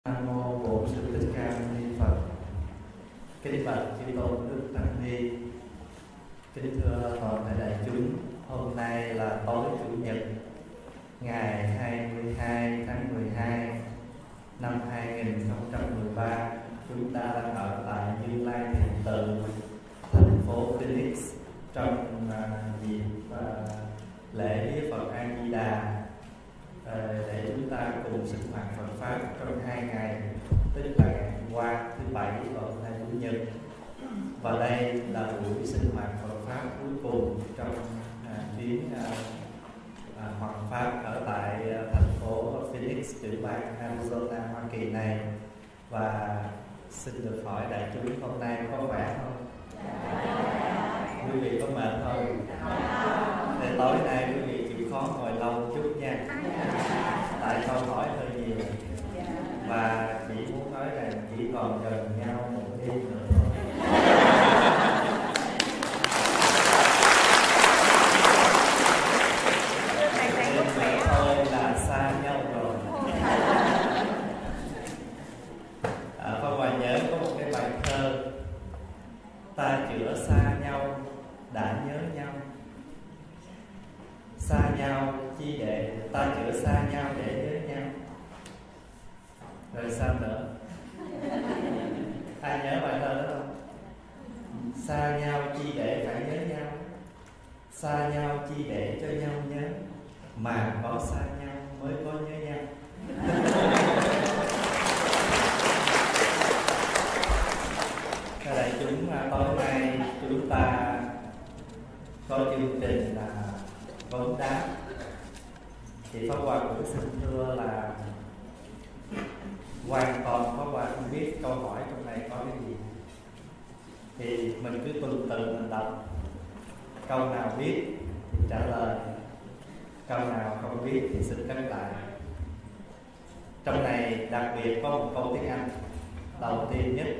Nam mô Bổn Sư Thích Ca Mâu Ni Phật. Kính bạch chư tôn đức tăng ni, kính thưa toàn thể đại chúng. Hôm nay là tối chủ nhật, ngày 22 tháng 12 năm 2013. Chúng ta đang ở tại Như Lai Thiền Tự, thành phố Phoenix, trong dịp lễ Vía Phật A Di Đà, để chúng ta cùng sinh hoạt Phật pháp trong 2 ngày, tức là ngày hôm qua thứ Bảy và hôm nay Chủ nhật. Và đây là buổi sinh hoạt Phật pháp cuối cùng trong chuyến hoằng pháp ở tại thành phố Phoenix, tiểu bang Arizona, Hoa Kỳ này. Và xin được hỏi đại chúng hôm nay có khỏe không? Quý vị có mệt không? Để tối nay quý vị chịu khó ngồi lâu chút nha, tại câu hỏi hơi nhiều. Và chỉ muốn nói rằng chỉ còn gần nhau một đêm nữa thôi. Thôi là xa nhau rồi. Phong Hòa nhớ có một cái bài thơ: ta chữa xa nhau đã nhớ nhau, xa nhau chi để ta chữa xa nhau để nhớ nhau. Rồi sao nữa? Ai nhớ bài thơ đó không? Xa nhau chi để phải nhớ nhau, xa nhau chi để cho nhau nhớ, mà có xa nhau mới có nhớ nhau. Thưa đại chúng, tối nay chúng ta có chương trình là vấn đáp. Thì Pháp Hòa cũng xin thưa là hoàn toàn Pháp Hòa không biết câu hỏi trong này có cái gì, thì mình cứ tuần tự mình đọc, câu nào biết thì trả lời, câu nào không biết thì xin cắt lại. Trong này đặc biệt có một câu tiếng Anh đầu tiên nhất: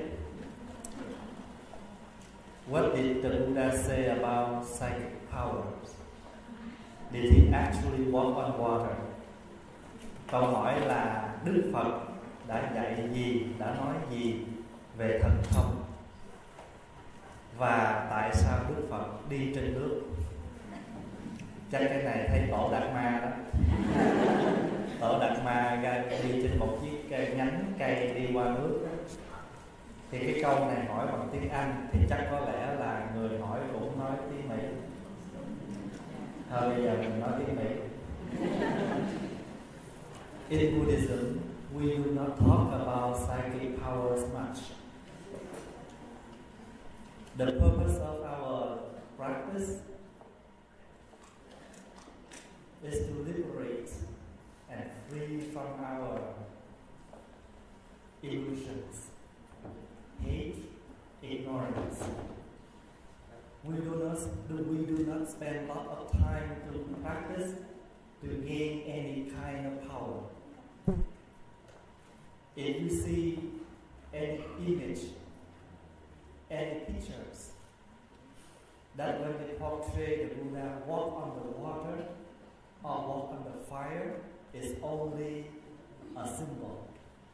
What did the Buddha say about psychic powers? Did he actually walk on water? Câu hỏi là Đức Phật đã dạy gì, đã nói gì về thần thông, và tại sao Đức Phật đi trên nước? Chắc cái này thấy Tổ Đạt Ma đó. Tổ Đạt Ma đi trên một chiếc nhánh cây đi qua nước đó. Thì cái câu này hỏi bằng tiếng Anh thì chắc có lẽ là người hỏi cũng nói tiếng Mỹ. Thôi bây giờ mình nói tiếng Mỹ. In Buddhism, we do not talk about psychic powers much. The purpose of our practice is to liberate and free from our illusions, hate, ignorance. We do not spend a lot of time to practice to gain any kind of power. If you see any image, any pictures, that when they portray the Buddha walk on the water or walk on the fire, is only a symbol.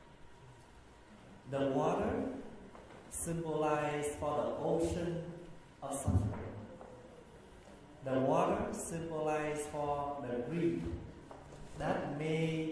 The water symbolizes for the ocean of suffering. The water symbolizes for the grief that may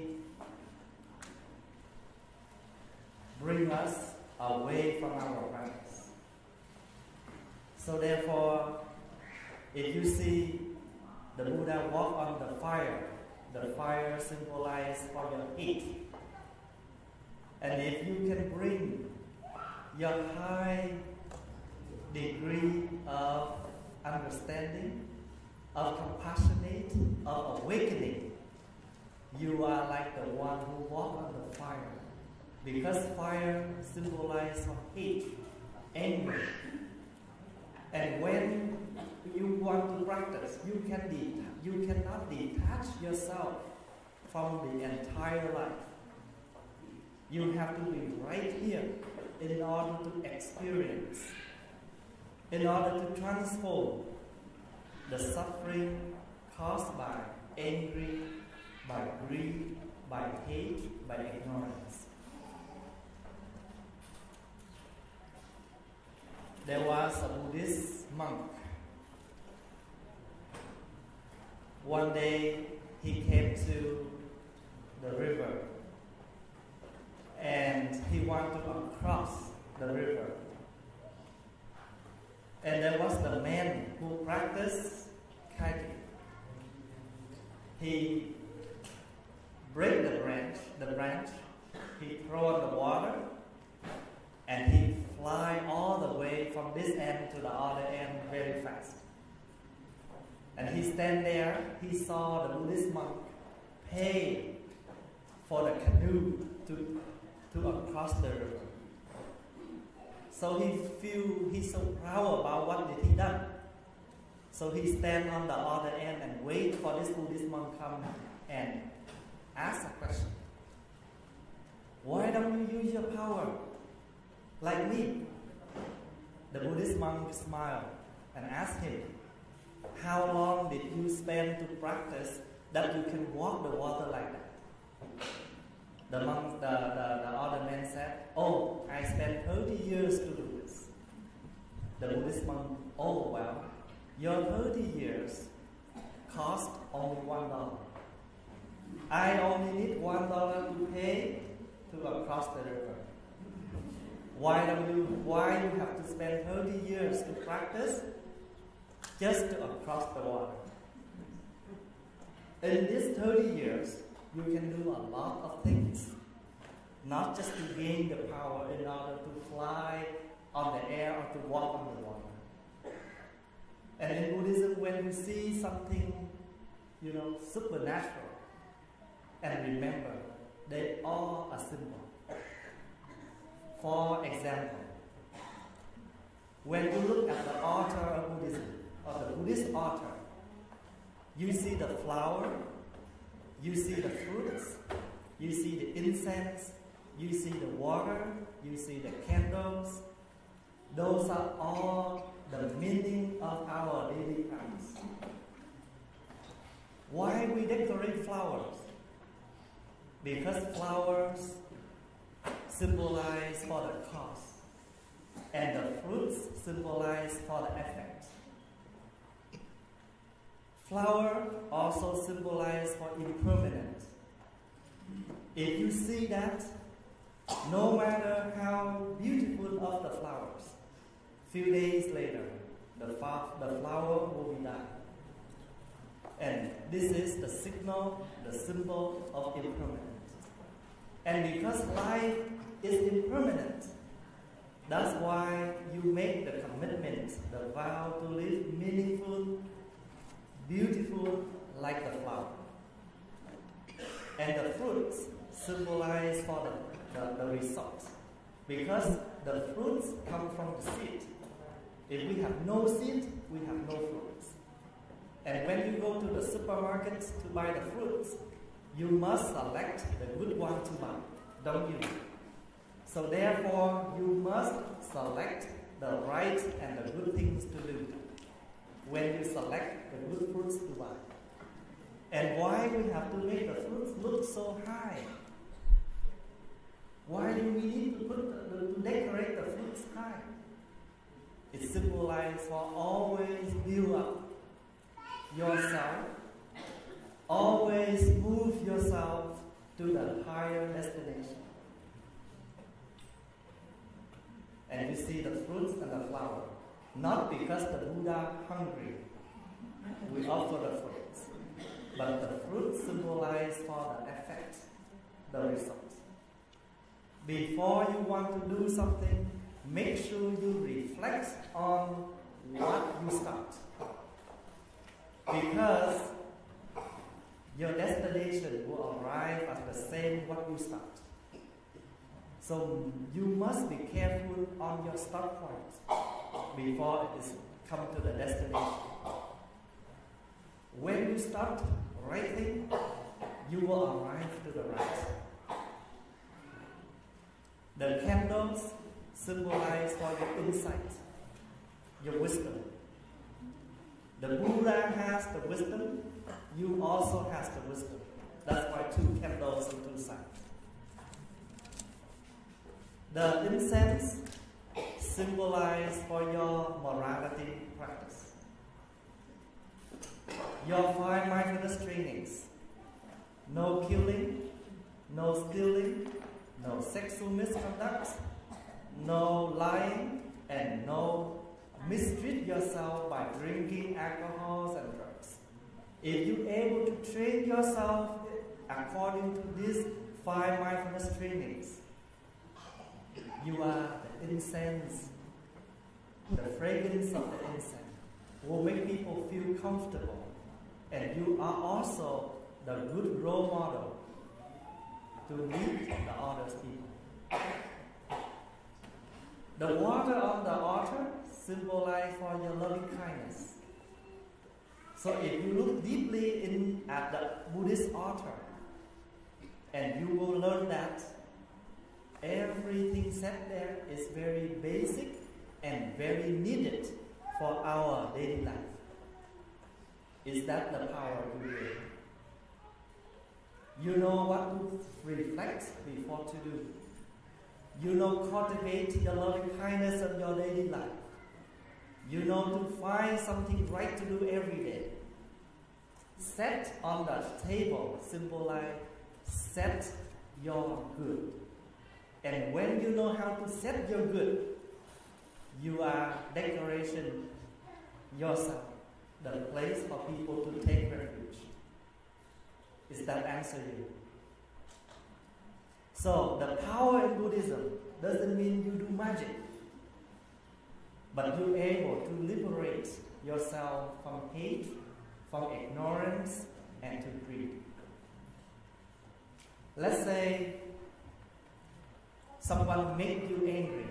bring us away from our practice. So therefore, if you see the Buddha walk on the fire symbolizes for your heat. And if you can bring your high degree of understanding, of compassionate, of awakening, you are like the one who walk on the fire. Because fire symbolizes hate, anger. And when you want to practice, you cannot detach yourself from the entire life. You have to be right here in order to experience, in order to transform the suffering caused by anger, by greed, by hate, by ignorance. There was a Buddhist monk. One day he came to the river and he wanted to cross the river. And there was the man who practiced kiting. He break the branch, he throw on the water, and he fly all the way from this end to the other end very fast. And he stand there, he saw the Buddhist monk pay for the canoe to cross the river. So he's so proud about what did he done. So he stand on the other end and wait for this Buddhist monk come and ask a question. Why don't you use your power like me? The Buddhist monk smiled and asked him, how long did you spend to practice that you can walk the water like that? The other man said, oh, I spent 30 years to do this. The Buddhist monk, oh well, your 30 years cost only $1. I only need $1 to pay to cross the river. Why you have to spend 30 years to practice just to cross the water? In these 30 years, you can do a lot of things, not just to gain the power in order to fly on the air or to walk on the water. And in Buddhism, when you see something, supernatural, and remember, they are a symbol. For example, when you look at the altar of Buddhism, or the Buddhist altar, you see the flower, you see the fruits, you see the incense, you see the water, you see the candles. Those are all the meaning of our daily practice. Why we decorate flowers? Because flowers symbolize for the cause, and the fruits symbolize for the effect. Flower also symbolize for impermanent. If you see that, no matter how beautiful of the flowers, few days later, the flower will be dying. And this is the signal, the symbol of impermanence. And because life is impermanent, that's why you make the commitment, the vow to live meaningful, beautiful like the flower. And the fruits symbolize for the result. Because the fruits come from the seed. If we have no seed, we have no fruits. And when you go to the supermarket to buy the fruits, you must select the good one to buy, don't you? So therefore, you must select the right and the good things to do when you select the good fruits to buy. And why we have to make the fruits look so high? Why do we need to decorate the fruits high? It symbolizes for always build up yourself, always move yourself to the higher destination. And you see the fruits and the flower, not because the Buddha hungry, we offer the fruits, but the fruits symbolize for the effect, the result. Before you want to do something, make sure you reflect on what you start. Because your destination will arrive at the same what you start. So you must be careful on your start point before it is come to the destination. When you start right thing, you will arrive to the right. The candles symbolize for your insight, your wisdom. The Buddha has the wisdom, you also has the wisdom. That's why 2 candles on 2 sides. The incense symbolize for your morality practice. Your 5 mindfulness trainings: no killing, no stealing, no sexual misconduct, no lying, and no mistreat yourself by drinking alcohol and drugs. If you're able to train yourself according to these 5 mindfulness trainings, you are the incense. The fragrance of the incense will make people feel comfortable, and you are also the good role model to lead the other people. The water on the altar symbolizes for your loving kindness. So if you look deeply at the Buddhist altar, and you will learn that everything said there is very basic and very needed for our daily life. Is that the power to do it? You know what to reflect before to do. You know cultivate your loving kindness in your daily life. You know to find something right to do every day. Set on the table symbolize set your good. And when you know how to set your good, you are declaration yourself, the place for people to take refuge. Is that answer you? So the power in Buddhism doesn't mean you do magic, but you're able to liberate yourself from hate, from ignorance, and to greed. Let's say someone made you angry.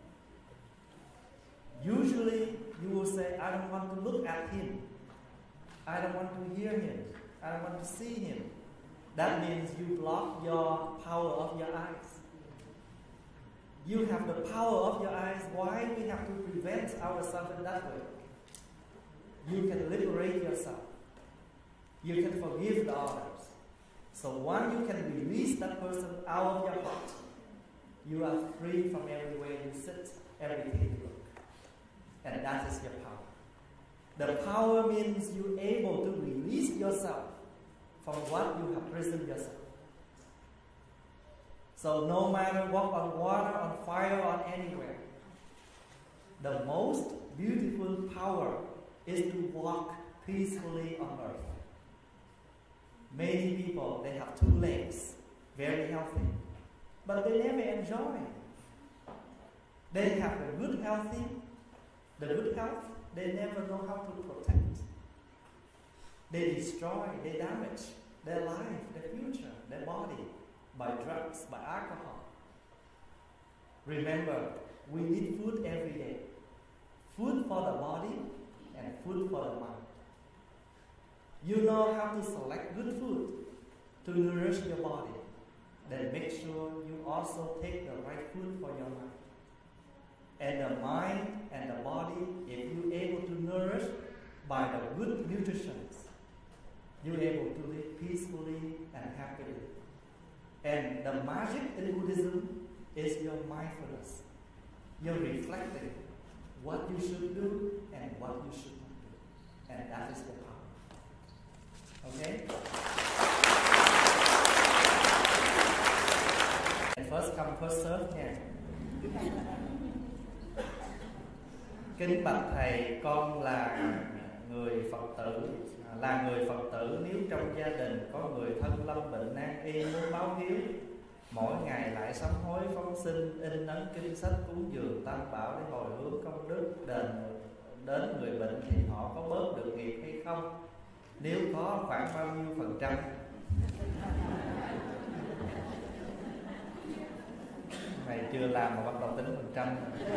Usually you will say, I don't want to look at him. I don't want to hear him. I don't want to see him. That means you block your power of your eyes. You have the power of your eyes. Why we have to prevent ourselves in that way? You can liberate yourself. You can forgive the others. So once you can release that person out of your heart, you are free from everywhere you sit, everything you look. And that is your power. The power means you're able to release yourself from what you have prisoned yourself. So no matter walk on water, on fire, or anywhere, the most beautiful power is to walk peacefully on earth. Many people, they have 2 legs, very healthy, but they never enjoy. They have the good health, they never know how to protect. They destroy, they damage their life, their future, their body by drugs, by alcohol. Remember, we need food every day. Food for the body and food for the mind. You know how to select good food to nourish your body. Then make sure you also take the right food for your mind. And the mind and the body, if you're able to nourish by the good nutrition, you're able to live peacefully and happily. And the magic in Buddhism is your mindfulness. You're reflecting what you should do and what you should not do. And that is the power. Okay? And first come, first serve nha. Kính bạch thầy, con là người Phật tử. Nếu trong gia đình có người thân lâm bệnh nan y muốn báo hiếu, mỗi ngày lại sám hối phóng sinh, in ấn kinh sách cúng dường tam bảo để hồi hướng công đức đền đến người bệnh, thì họ có bớt được nghiệp hay không? Nếu có, khoảng bao nhiêu %? Này chưa làm mà bắt đầu tính %.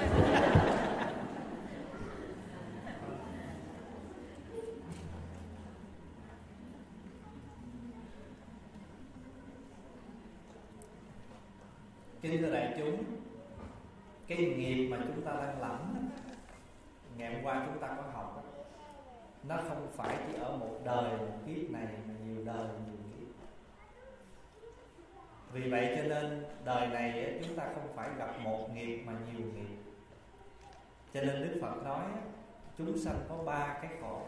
Kính thưa đại chúng, cái nghiệp mà chúng ta đang lãnh, ngày hôm qua chúng ta có học, nó không phải chỉ ở một đời, một kiếp này, mà nhiều đời, nhiều kiếp. Vì vậy cho nên đời này chúng ta không phải gặp một nghiệp mà nhiều nghiệp. Cho nên Đức Phật nói chúng sanh có 3 cái khổ: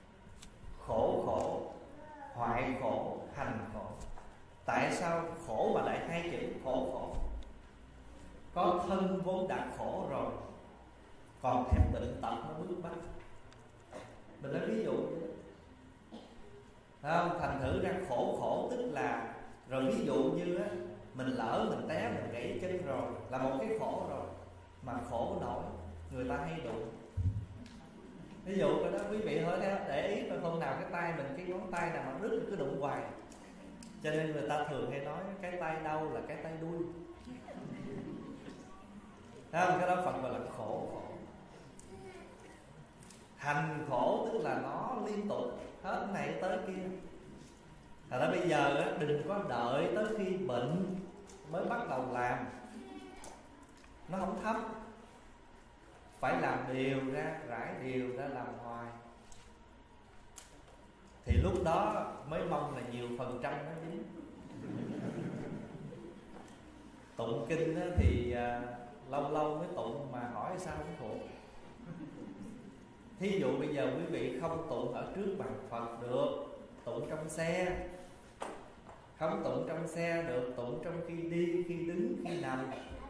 khổ, hoại khổ, hành khổ. Tại sao khổ mà lại hai chữ khổ? Có thân vốn đã khổ rồi, còn thêm bệnh tật nó bức bách. Mình nói ví dụ không? Thành thử ra khổ tức là, rồi ví dụ như á, mình lỡ mình té mình gãy chân rồi là một cái khổ rồi, mà khổ nổi người ta hay đụng. Ví dụ rồi đó, quý vị hỏi theo để ý mà hôm nào cái tay mình, cái ngón tay nào mà đứt cứ đụng hoài. Cho nên người ta thường hay nói cái tay đau là cái tay đuôi. Không? Cái đó Phật gọi là khổ. Hành khổ tức là nó liên tục hết này tới kia. Thật ra bây giờ á, đừng có đợi tới khi bệnh mới bắt đầu làm, nó không thấm. Phải làm đều ra, rải đều ra, làm hoài, thì lúc đó mới mong là nhiều phần trăm nó dính. Tụng kinh thì lâu lâu mới tụng, mà hỏi sao không thuộc. Thí dụ bây giờ quý vị không tụng ở trước bàn Phật được, tụng trong xe. Không tụng trong xe được, tụng trong khi đi, khi đứng, khi nằm.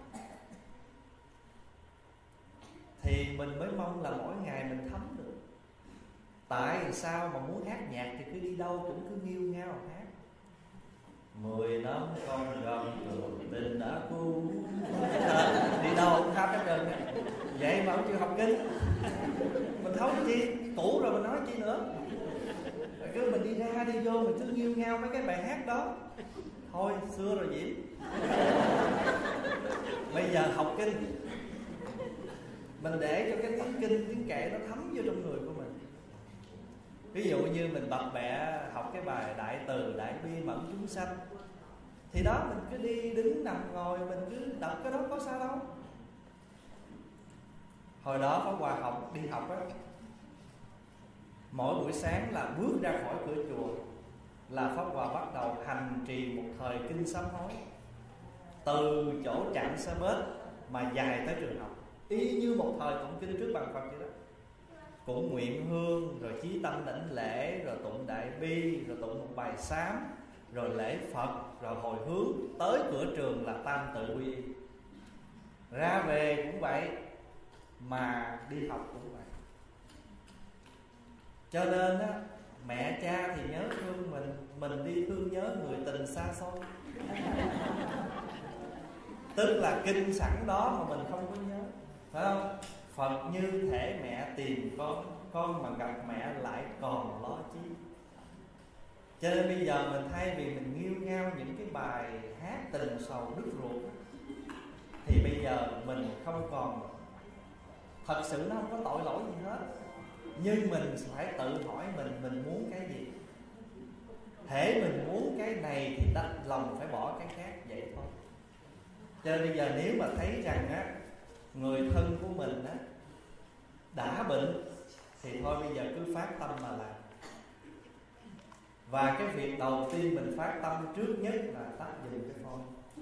Thì mình mới mong là mỗi ngày mình thấm được. Tại sao mà muốn hát nhạc thì cứ đi đâu cũng cứ nghêu ngao hát. 10 năm con gần đường tình đã cu. Đi đâu cũng hát hết trơn. Vậy mà không chịu học kinh. Mình thấu chi, cũ rồi mình nói chi nữa. Rồi cứ mình đi ra đi vô mình cứ nghêu ngao mấy cái bài hát đó. Thôi xưa rồi Diễm. Bây giờ học kinh, mình để cho cái tiếng kinh, tiếng kệ nó thấm vô trong người của mình. Ví dụ như mình bập bẹ học cái bài Đại Từ Đại Bi Mẫn Chúng Sanh, thì đó mình cứ đi đứng nằm ngồi mình cứ đọc cái đó, có sao đâu. Hồi đó Pháp Hòa đi học á, mỗi buổi sáng là bước ra khỏi cửa chùa là Pháp Hòa bắt đầu hành trì một thời kinh sám hối, từ chỗ trạm xe bus mà dài tới trường học, y như một thời tụng kinh trước bàn Phật vậy đó. Cũng nguyện hương, rồi chí tâm đảnh lễ, rồi tụng Đại Bi, rồi tụng một bài sám, rồi lễ Phật, rồi hồi hướng. Tới cửa trường là tam tự quy y. Ra về cũng vậy, mà đi học cũng vậy. Cho nên á, mẹ cha thì nhớ thương mình đi thương nhớ người tình xa xôi. Tức là kinh sẵn đó mà mình không có nhớ, phải không? Phật như thể mẹ tìm con mà gặp mẹ lại còn lo chi. Cho nên bây giờ mình thay vì mình nghêu ngao những cái bài hát tình sầu đứt ruột, thì bây giờ mình không còn, thật sự nó không có tội lỗi gì hết, nhưng mình phải tự hỏi mình muốn cái gì. Hễ mình muốn cái này thì đành lòng phải bỏ cái khác, vậy thôi. Cho nên bây giờ nếu mà thấy rằng á, người thân của mình á đã bệnh, thì thôi bây giờ cứ phát tâm mà làm. Và cái việc đầu tiên mình phát tâm trước nhất là tắt dùm cái phone.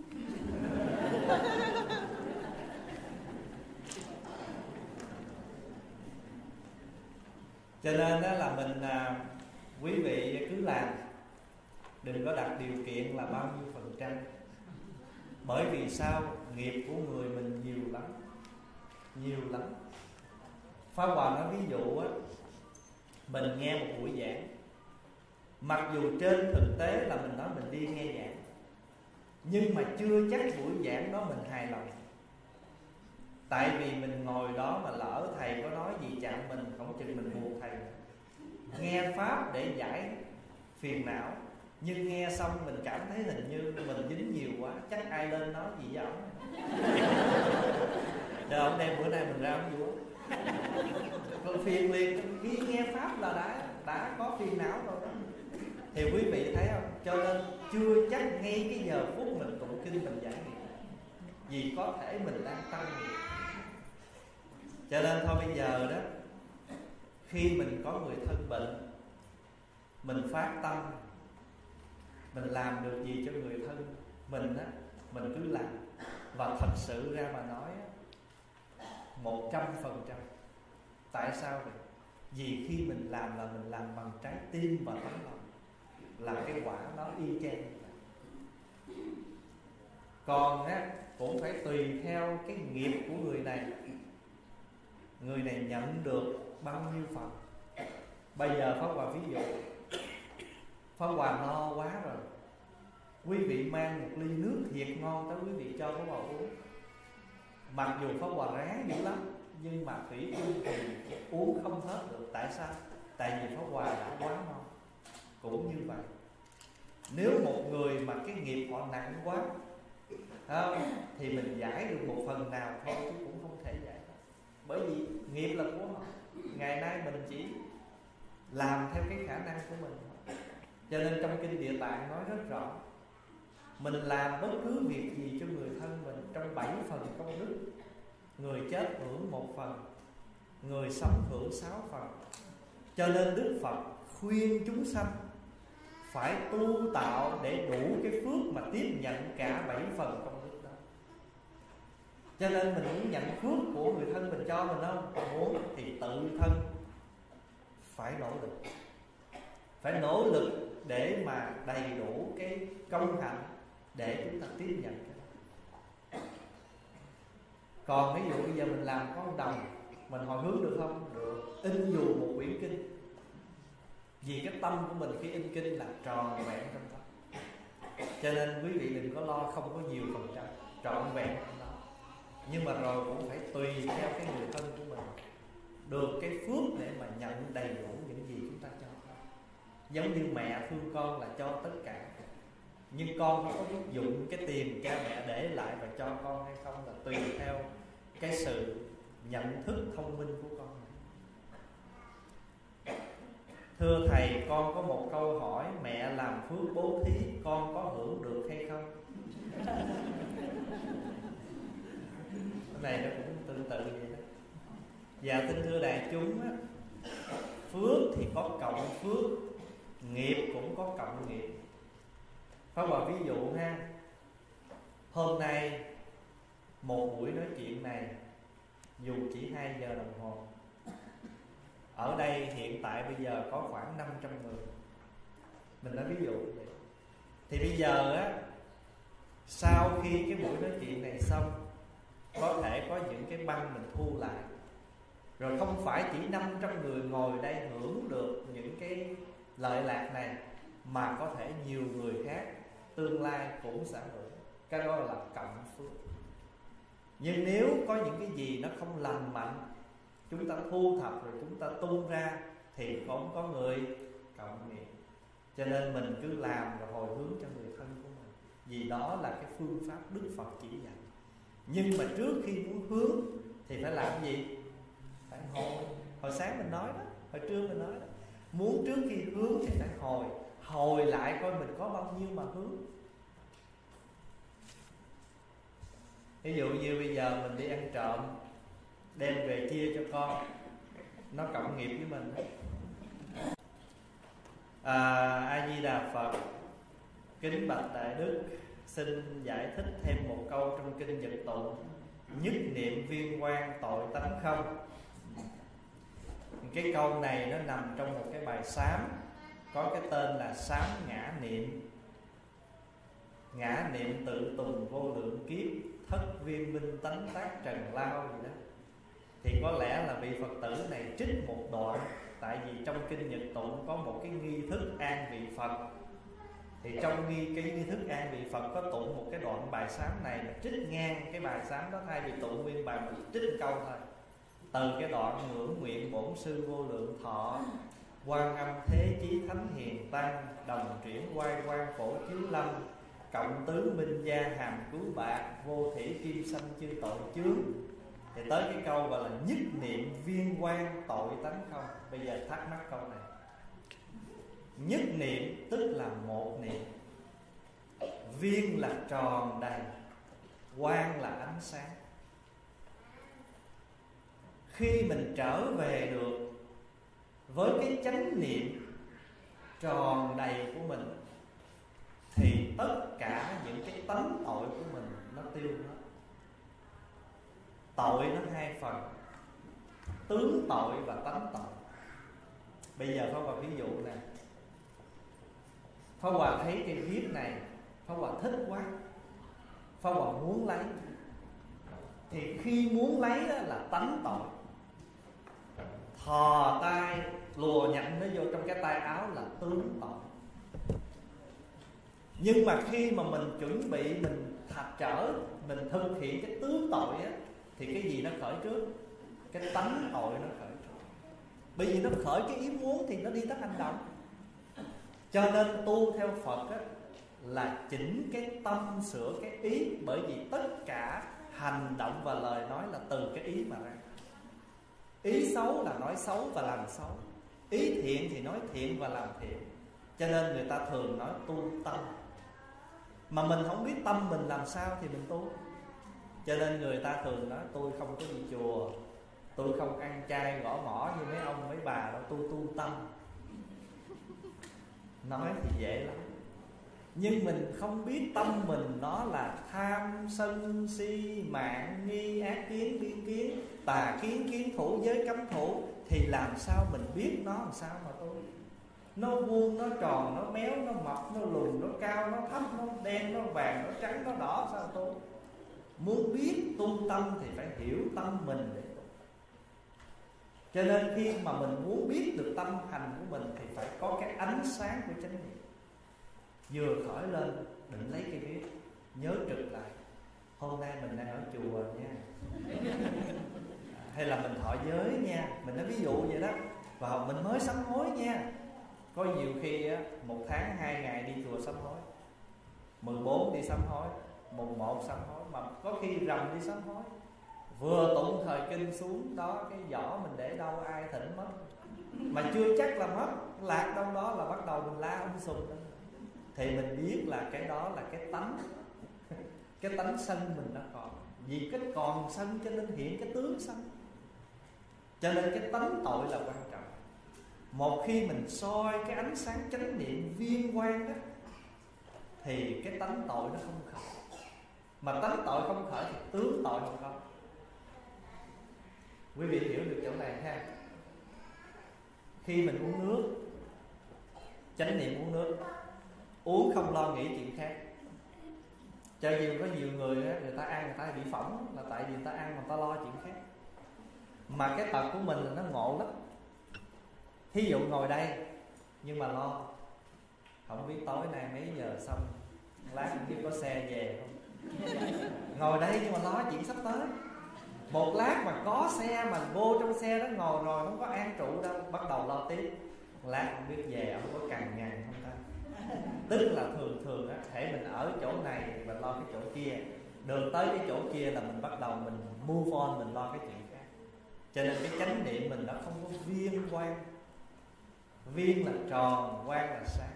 Cho nên đó là mình, quý vị cứ làm, đừng có đặt điều kiện là bao nhiêu phần trăm. Bởi vì sao? Nghiệp của người mình nhiều lắm. Pháp Hòa nói ví dụ á, mình nghe một buổi giảng, mặc dù trên thực tế là mình nói mình đi nghe giảng, nhưng mà chưa chắc buổi giảng đó mình hài lòng. Tại vì mình ngồi đó mà lỡ thầy có nói gì chạm mình, không chừng mình buộc thầy. Nghe pháp để giải phiền não, nhưng nghe xong mình cảm thấy hình như mình dính nhiều quá, chắc ai lên nói gì với ổng. Rồi ổng đem bữa nay mình ra ổng vua. Còn phiền liền, khi nghe pháp là đã có phiền não rồi đó. Thì quý vị thấy không? Cho nên chưa chắc ngay cái giờ phút mình tụng kinh mình giải nghiệp, vì có thể mình đang tăng nghiệp. Cho nên thôi bây giờ đó, khi mình có người thân bệnh, mình phát tâm, mình làm được gì cho người thân mình á, mình cứ làm. Và thật sự ra mà nói á, 100%. Tại sao vậy? Vì khi mình làm là mình làm bằng trái tim và tấm lòng, là cái quả nó y chang. Còn á, cũng phải tùy theo cái nghiệp của người này. Người này nhận được bao nhiêu phần. Bây giờ Pháp Hòa ví dụ, Pháp Hòa no quá rồi, quý vị mang một ly nước thiệt ngon tới quý vị cho Pháp Hòa uống. Mặc dù Pháp Hòa ráng dữ lắm, nhưng mà thủy chung thì uống không hết được. Tại sao? Tại vì Pháp Hòa đã quá ngon. Cũng như vậy, nếu một người mà cái nghiệp họ nặng quá thì mình giải được một phần nào thôi, chứ cũng không thể giải được. Bởi vì nghiệp là của họ. Ngày nay mình chỉ làm theo cái khả năng của mình. Cho nên trong Kinh Địa Tạng nói rất rõ, mình làm bất cứ việc gì cho người thân mình, trong 7 phần công đức, người chết hưởng 1 phần, người sống hưởng 6 phần. Cho nên Đức Phật khuyên chúng sanh phải tu tạo để đủ cái phước mà tiếp nhận cả 7 phần công đức đó. Cho nên mình muốn nhận phước của người thân mình cho mình không? Muốn thì tự thân phải nỗ lực. Phải nỗ lực để mà đầy đủ cái công hạnh để chúng ta tiếp nhận cái đó. Còn ví dụ bây giờ mình làm có 1 đồng, mình hồi hướng được không? Được. In dù một quyển kinh, vì cái tâm của mình khi in kinh là tròn vẹn trong đó. Cho nên quý vị đừng có lo không có nhiều phần trăm, trọn vẹn trong đó. Nhưng mà rồi cũng phải tùy theo cái người thân của mình được cái phước để mà nhận đầy đủ những gì chúng ta cho. Giống như mẹ thương con là cho tất cả, nhưng con có biết dụng cái tiền cha mẹ để lại và cho con hay không là tùy theo cái sự nhận thức thông minh của con. Thưa thầy, con có một câu hỏi, mẹ làm phước bố thí, con có hưởng được hay không? Cái này nó cũng tương tự vậy đó. Và kính thưa đại chúng á, phước thì có cộng phước, nghiệp cũng có cộng nghiệp. Pháp Hòa ví dụ ha, hôm nay một buổi nói chuyện này dù chỉ 2 giờ đồng hồ, ở đây hiện tại bây giờ có khoảng 500 người. Mình nói ví dụ vậy. Thì bây giờ á, sau khi cái buổi nói chuyện này xong, có thể có những cái băng mình thu lại, rồi không phải chỉ 500 người ngồi đây hưởng được những cái lợi lạc này, mà có thể nhiều người khác tương lai cũng sẽ hưởng. Cái đó là cộng phước. Nhưng nếu có những cái gì nó không lành mạnh, chúng ta thu thập rồi chúng ta tung ra, thì cũng có người cộng nghiệp. Cho nên mình cứ làm rồi hồi hướng cho người thân của mình, vì đó là cái phương pháp Đức Phật chỉ dạy. Nhưng mà trước khi muốn hướng thì phải làm gì? Phải hồi. Hồi sáng mình nói đó, hồi trưa mình nói đó, muốn trước khi hướng thì phải hồi lại coi mình có bao nhiêu mà hướng. Ví dụ như bây giờ mình đi ăn trộm, đem về chia cho con, nó cộng nghiệp với mình. A Di Đà Phật. Kính bạch đại đức, xin giải thích thêm một câu trong kinh Nhật Tụng: nhất niệm viên quang tội tánh không. Cái câu này nó nằm trong một cái bài sám có cái tên là Sám Ngã Niệm. Ngã niệm tự tùng vô lượng kiếp, thất viên minh tánh tác trần lao gì đó. Thì có lẽ là vị Phật tử này trích một đoạn, tại vì trong kinh Nhật Tụng có một cái nghi thức an vị Phật. Thì trong cái nghi thức an vị Phật có tụng một cái đoạn bài sám này, mà trích ngang cái bài sám đó, thay vì tụng nguyên bài mình trích câu thôi. Từ cái đoạn ngưỡng nguyện bổn sư vô lượng thọ, Quan Âm thế chí thánh hiền tăng, đồng chuyển quay quan phổ chiếu lâm, cộng tứ minh gia hàm cứu bạc, vô thủy kim sanh chư tội chướng. Thì tới cái câu gọi là nhất niệm viên quang tội tánh không. Bây giờ thắc mắc câu này. Nhất niệm tức là một niệm, viên là tròn đầy, quang là ánh sáng. Khi mình trở về được với cái chánh niệm tròn đầy của mình, thì tất cả những cái tánh tội của mình nó tiêu hết. Tội nó hai phần: tướng tội và tánh tội. Bây giờ Pháp Hòa ví dụ nè. Pháp Hòa thấy cái viết này, Pháp Hòa thích quá, Pháp Hòa muốn lấy. Thì khi muốn lấy đó là tánh tội. Thò tay lùa nhận nó vô trong cái tay áo là tướng tội. Nhưng mà khi mà mình chuẩn bị, mình mình thực hiện cái tướng tội á, thì cái gì nó khởi trước? Cái tánh tội nó khởi trước. Bởi vì nó khởi cái ý muốn thì nó đi tới hành động. Cho nên tu theo Phật á, là chỉnh cái tâm, sửa cái ý. Bởi vì tất cả hành động và lời nói là từ cái ý mà ra. Ý xấu là nói xấu và làm xấu, ý thiện thì nói thiện và làm thiện. Cho nên người ta thường nói tu tâm. Mà mình không biết tâm mình làm sao thì mình tu. Cho nên người ta thường nói tôi không có đi chùa, tôi không ăn chay gõ mỏ như mấy ông mấy bà đâu, tôi tu tâm. Nói thì dễ lắm, nhưng mình không biết tâm mình nó là tham sân si mạng nghi ác kiến biên kiến tà kiến kiến thủ giới cấm thủ, thì làm sao mình biết nó làm sao mà tu. Nó vuông, nó tròn, nó méo, nó mập, nó lùn, nó cao, nó thấp, nó đen, nó vàng, nó trắng, nó đỏ, sao tu? Muốn biết tu tâm thì phải hiểu tâm mình để tu. Cho nên khi mà mình muốn biết được tâm hành của mình thì phải có cái ánh sáng của chánh niệm. Vừa khởi lên đừng lấy cái viết, nhớ trực lại hôm nay mình đang ở chùa nha, hay là mình thọ giới nha, mình nói ví dụ vậy đó. Và mình mới sám hối nha. Có nhiều khi á, 1 tháng 2 ngày đi chùa sám hối, 14 đi sám hối, mùng 1 sám hối, mà có khi rằm đi sám hối. Vừa tụng thời kinh xuống đó, cái giỏ mình để đâu ai thỉnh mất, mà chưa chắc là mất, lạc đâu đó là bắt đầu mình la sùng. Thì mình biết là cái đó là cái tánh cái tánh sân mình nó còn. Vì cái còn sân cho nên hiện cái tướng sân. Cho nên cái tánh tội là quan trọng. Một khi mình soi cái ánh sáng chánh niệm viên quang đó, thì cái tánh tội nó không khởi. Mà tánh tội không khởi thì tướng tội không có. Quý vị hiểu được chỗ này ha. Khi mình uống nước, chánh niệm uống nước, uống không lo nghĩ chuyện khác. Cho dù có nhiều người á, người ta ăn người ta bị phỏng là tại vì người ta ăn mà người ta lo chuyện khác. Mà cái tật của mình là nó ngộ lắm. Thí dụ ngồi đây nhưng mà lo, không biết tối nay mấy giờ xong, lát không biết có xe về không. Ngồi đây nhưng mà lo chuyện sắp tới. Một lát mà có xe mà vô trong xe đó ngồi rồi không có an trụ đâu, bắt đầu lo tiếp. Lát không biết về không có cằn nhằn không ta. Tức là thường á, hễ mình ở chỗ này mình lo cái chỗ kia, đường tới cái chỗ kia là mình bắt đầu mình move on, mình lo cái chuyện khác. Cho nên cái chánh niệm mình nó không có viên quang. Viên là tròn, quang là sáng.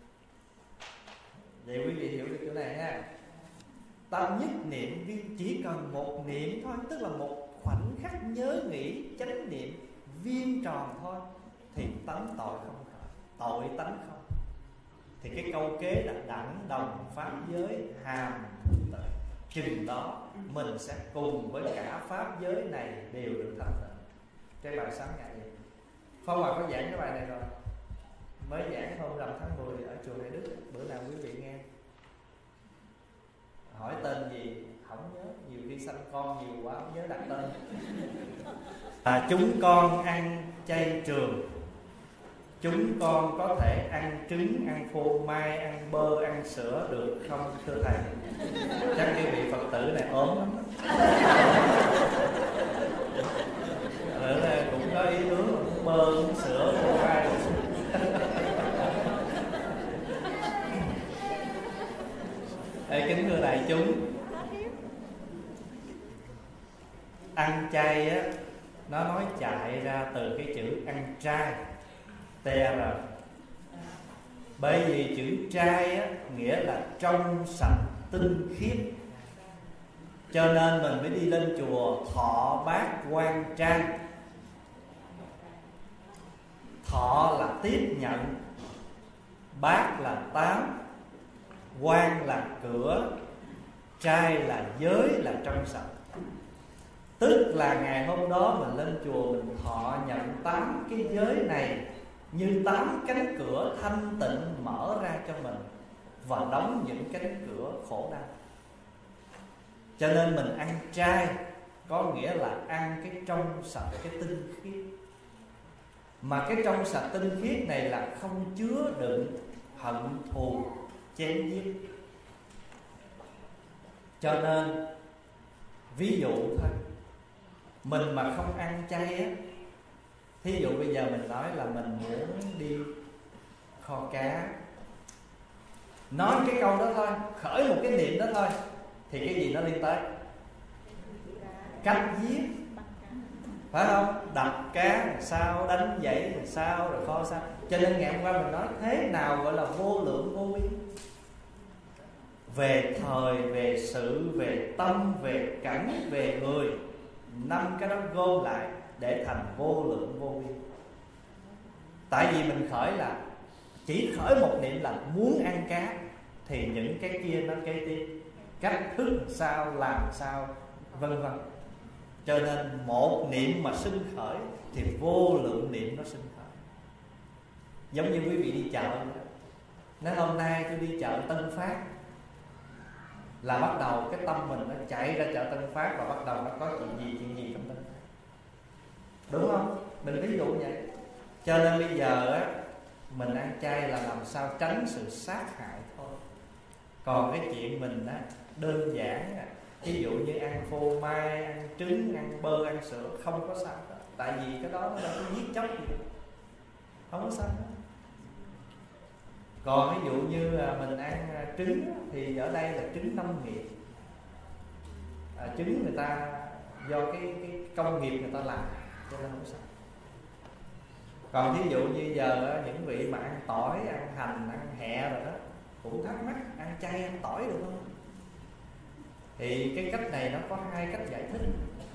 Vậy quý vị hiểu được chỗ này ha. Tâm nhất niệm viên, chỉ cần một niệm thôi, tức là một khoảnh khắc nhớ nghĩ chánh niệm viên tròn thôi, thì tánh tội không khởi, tội tánh không. Thì cái câu kế là đẳng đồng pháp giới hàm tuệ. Chừng đó mình sẽ cùng với cả pháp giới này đều được thành tựu. Cái bài sáng ngày này Pháp Hòa có giảng cái bài này rồi, mới giảng hôm rằm tháng 10 ở chùa Đại Đức. Bữa nào quý vị nghe. Hỏi tên gì không nhớ, nhiều khi sanh con nhiều quá không nhớ đặt tên. Chúng con ăn chay trường, chúng con có thể ăn trứng, ăn phô mai, ăn bơ, ăn sữa được không thưa thầy? Chắc cái vị Phật tử này ốm lắm. Cũng có ý hướng uống bơ, uống sữa, phô mai. Kính thưa đại chúng, ăn chay á, nó nói chạy ra từ cái chữ ăn trai, TR. Bởi vì chữ trai á, nghĩa là trong sạch tinh khiết. Cho nên mình mới đi lên chùa thọ bát quan trai. Thọ là tiếp nhận, bát là tám, quan là cửa, trai là giới, là trong sạch. Tức là ngày hôm đó mình lên chùa, mình thọ nhận 8 cái giới này như 8 cánh cửa thanh tịnh mở ra cho mình, và đóng những cánh cửa khổ đau. Cho nên mình ăn chay có nghĩa là ăn cái trong sạch, cái tinh khiết. Mà cái trong sạch tinh khiết này là không chứa đựng hận thù chém giết. Cho nên ví dụ thôi, mình mà không ăn chay á, thí dụ bây giờ mình nói là mình muốn đi kho cá, nói cái câu đó thôi, khởi một cái niệm đó thôi, thì cái gì nó liên tới? Cách giết, phải không? Đập cá làm sao, đánh dãy làm sao, rồi kho sao. Cho nên ngày hôm qua mình nói thế nào gọi là vô lượng vô biên. Về thời, về sự, về tâm, về cảnh, về người, 5 cái đó gom lại để thành vô lượng vô biên. Tại vì mình khởi là chỉ khởi một niệm là muốn ăn cá, thì những cái kia nó kế tiếp, cách thức sao, làm sao, vân vân. Cho nên một niệm mà sinh khởi thì vô lượng niệm nó sinh khởi. Giống như quý vị đi chợ, nói hôm nay tôi đi chợ Tân Phát, là bắt đầu cái tâm mình nó chạy ra chợ Tân Phát, và bắt đầu nó có chuyện gì trong Tân Phát, đúng không? Mình ví dụ vậy. Cho nên bây giờ á, mình ăn chay là làm sao tránh sự sát hại thôi. Còn cái chuyện mình á, đơn giản, ví dụ như ăn phô mai, ăn trứng, ăn bơ, ăn sữa, không có sao hết. Tại vì cái đó nó đâu có giết chóc gì, không có sao hết. Còn ví dụ như mình ăn trứng thì ở đây là trứng nông nghiệp, trứng người ta do cái công nghiệp người ta làm, cho nên không sao. Còn ví dụ như giờ những vị mà ăn tỏi, ăn hành, ăn hẹ rồi đó, cũng thắc mắc ăn chay ăn tỏi được không? Thì cái cách này nó có 2 cách giải thích.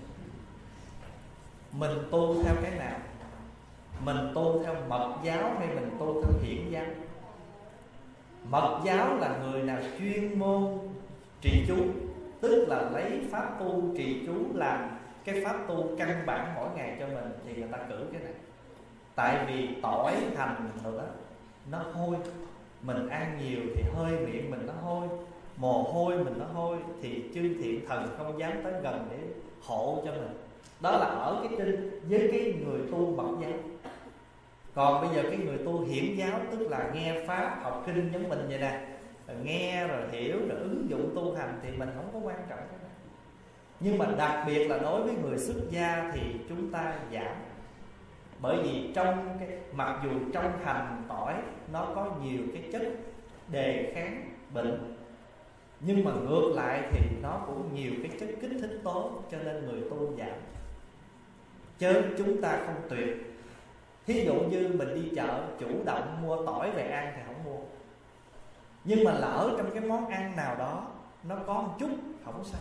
Mình tu theo cái nào? Mình tu theo mật giáo hay mình tu theo hiển giáo? Mật giáo là người nào chuyên môn trì chú, tức là lấy pháp tu trì chú làm cái pháp tu căn bản mỗi ngày cho mình, thì người ta cử cái này. Tại vì tỏi, hành rồi đó, nó hôi, mình ăn nhiều thì hơi miệng mình nó hôi, mồ hôi mình nó hôi, thì chư thiện thần không dám tới gần để hộ cho mình. Đó là ở cái trên với cái người tu mật giáo. Còn bây giờ cái người tu hiển giáo, tức là nghe pháp, học kinh giống mình vậy nè, nghe rồi hiểu rồi ứng dụng tu hành, thì mình không có quan trọng cái đó. Nhưng mà đặc biệt là đối với người xuất gia thì chúng ta giảm. Bởi vì trong cái, mặc dù trong hành tỏi nó có nhiều cái chất đề kháng bệnh, nhưng mà ngược lại thì nó cũng nhiều cái chất kích thích tố, cho nên người tu giảm. Chứ chúng ta không tuyệt. Thí dụ như mình đi chợ chủ động mua tỏi về ăn thì không mua, nhưng mà lỡ trong cái món ăn nào đó nó có một chút, không sao.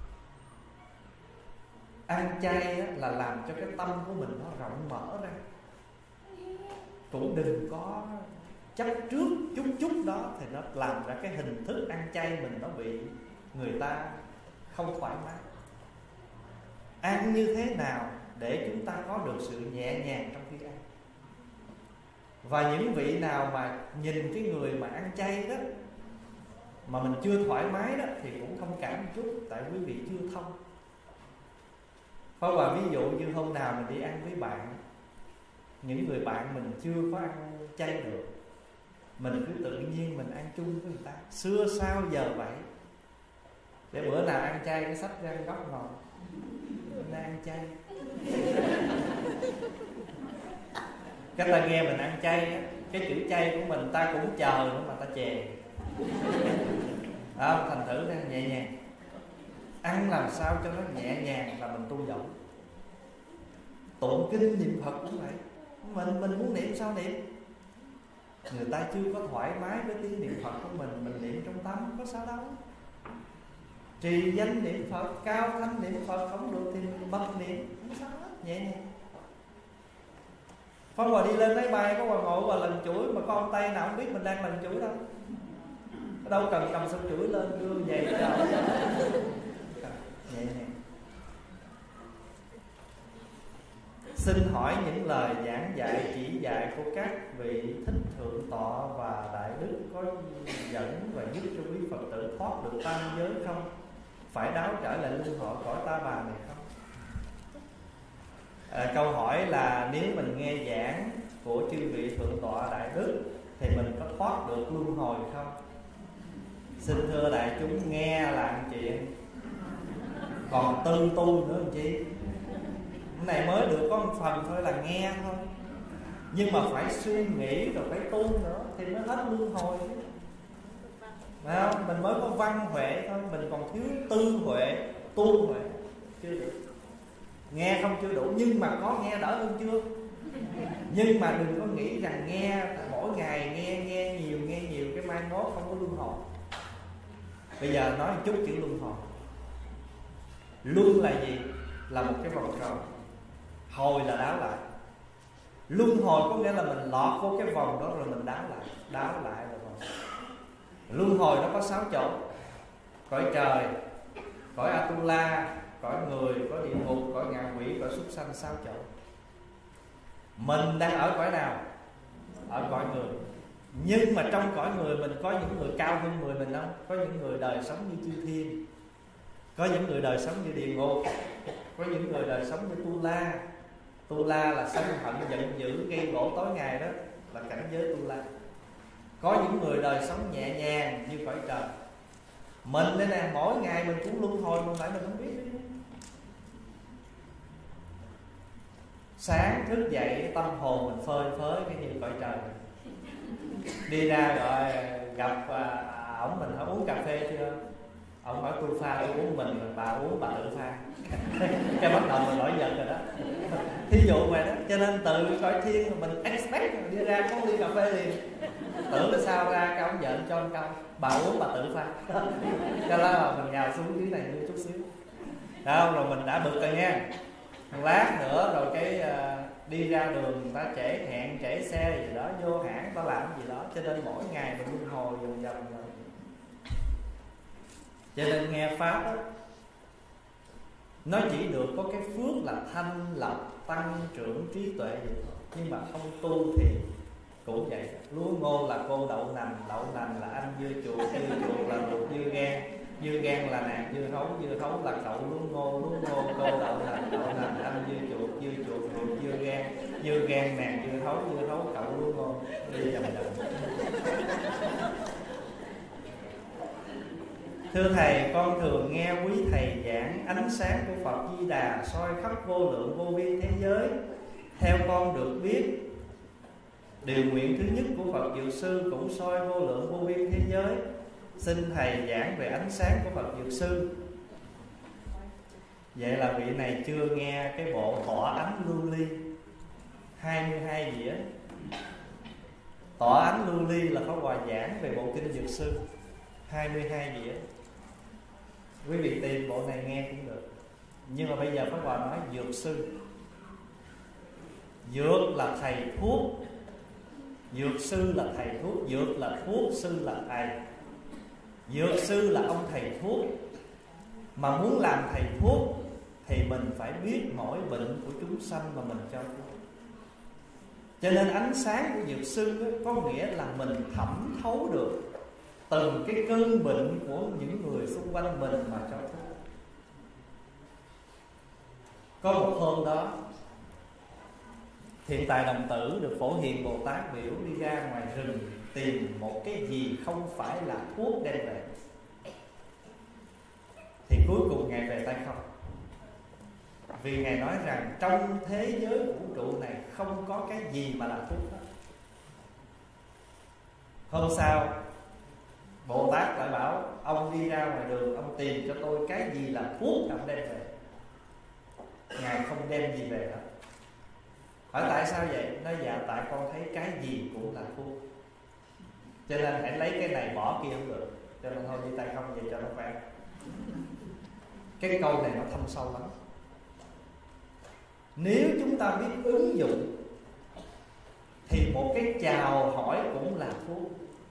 Ăn chay là làm cho cái tâm của mình nó rộng mở ra. Cũng đừng có chấp trước chút đó, thì nó làm ra cái hình thức ăn chay mình nó bị người ta không thoải mái. Ăn như thế nào để chúng ta có được sự nhẹ nhàng trong khi ăn. Và những vị nào mà nhìn cái người mà ăn chay đó mà mình chưa thoải mái đó, thì cũng thông cảm một chút, tại quý vị chưa thông. Và ví dụ như hôm nào mình đi ăn với bạn, những người bạn mình chưa có ăn chay được, mình cứ tự nhiên mình ăn chung với người ta. Xưa sao giờ vậy, để bữa nào ăn chay cái sách ra góc ngồi mình ăn chay. Cái ta nghe mình ăn chay á, cái chữ chay của mình ta cũng chờ nữa mà ta chè. Thành thử ra nhẹ nhàng, ăn làm sao cho nó nhẹ nhàng là mình tu vọng. Tụng kinh niệm Phật cũng vậy, mình muốn niệm sao niệm. Người ta chưa có thoải mái với tiếng niệm Phật của mình niệm trong tâm không có sao đâu. Trì danh niệm Phật, cao thanh niệm Phật không được thì mình bật niệm, không sao hết, nhẹ nhàng. Pháp Hòa đi lên máy bay, có Hòa ngồi và lần chuỗi, mà có ông Tây nào không biết mình đang lần chuỗi đâu. Đâu cần cầm sâu chuỗi lên đưa về đâu. Nhẹ nhàng. Xin hỏi những lời giảng dạy chỉ dạy của các vị Thích Thượng Tọa và Đại Đức có dẫn và giúp cho quý Phật tử thoát được tam giới không? Phải đáo trở lại luân hồi cõi ta bà này không? Câu hỏi là nếu mình nghe giảng của chư vị Thượng Tọa Đại Đức thì mình có thoát được luân hồi không? Xin thưa đại chúng, nghe là chuyện, còn tư tu nữa làm chi? Cái này mới được có một phần thôi là nghe thôi, nhưng mà phải suy nghĩ rồi phải tu nữa thì mới hết luân hồi. Phải không? Mình mới có văn huệ thôi, mình còn thiếu tư huệ, tu huệ chưa được. Nghe không chưa đủ, nhưng mà có nghe đỡ hơn chưa. Nhưng mà đừng có nghĩ rằng nghe mỗi ngày nghe nhiều cái mai mốt không có luân hồi. Bây giờ nói một chút chữ luân hồi. Luân là gì? Là một cái vòng tròn, hồi là đáo lại. Luân hồi có nghĩa là mình lọt vô cái vòng đó rồi mình đáo lại rồi vòng. Luân hồi nó có 6 chỗ: cõi trời, cõi Atula, cõi người, cõi địa ngục, cõi ngạ quỷ, cõi súc sanh, 6 chỗ. Mình đang ở cõi nào? Ở cõi người. Nhưng mà trong cõi người mình có những người cao hơn người mình không? Có những người đời sống như chư thiên, có những người đời sống như địa ngục, có những người đời sống như Tu La. Tu La là sân hận giận dữ gây gỗ tối ngày, đó là cảnh giới Tu La. Có những người đời sống nhẹ nhàng như cõi trời. Mình đây nè, mỗi ngày mình cũng luân hồi mà lại mình không biết. Sáng thức dậy tâm hồn mình phơi phới cái như cõi trời. Đi ra gọi gặp ổng, mình hỏi uống cà phê chưa? Ông hỏi tôi pha, tôi uống mình, bà uống bà tự pha. Cái bắt đầu mình nổi giận rồi đó. Thí dụ vậy đó. Cho nên từ cõi thiên mình expect đi ra có ly cà phê liền. Tưởng là sao ra cái ông giận cho ông câu bà uống bà tự pha. Cho nên là mình nhào xuống dưới này như chút xíu. Đâu rồi mình đã bực rồi nha. Một lát nữa rồi cái đi ra đường người ta trễ hẹn, trễ xe gì đó, vô hãng ta làm gì đó. Cho nên mỗi ngày mình luân hồi vòng vòng rồi. Cho nên nghe Pháp đó, nó chỉ được có cái phước là thanh lọc, tăng trưởng trí tuệ vậy thôi. Nhưng mà không tu thì cũng vậy. Lúa ngô là cô đậu nành là anh dưa chuột là ruột dưa gan là nàng dưa hấu là cậu lúa ngô cô đậu nành anh dưa chuột ruột dưa gan nàng dưa hấu cậu lúa ngô. Đi vòng vòng. Thưa Thầy, con thường nghe quý Thầy giảng ánh sáng của Phật Di Đà soi khắp vô lượng vô biên thế giới. Theo con được biết, điều nguyện thứ nhất của Phật Dược Sư cũng soi vô lượng vô biên thế giới. Xin Thầy giảng về ánh sáng của Phật Dược Sư. Vậy là vị này chưa nghe cái bộ Tọa Ánh Lưu Ly 22 dĩa. Tọa Ánh Lưu Ly là có hòa giảng về bộ kinh Dược Sư 22 dĩa. Quý vị tìm bộ này nghe cũng được. Nhưng mà bây giờ Pháp Hòa nói Dược Sư. Dược là thầy thuốc, Dược Sư là thầy thuốc. Dược là thuốc, sư là thầy. Dược Sư là ông thầy thuốc. Mà muốn làm thầy thuốc thì mình phải biết mỗi bệnh của chúng sanh mà mình cho thuốc. Cho nên ánh sáng của Dược Sư có nghĩa là mình thẩm thấu được từng cái cơn bệnh của những người xung quanh mình mà cho thuốc. Có một hôm đó, Thiện Tài Đồng Tử được Phổ Hiền Bồ Tát biểu đi ra ngoài rừng tìm một cái gì không phải là thuốc đem về. Thì cuối cùng Ngài về tay không. Vì Ngài nói rằng trong thế giới vũ trụ này không có cái gì mà là thuốc hết. Hôm sau Bồ Tát lại bảo ông đi ra ngoài đường, ông tìm cho tôi cái gì là thuốc ông đem về. Ngài không đem gì về hết. Hỏi tại sao vậy? Nói dạ tại con thấy cái gì cũng là thuốc, cho nên hãy lấy cái này bỏ kia không được. Cho nên thôi đi tay không vậy cho nó khỏe. Cái câu này nó thâm sâu lắm. Nếu chúng ta biết ứng dụng thì một cái chào hỏi cũng là thuốc.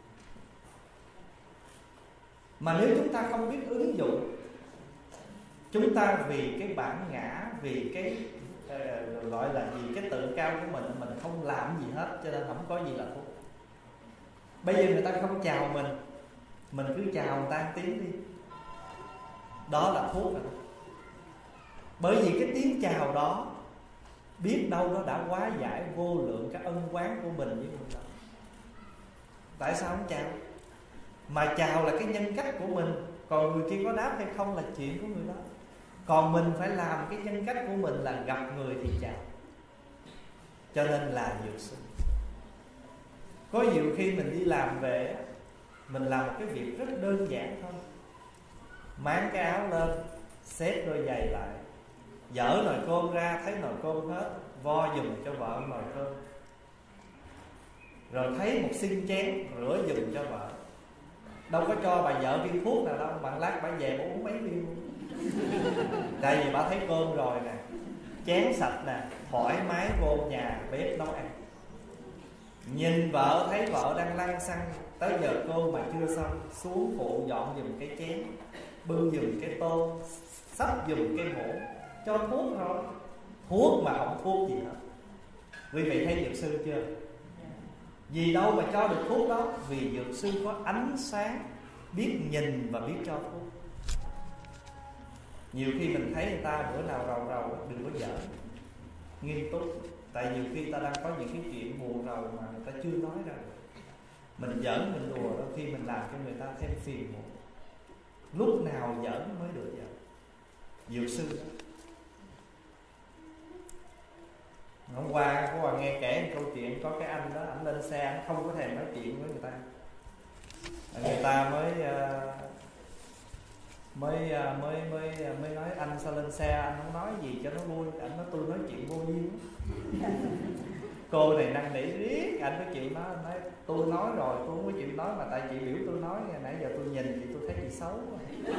Mà nếu chúng ta không biết ứng dụng, chúng ta vì cái bản ngã, vì cái gọi là gì, cái tự cao của mình không làm gì hết, cho nên không có gì là thuốc. Bây giờ người ta không chào mình cứ chào người ta tiếng đi, đó là thuốc rồi. Bởi vì cái tiếng chào đó biết đâu nó đã hóa giải vô lượng các ân oán của mình với người đó. Tại sao không chào? Mà chào là cái nhân cách của mình, còn người kia có đáp hay không là chuyện của người đó. Còn mình phải làm cái nhân cách của mình là gặp người thì chào. Cho nên là dược sư. Có nhiều khi mình đi làm về, mình làm một cái việc rất đơn giản thôi, mang cái áo lên, xếp đôi giày lại, dỡ nồi cơm ra, thấy nồi cơm hết, vo giùm cho vợ nồi cơm, rồi thấy một xin chén, rửa giùm cho vợ. Đâu có cho bà vợ viên thuốc nào đâu, bạn lát bà về bà uống mấy viên. Tại vì bà thấy cơm rồi nè, chén sạch nè, thoải mái vô nhà bếp nấu ăn. Nhìn vợ, thấy vợ đang lăn xăng, tới giờ cơm mà chưa xong, xuống phụ dọn giùm cái chén, bưng giùm cái tô, sắp giùm cái muỗng, cho thuốc thôi. Thuốc mà không thuốc gì hết. Quý vị thấy dược sư chưa? Vì đâu mà cho được thuốc đó? Vì dược sư có ánh sáng, biết nhìn và biết cho thuốc. Nhiều khi mình thấy người ta bữa nào rầu rầu, đừng có giỡn, nghiêm túc. Tại nhiều khi ta đang có những cái chuyện buồn rầu mà người ta chưa nói ra. Mình giỡn, mình đùa, đôi khi mình làm cho người ta thêm phiền muộn. Lúc nào giỡn mới được giỡn. Dược sư đó. Hôm qua có Hoàng nghe kể một câu chuyện, có cái anh đó, anh lên xe, anh không có thèm nói chuyện với người ta. Người ta mới nói anh sao lên xe anh không nói gì cho nó vui. Anh nói tôi nói chuyện vô duyên. Cô này năn nỉ riết, anh có chịu nói, anh nói tôi nói rồi, tôi không có chịu nói, mà tại chị biểu tôi nói, nãy giờ tôi nhìn chị tôi thấy chị xấu quá.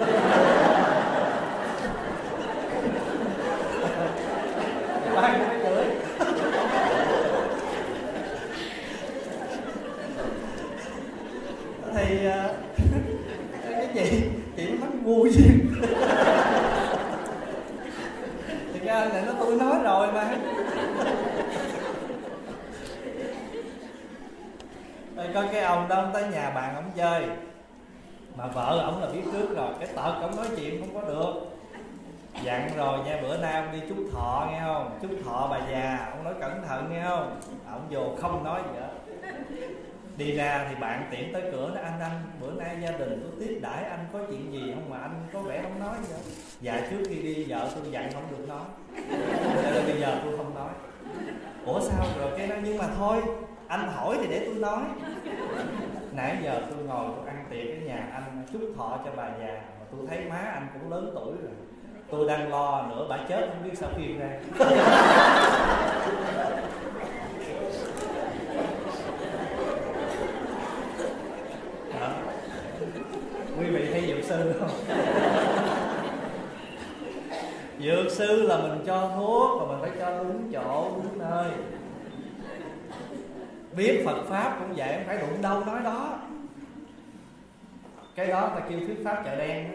Ai cũng chửi. Thì cái gì chị nó mắc ngu duyên. Thì cái anh này nó tôi nói rồi mà. Rồi có cái ông đó, ông tới nhà bạn ông chơi, mà vợ ổng là biết trước rồi, cái tợt ổng nói chuyện không có được. Dặn rồi nha, bữa nay ông đi chúc thọ nghe không, chúc thọ bà già, ông nói cẩn thận nghe không. Ông vô không nói gì hết. Đi ra thì bạn tiễn tới cửa nói anh bữa nay gia đình tôi tiếp đãi anh có chuyện gì không mà anh có vẻ không nói gì hết. Dạ trước khi đi vợ tôi dặn không được nói, cho nên bây giờ tôi không nói. Ủa sao rồi? Cái nói nhưng mà thôi anh hỏi thì để tôi nói. Nãy giờ tôi ngồi tôi ăn tiệc ở nhà anh chúc thọ cho bà già, mà tôi thấy má anh cũng lớn tuổi rồi, tôi đang lo nữa bà chết không biết sao phiền ra. Quý vị thấy dược sư không? Dược sư là mình cho thuốc mà mình phải cho đúng chỗ, đúng nơi. Biết Phật Pháp cũng vậy, không phải đụng đâu nói đó. Cái đó ta kêu thuyết Pháp chợ đen.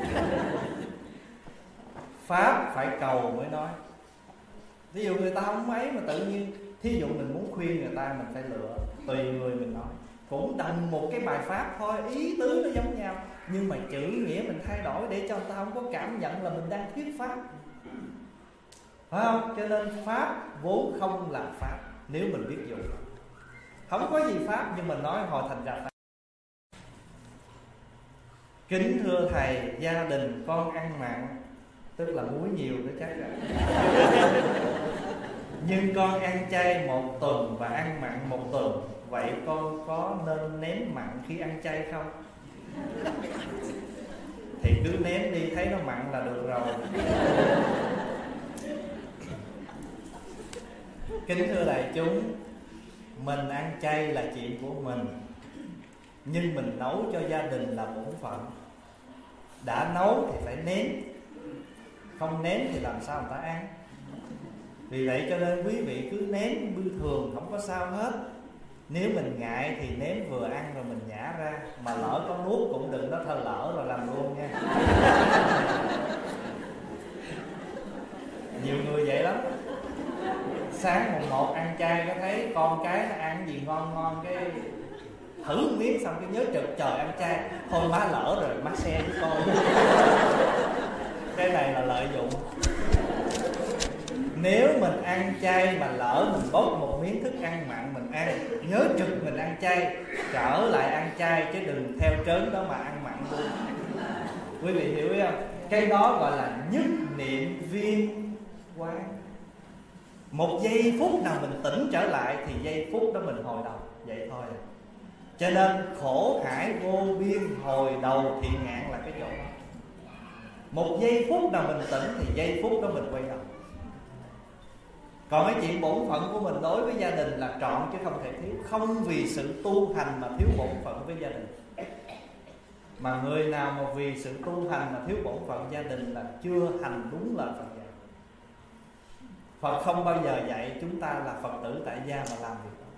Pháp phải cầu mới nói. Ví dụ người ta không ấy mà tự nhiên, thí dụ mình muốn khuyên người ta, mình phải lựa tùy người mình nói. Cũng đồng một cái bài Pháp thôi, ý tứ nó giống nhau, nhưng mà chữ nghĩa mình thay đổi để cho người ta không có cảm nhận là mình đang thuyết Pháp, phải không? Cho nên Pháp vốn không là Pháp nếu mình biết dùng. Không có gì Pháp nhưng mình nói hồi thành ra Pháp. Kính thưa thầy, gia đình con ăn mặn, tức là muối nhiều nữa chắc rồi. Nhưng con ăn chay 1 tuần và ăn mặn 1 tuần, vậy con có nên ném mặn khi ăn chay không? Thì cứ ném đi, thấy nó mặn là được rồi. Kính thưa đại chúng, mình ăn chay là chuyện của mình, nhưng mình nấu cho gia đình là bổn phận. Đã nấu thì phải nếm, không nếm thì làm sao người ta ăn. Vì vậy cho nên quý vị cứ nếm như thường, không có sao hết. Nếu mình ngại thì nếm vừa ăn rồi mình nhả ra, mà lỡ có nuốt cũng đừng có thơ lỡ rồi làm luôn nha. Nhiều người vậy lắm. sáng mùng 1 ăn chay có thấy con cái nó ăn gì ngon ngon cái thử một miếng xong cái nhớ trực trời ăn chay, thôi má lỡ rồi má xe với con. Cái này là lợi dụng. Nếu mình ăn chay mà lỡ mình bốc một miếng thức ăn mặn mình ăn, nhớ trực mình ăn chay, trở lại ăn chay chứ đừng theo trớn đó mà ăn mặn luôn. Quý vị hiểu không? Cái đó gọi là nhất niệm viên quán. Một giây phút nào mình tỉnh trở lại thì giây phút đó mình hồi đầu, vậy thôi. Cho nên khổ hải vô biên hồi đầu thiện ngạn là cái chỗ đó. Một giây phút nào mình tỉnh thì giây phút đó mình quay đầu. Còn cái chuyện bổn phận của mình đối với gia đình là trọn chứ không thể thiếu. Không vì sự tu hành mà thiếu bổn phận với gia đình. Mà người nào mà vì sự tu hành mà thiếu bổn phận gia đình là chưa hành đúng lời Phật dạy. Phật không bao giờ dạy chúng ta là Phật tử tại gia mà làm việc đó.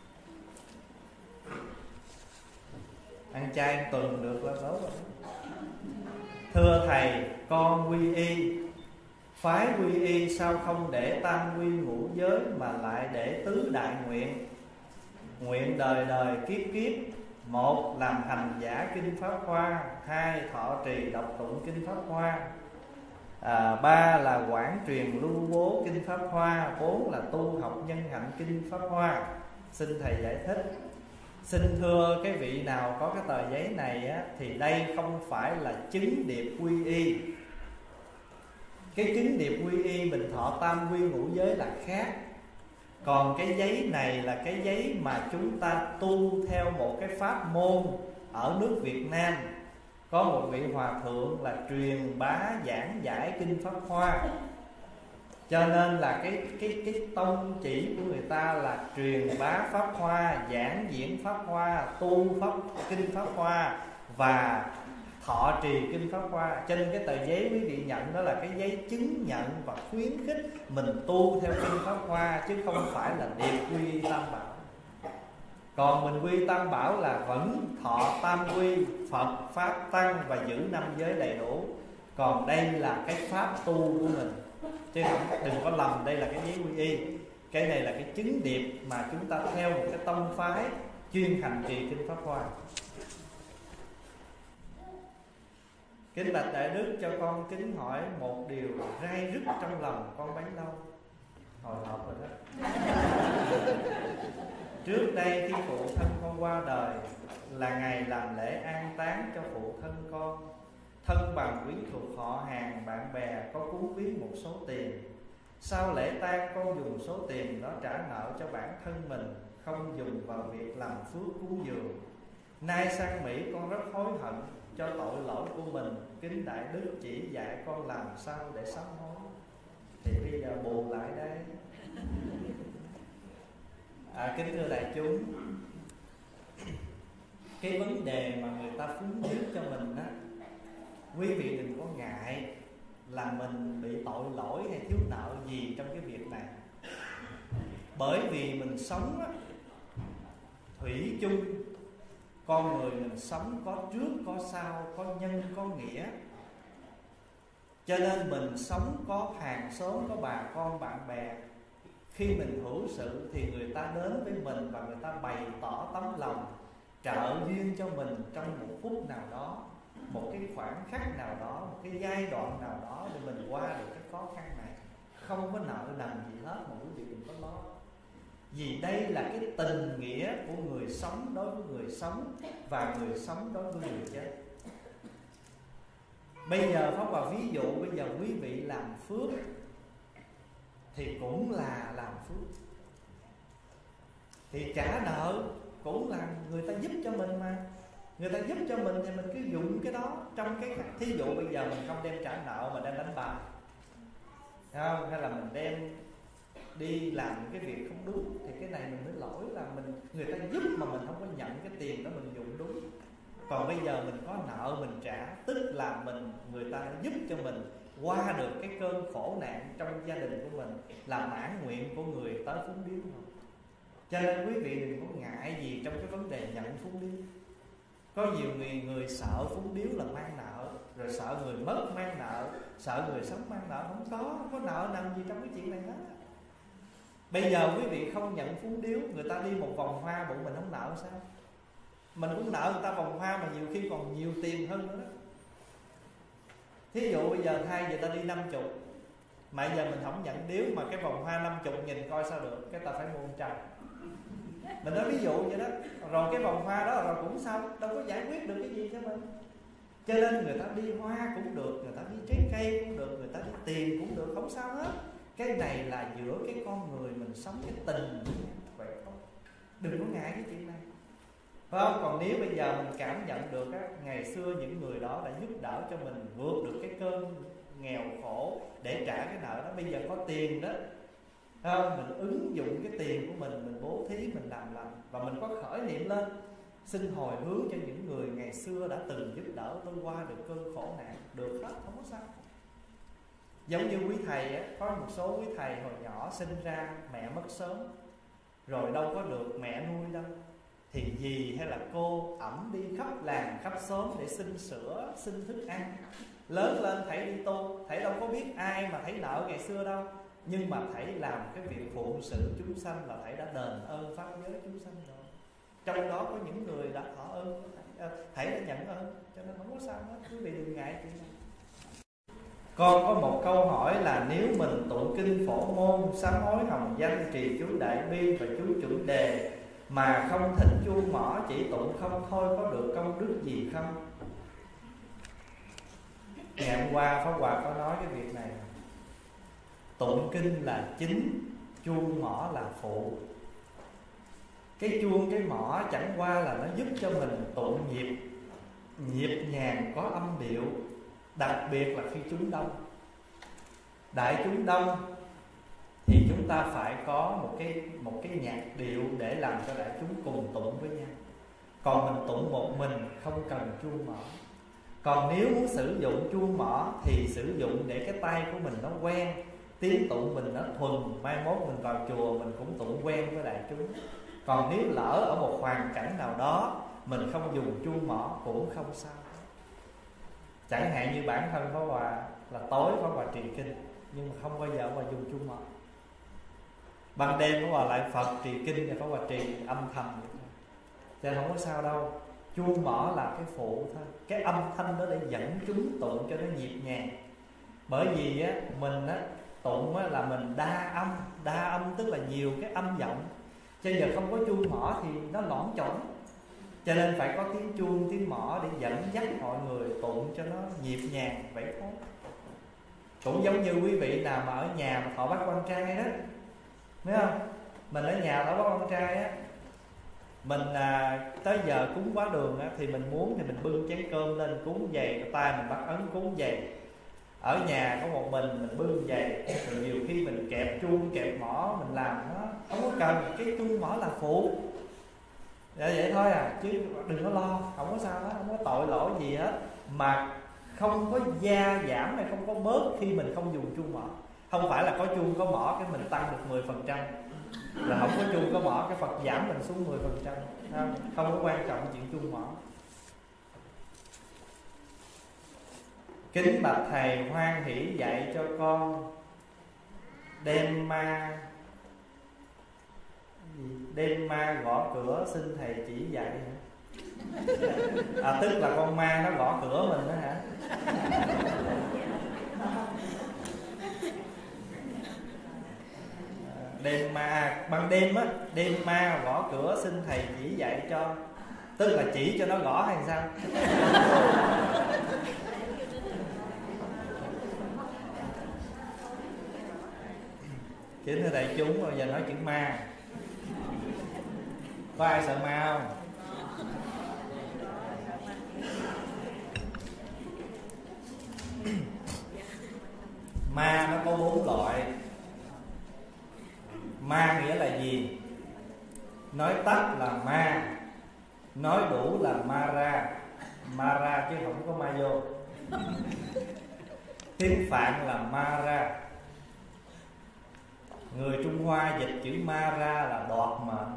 Ăn chay tuần được là tốt rồi. Thưa thầy, con quy y. Phái quy y sao không để tam quy ngũ giới mà lại để tứ đại nguyện? Nguyện đời đời kiếp kiếp. Một, làm hành giả kinh Pháp Hoa. Hai, thọ trì đọc tụng kinh Pháp Hoa. Ba là quảng truyền lưu bố kinh Pháp Hoa. Bốn là tu học nhân hạnh kinh Pháp Hoa. Xin thầy giải thích. Xin thưa cái vị nào có cái tờ giấy này á, thì đây không phải là chứng điệp quy y. Cái chứng điệp quy y mình thọ tam quy ngũ giới là khác. Còn cái giấy này là cái giấy mà chúng ta tu theo một cái pháp môn ở nước Việt Nam. Có một vị hòa thượng là truyền bá giảng giải kinh Pháp Hoa. Cho nên là cái tông chỉ của người ta là truyền bá Pháp Hoa, giảng diễn Pháp Hoa, tu kinh Pháp Hoa và thọ trì kinh Pháp Hoa. Trên cái tờ giấy quý vị nhận đó là cái giấy chứng nhận và khuyến khích mình tu theo kinh Pháp Hoa, chứ không phải là điệp quy tam bảo. Còn mình quy tam bảo là vẫn thọ tam quy, Phật, Pháp, Tăng và giữ 5 giới đầy đủ. Còn đây là cái pháp tu của mình, chứ đừng có lầm đây là cái giấy quy y. Cái này là cái chứng điệp mà chúng ta theo một cái tông phái chuyên hành trì kinh Pháp Hoa. Kính bạch Đại Đức, cho con kính hỏi một điều rai rứt trong lòng con bấy lâu. Hồi hộp rồi đó. Trước đây khi phụ thân con qua đời là ngày làm lễ an táng cho phụ thân con. Thân bằng quyến thuộc họ hàng bạn bè có cúng viếng một số tiền. Sau lễ tang con dùng số tiền đó trả nợ cho bản thân mình, không dùng vào việc làm phước cúng dường. Nay sang Mỹ con rất hối hận cho tội lỗi của mình. Kính Đại Đức chỉ dạy con làm sao để sám hối. Thì bây giờ bù lại đây. Kính thưa đại chúng, cái vấn đề mà người ta phúng viếng cho mình á, quý vị đừng có ngại là mình bị tội lỗi hay thiếu nợ gì trong cái việc này. Bởi vì mình sống á, thủy chung con người mình sống có trước có sau, có nhân có nghĩa. Cho nên mình sống có hàng xóm, có bà con bạn bè. Khi mình hữu sự thì người ta đến với mình và người ta bày tỏ tấm lòng trợ duyên cho mình trong một phút nào đó, một cái khoảnh khắc nào đó, một cái giai đoạn nào đó để mình qua được cái khó khăn này. Không có nợ nần gì hết mà quý vị đừng có lo. Vì đây là cái tình nghĩa của người sống đối với người sống và người sống đối với người chết. Bây giờ Pháp Hòa ví dụ, bây giờ quý vị làm phước thì cũng là làm phước, thì trả nợ cũng là người ta giúp cho mình mà. Người ta giúp cho mình thì mình cứ dùng cái đó trong cái. Thí dụ bây giờ mình không đem trả nợ mà đem đánh bài, không? Hay là mình đem đi làm cái việc không đúng, thì cái này mình mới lỗi là người ta giúp mà mình không có nhận cái tiền đó mình dùng đúng. Còn bây giờ mình có nợ mình trả, tức là người ta giúp cho mình qua được cái cơn khổ nạn trong gia đình của mình, là mãn nguyện của người tới phúng điếu thôi. Cho nên quý vị đừng có ngại gì trong cái vấn đề nhận phúng điếu. Có nhiều người sợ phúng điếu là mang nợ, rồi sợ người mất mang nợ, sợ người sống mang nợ. Không có nợ nằm gì trong cái chuyện này hết. Bây giờ quý vị không nhận phúng điếu, người ta đi một vòng hoa bụng mình không nợ sao? Mình cũng nợ người ta vòng hoa mà nhiều khi còn nhiều tiền hơn nữa đó. Thí dụ bây giờ thay người ta đi 50, mà bây giờ mình không nhận điếu mà cái vòng hoa 50 nhìn coi sao được, cái ta phải mua 100. Mình nói ví dụ vậy đó. Rồi cái vòng hoa đó rồi cũng xong, đâu có giải quyết được cái gì cho mình. Cho nên người ta đi hoa cũng được, người ta đi trái cây cũng được, người ta đi tiền cũng được, không sao hết. Cái này là giữa cái con người mình sống cái tình vậy thôi. Đừng có ngại cái chuyện này, phải không? Còn nếu bây giờ mình cảm nhận được á, ngày xưa những người đó đã giúp đỡ cho mình vượt được cái cơn nghèo khổ để trả cái nợ đó. Bây giờ có tiền đó, phải không? Mình ứng dụng cái tiền của mình bố thí, mình làm lành, và mình có khởi niệm lên xin hồi hướng cho những người ngày xưa đã từng giúp đỡ tôi qua được cơn khổ nạn, được hết, không có sao. Giống như quý thầy á, có một số quý thầy hồi nhỏ sinh ra mẹ mất sớm, rồi đâu có được mẹ nuôi đâu, thì dì hay là cô ẵm đi khắp làng khắp xóm để xin sữa, xin thức ăn. Lớn lên thầy đi tu, thầy đâu có biết ai mà thầy nợ ngày xưa đâu, nhưng mà thầy làm cái việc phụng sự chúng sanh là thầy đã đền ơn pháp giới chúng sanh rồi. Trong đó có những người đã thọ ơn, thầy đã nhận ơn, cho nên không có sao hết. Quý vị đừng ngại chuyện này. Con có một câu hỏi là nếu mình tụng kinh Phổ Môn, sám hối hồng danh, trì chú Đại Bi và chú Chuẩn Đề mà không thỉnh chuông mỏ, chỉ tụng không thôi, có được công đức gì không? Ngày hôm qua Pháp Hòa có nói cái việc này. Tụng kinh là chính, chuông mỏ là phụ. Cái chuông cái mỏ chẳng qua là nó giúp cho mình tụng nhịp nhàng, có âm điệu. Đặc biệt là khi chúng đông, đại chúng đông thì chúng ta phải có một cái nhạc điệu để làm cho đại chúng cùng tụng với nhau. Còn mình tụng một mình không cần chuông mỏ. Còn nếu muốn sử dụng chuông mỏ thì sử dụng để cái tay của mình nó quen, tiếng tụng mình nó thuần, mai mốt mình vào chùa mình cũng tụng quen với đại chúng. Còn nếu lỡ ở một hoàn cảnh nào đó mình không dùng chuông mỏ cũng không sao. Chẳng hạn như bản thân Pháp Hòa là tối Pháp Hòa trì kinh, nhưng mà không bao giờ Pháp Hòa dùng chuông mỏ. Ban đêm Pháp Hòa lại Phật trì kinh và Pháp Hòa trì âm thầm vậy thôi. Cho nên không có sao đâu. Chuông mỏ là cái phụ thôi, cái âm thanh đó để dẫn chúng tụng cho nó nhịp nhàng. Bởi vì á, mình á, tụng á, là mình đa âm tức là nhiều cái âm giọng. Cho giờ không có chuông mỏ thì nó lõn chỏn. Cho nên phải có tiếng chuông, tiếng mỏ để dẫn dắt mọi người tụng cho nó nhịp nhàng vậy thôi. Cũng giống như quý vị nào mà ở nhà mà thọ bát quan trai đó, biết không? Mình ở nhà thọ bát quan trai á, mình tới giờ cúng quá đường á, thì mình muốn thì mình bưng chén cơm lên cúng dày, tay mình bắt ấn cúng dày. Ở nhà có một mình bưng dày, rồi nhiều khi mình kẹp chuông kẹp mỏ mình làm nó không có cần, cái chuông mỏ là phụ. Dạ vậy thôi à, chứ đừng có lo, không có sao hết, không có tội lỗi gì hết. Mà không có gia giảm hay không có bớt khi mình không dùng chuông mỏ. Không phải là có chuông có mỏ cái mình tăng được 10%, là không có chuông có mỏ cái Phật giảm mình xuống 10%. Không có quan trọng chuyện chuông mỏ. Kính bạch thầy, hoan hỷ dạy cho con đem ma gõ cửa, xin thầy chỉ dạy. Tức là con ma nó gõ cửa mình đó hả? Đem ma ban đêm á, đem ma gõ cửa xin thầy chỉ dạy cho, tức là chỉ cho nó gõ hay sao? Kính thưa đại chúng, bây giờ nói chuyện ma. Có ai sợ ma không? Ma nó có 4 loại. Ma nghĩa là gì? Nói tắt là ma, nói đủ là ma ra chứ không có ma vô. Tiếng Phạn là ma ra. Người Trung Hoa dịch chữ ma ra là đoạt mệnh.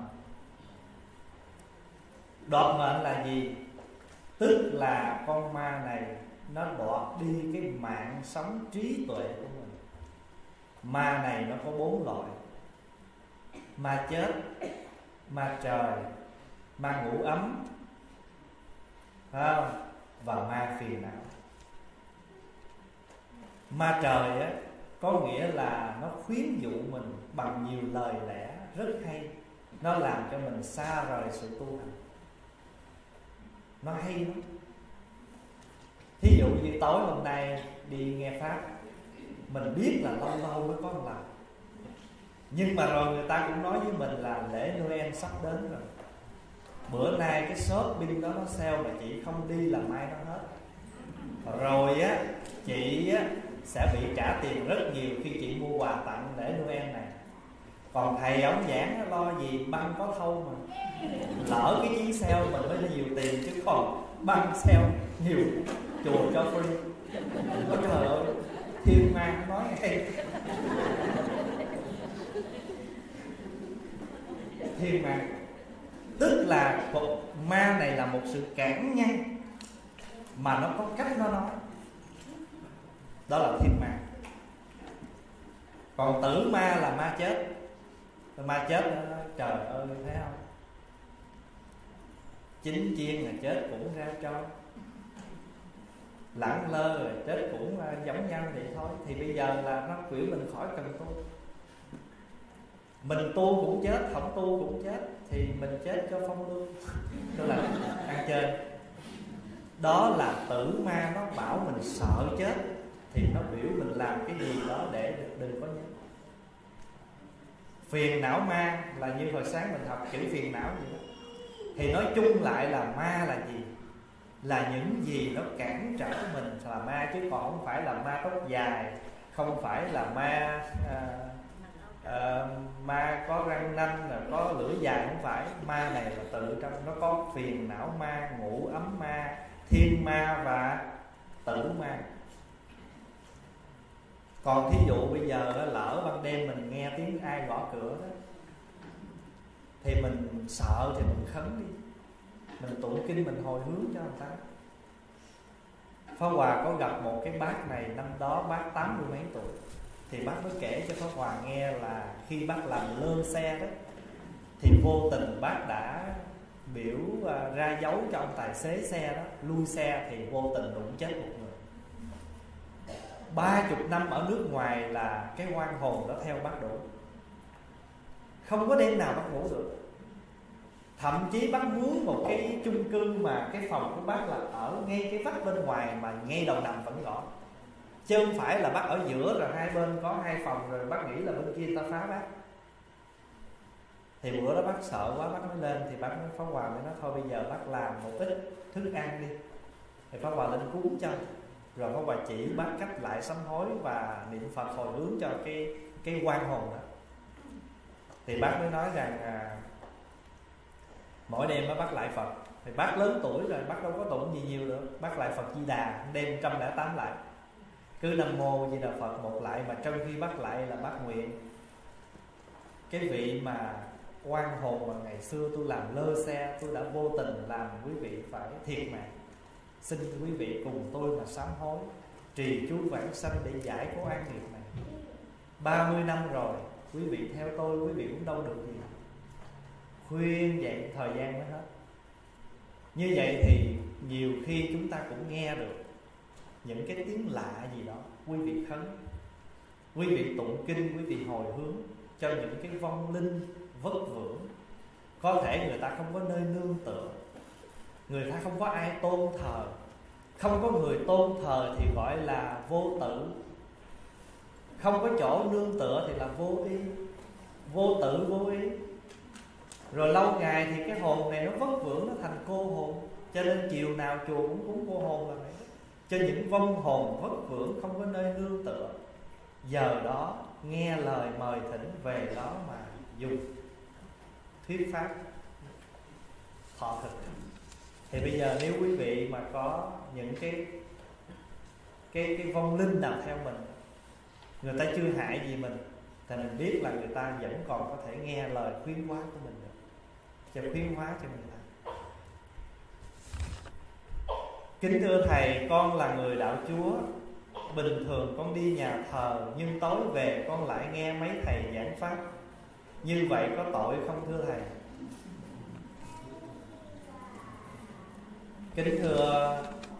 Đoạt mệnh là gì? Tức là con ma này nó đoạt đi cái mạng sống trí tuệ của mình. Ma này nó có 4 loại. ma chết, ma trời, ma ngủ ấm, phải không? Và ma phiền não. Ma trời á có nghĩa là nó khuyến dụ mình bằng nhiều lời lẽ rất hay, nó làm cho mình xa rời sự tu hành. Nó hay lắm. Thí dụ như tối hôm nay đi nghe pháp, mình biết là lâu lâu mới có một lần, nhưng mà rồi người ta cũng nói với mình là lễ Noel sắp đến rồi, bữa nay cái shopping đó nó sale mà chị không đi là mai nó hết. Rồi á, chị á sẽ bị trả tiền rất nhiều khi chị mua quà tặng lễ Noel này. Còn thầy ổng giảng lo gì băng có thâu mà, lỡ cái chuyến sale mình mới nhiều tiền, chứ còn băng sale nhiều chùa cho free. Ôi trời ơi, thiên ma nói ngay. Thiên ma tức là ma này là một sự cản ngăn mà nó có cách nó nói, đó là thiên ma. Còn tử ma là ma chết. Ma chết đó, trời ơi thấy không, chính chiên là chết cũng ra cho, lẳng lơ rồi chết cũng giống nhau vậy thôi. Thì bây giờ là nó khuyển mình khỏi cần tu. Mình tu cũng chết, không tu cũng chết, thì mình chết cho phong lưu. Đó là ăn chơi. Đó là tử ma, nó bảo mình sợ chết, thì nó biểu mình làm cái gì đó để đừng có nhớ. Phiền não ma là như hồi sáng mình học chữ phiền não vậy đó. Thì nói chung lại là ma là gì? Là những gì nó cản trở mình là ma, chứ còn không phải là ma tóc dài, không phải là ma ma có răng nanh, là có lưỡi dài, không phải. Ma này là tự trong nó có phiền não ma, ngủ ấm ma, thiên ma và tử ma. Còn thí dụ bây giờ lỡ ban đêm mình nghe tiếng ai gõ cửa đó, thì mình sợ thì mình khấn đi, mình tụng kinh, mình hồi hướng cho người ta. Pháp Hòa có gặp một cái bác này, năm đó bác 80 mấy tuổi, thì bác mới kể cho Pháp Hòa nghe là khi bác làm lơ xe đó, thì vô tình bác đã biểu ra dấu cho ông tài xế xe đó lui xe, thì vô tình đụng chết một người. 30 năm ở nước ngoài là cái oan hồn đó theo bác đủ, không có đêm nào bác ngủ được. Thậm chí bác mướn một cái chung cư mà cái phòng của bác là ở ngay cái vách bên ngoài, mà ngay đầu nằm vẫn gõ, chứ không phải là bác ở giữa rồi hai bên có hai phòng rồi bác nghĩ là bên kia ta phá bác. Thì bữa đó bác sợ quá, bác mới lên, thì bác mới Pháp Hòa mới nói thôi bây giờ bác làm một ít thức ăn đi. Thì Pháp Hòa lên cúng cho, rồi Pháp Hòa chỉ bác cách lại sám hối và niệm Phật hồi hướng cho cái oan hồn đó. Thì bác mới nói rằng mỗi đêm bác lại Phật. Thì bác lớn tuổi rồi, bác đâu có tụng gì nhiều nữa, bác lại Phật Di Đà, đêm 108 lại, cứ Nam Mô Di Đà Phật một lại. Mà trong khi bác lại là bác nguyện cái vị mà oan hồn mà ngày xưa tôi làm lơ xe, tôi đã vô tình làm quý vị phải thiệt mạng, xin quý vị cùng tôi mà sám hối, trì chú vãng sanh để giải cái oan nghiệp này. 30 năm rồi, quý vị theo tôi, quý vị cũng đâu được gì. Khuyên vậy thời gian mới hết. Như vậy thì nhiều khi chúng ta cũng nghe được những cái tiếng lạ gì đó, quý vị khấn, quý vị tụng kinh, quý vị hồi hướng cho những cái vong linh vất vưởng. Có thể người ta không có nơi nương tựa, người ta không có ai tôn thờ. Không có người tôn thờ thì gọi là vô tử, không có chỗ nương tựa thì là vô y, vô tử vô y. Rồi lâu ngày thì cái hồn này nó vất vưởng, nó thành cô hồn. Cho nên chiều nào chùa cũng cúng cô hồn là vậy. Cho những vong hồn vất vưởng không có nơi nương tựa, giờ đó nghe lời mời thỉnh về đó mà dùng thuyết pháp thọ thực. Thì bây giờ nếu quý vị mà có những cái vong linh nào theo mình, người ta chưa hại gì mình, thì mình biết là người ta vẫn còn có thể nghe lời khuyến hóa của mình được, cho khuyến hóa cho người ta. Kính thưa Thầy, con là người đạo Chúa. Bình thường con đi nhà thờ, nhưng tối về con lại nghe mấy thầy giảng pháp. Như vậy có tội không thưa thầy? Kính thưa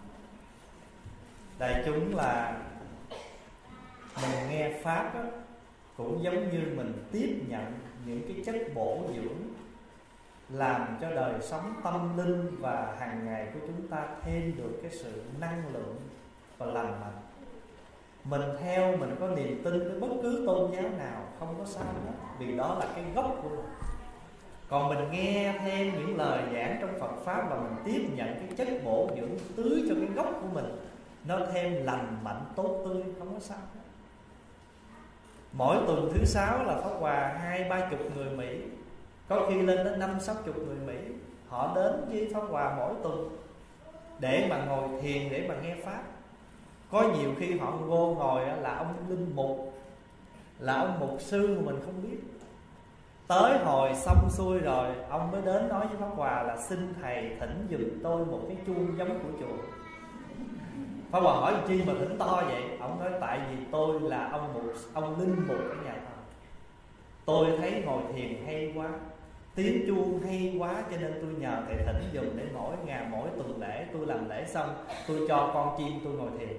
đại chúng, là mình nghe Pháp á, cũng giống như mình tiếp nhận những cái chất bổ dưỡng làm cho đời sống tâm linh và hàng ngày của chúng ta thêm được cái sự năng lượng và lành mạnh. Mình theo, mình có niềm tin với bất cứ tôn giáo nào không có sao hết, vì đó là cái gốc của mình. Còn mình nghe thêm những lời giảng trong Phật Pháp là mình tiếp nhận cái chất bổ dưỡng tưới cho cái gốc của mình, nó thêm lành mạnh tốt tươi, không có sao hết. Mỗi tuần thứ 6 là Pháp Hòa 20-30 người Mỹ, có khi lên đến 50-60 người Mỹ. Họ đến với Pháp Hòa mỗi tuần để mà ngồi thiền, để mà nghe Pháp. Có nhiều khi họ vô ngồi là ông linh mục, là ông mục sư mà mình không biết. Tới hồi xong xuôi rồi, ông mới đến nói với Pháp Hòa là xin thầy thỉnh giùm tôi một cái chuông giống của chùa. Pháp Hòa hỏi chi mà thỉnh to vậy? Ông nói tại vì tôi là ông linh mục ở nhà thờ. Tôi thấy ngồi thiền hay quá, tiếng chuông hay quá, cho nên tôi nhờ thầy thỉnh giùm để mỗi ngày, mỗi tuần lễ tôi làm lễ xong, tôi cho con chim tôi ngồi thiền.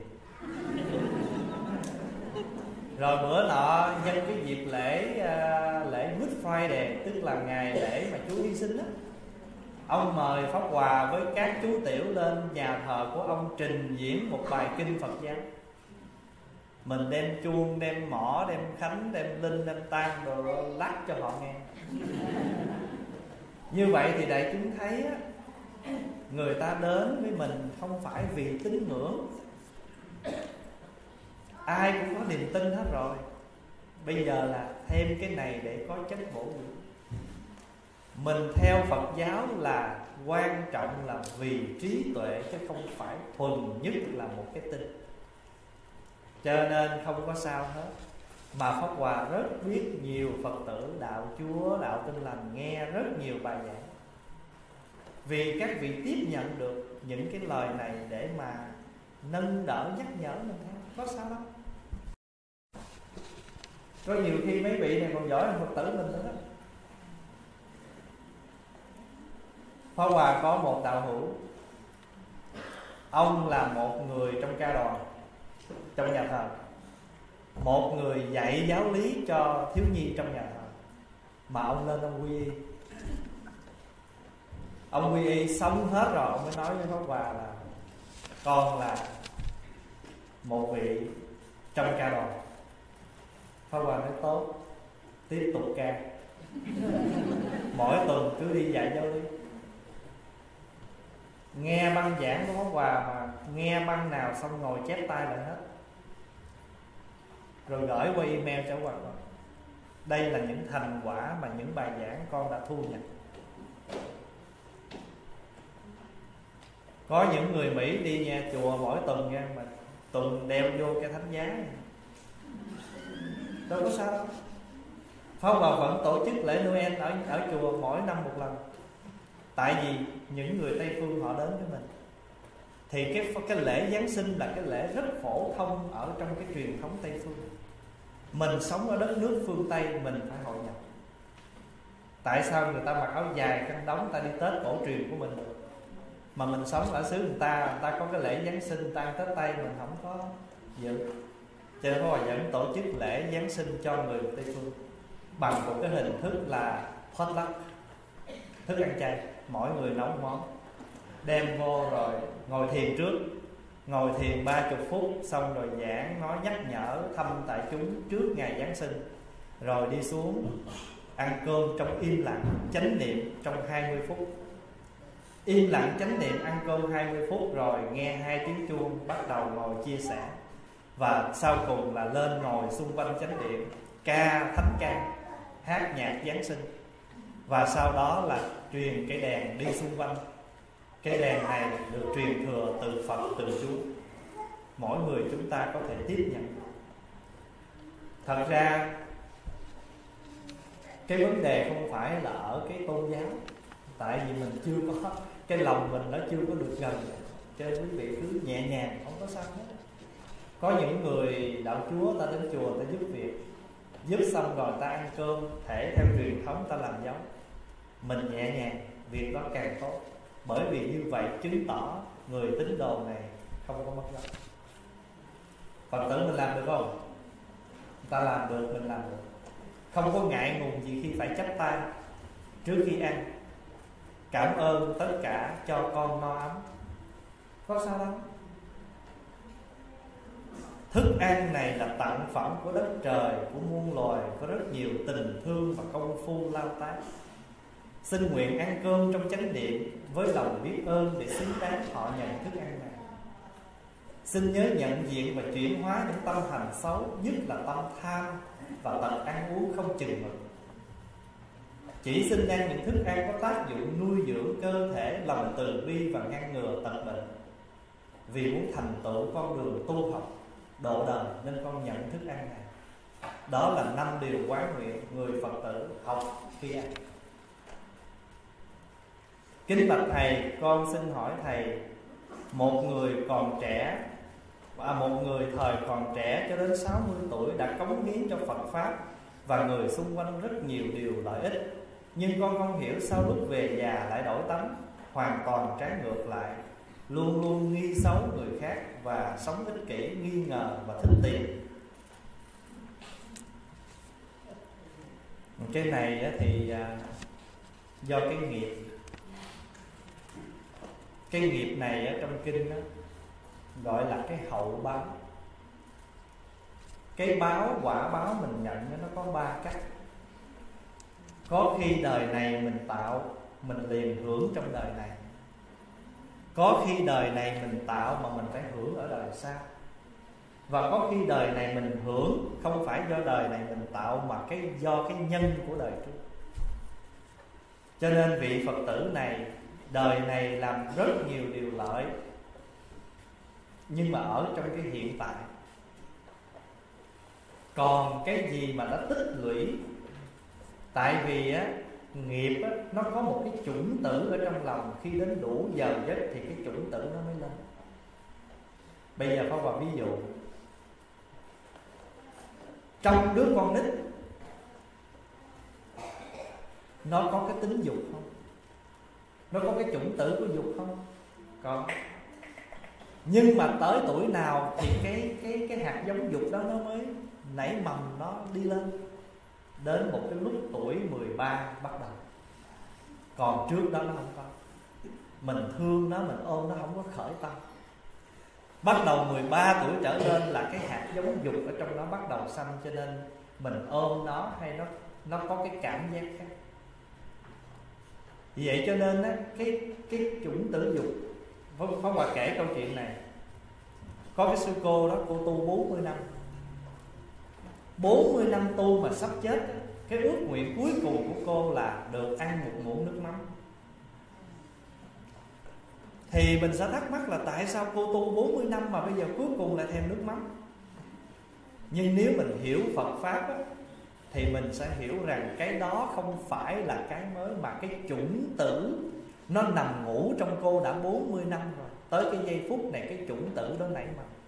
Rồi bữa nọ nhân cái dịp lễ Good Friday, tức là ngày lễ mà Chúa hy sinh đó, ông mời Pháp Hòa với các chú tiểu lên nhà thờ của ông trình diễn một bài kinh Phật giáo. Mình đem chuông, đem mõ, đem khánh, đem linh, đem tang rồi lắc cho họ nghe. Như vậy thì đại chúng thấy á, người ta đến với mình không phải vì tín ngưỡng. Ai cũng có niềm tin hết rồi. Bây giờ là thêm cái này để có chất bổ dưỡng. Mình theo Phật giáo là quan trọng là vì trí tuệ, chứ không phải thuần nhất là một cái tin. Cho nên không có sao hết. Mà Pháp Hòa rất biết nhiều Phật tử đạo Chúa, đạo Tin Lành nghe rất nhiều bài giảng, vì các vị tiếp nhận được những cái lời này để mà nâng đỡ, nhắc nhở mình theo. Có sao đâu. Có nhiều khi mấy vị này còn giỏi hơn Phật tử mình nữa đó. Pháp Hòa có một đạo hữu, ông là một người trong ca đoàn, trong nhà thờ, một người dạy giáo lý cho thiếu nhi trong nhà thờ. Mà ông lên ông quy y. Ông quy y xong hết rồi, ông mới nói với Pháp Hòa là con là một vị trong ca đoàn. Pháp Hòa nói tốt, tiếp tục ca. Mỗi tuần cứ đi dạy giáo lý. Nghe băng giảng của Pháp Hòa mà nghe băng nào xong ngồi chép tay lại hết, rồi gửi qua email cho Pháp Hòa. Đây là những thành quả mà những bài giảng con đã thu nhập. Có những người Mỹ đi nhà chùa mỗi tuần nha, mà tuần đeo vô cái thánh giá này. Đâu có sao đâu. Pháp Hòa vẫn tổ chức lễ Noel ở chùa mỗi năm một lần. Tại vì những người Tây Phương họ đến với mình, thì cái lễ Giáng sinh là cái lễ rất phổ thông ở trong cái truyền thống Tây Phương. Mình sống ở đất nước phương Tây, mình phải hội nhập. Tại sao người ta mặc áo dài khăn đóng, ta đi Tết cổ truyền của mình được, mà mình sống ở xứ người ta có cái lễ Giáng sinh, ta ăn Tết Tây mình không có dự. Cho nên Pháp Hòa vẫn tổ chức lễ Giáng sinh cho người Tây Phương bằng một cái hình thức là potluck, thức ăn chay. Mỗi người nấu món đem vô, rồi ngồi thiền trước, ngồi thiền 30 phút, xong rồi giảng, nói nhắc nhở thăm tại chúng trước ngày Giáng sinh, rồi đi xuống ăn cơm trong im lặng, chánh niệm trong 20 phút. Im lặng chánh niệm, ăn cơm 20 phút, rồi nghe 2 tiếng chuông, bắt đầu ngồi chia sẻ. Và sau cùng là lên ngồi xung quanh chánh điện, ca thánh ca, hát nhạc Giáng sinh. Và sau đó là truyền cái đèn đi xung quanh. Cái đèn này được truyền thừa từ Phật, từ Chúa. Mỗi người chúng ta có thể tiếp nhận. Thật ra cái vấn đề không phải là ở cái tôn giáo, tại vì mình chưa có, cái lòng mình nó chưa có được gần. Cho nên quý vị cứ nhẹ nhàng, không có sao hết. Có những người đạo Chúa ta đến chùa ta giúp việc, Giúp xong rồi ta ăn cơm, thể theo truyền thống ta làm dấu. Mình nhẹ nhàng, việc đó càng tốt. Bởi vì như vậy chứng tỏ người tín đồ này không có mất dấu. Phật tử mình làm được không? Ta làm được, mình làm được. Không có ngại ngùng gì khi phải chắp tay trước khi ăn. Cảm ơn tất cả cho con no ấm. Có sao đâu. Thức ăn này là tặng phẩm của đất trời, của muôn loài, có rất nhiều tình thương và công phu lao tác. Xin nguyện ăn cơm trong chánh điện với lòng biết ơn để xứng đáng họ nhận thức ăn này. Xin nhớ nhận diện và chuyển hóa những tâm hành xấu, nhất là tâm tham và tật ăn uống không chừng mực. Chỉ xin ăn những thức ăn có tác dụng nuôi dưỡng cơ thể, lòng từ bi và ngăn ngừa tật bệnh. Vì muốn thành tựu con đường tu học độ đời nên con nhận thức ăn này. Đó là 5 điều quán nguyện người Phật tử học khi ăn. Kính bạch thầy, con xin hỏi thầy, một người thời còn trẻ cho đến 60 tuổi đã cống hiến cho Phật Pháp và người xung quanh rất nhiều điều lợi ích. Nhưng con không hiểu sao lúc về già lại đổi tánh, hoàn toàn trái ngược lại, luôn luôn nghi xấu người khác và sống ích kỷ, nghi ngờ và thích tiền. Cái này thì do cái nghiệp. Cái nghiệp này ở trong kinh đó gọi là cái hậu báo. Cái báo, quả báo mình nhận nó có 3 cách. Có khi đời này mình tạo, mình liền hưởng trong đời này. Có khi đời này mình tạo mà mình phải hưởng ở đời sau. Và có khi đời này mình hưởng không phải do đời này mình tạo, mà do cái nhân của đời trước. Cho nên vị Phật tử này đời này làm rất nhiều điều lợi, nhưng mà ở trong cái hiện tại. Còn cái gì mà đã tích lũy, tại vì nghiệp nó có một cái chủng tử ở trong lòng. Khi đến đủ giờ giấc thì cái chủng tử nó mới lên. Bây giờ Pháp vào ví dụ, trong đứa con nít nó có cái tính dục không? Nó có cái chủng tử của dục không? Có. Nhưng mà tới tuổi nào thì cái hạt giống dục đó nó mới nảy mầm, nó đi lên. Đến một cái lúc tuổi 13 bắt đầu. Còn trước đó nó không có. Mình thương nó, mình ôm nó không có khởi tâm. Bắt đầu 13 tuổi trở lên là cái hạt giống dục ở trong nó bắt đầu sanh. Cho nên mình ôm nó hay nó có cái cảm giác khác. Vì vậy cho nên cái chủng tử dục. Pháp Hòa kể câu chuyện này. Có cái sư cô đó, cô tu 40 năm. 40 năm tu mà sắp chết, cái ước nguyện cuối cùng của cô là được ăn một muỗng nước mắm. Thì mình sẽ thắc mắc là tại sao cô tu 40 năm mà bây giờ cuối cùng lại thèm nước mắm. Nhưng nếu mình hiểu Phật Pháp thì mình sẽ hiểu rằng cái đó không phải là cái mới, mà cái chủng tử nó nằm ngủ trong cô đã 40 năm rồi. Tới cái giây phút này cái chủng tử đó nảy mầm.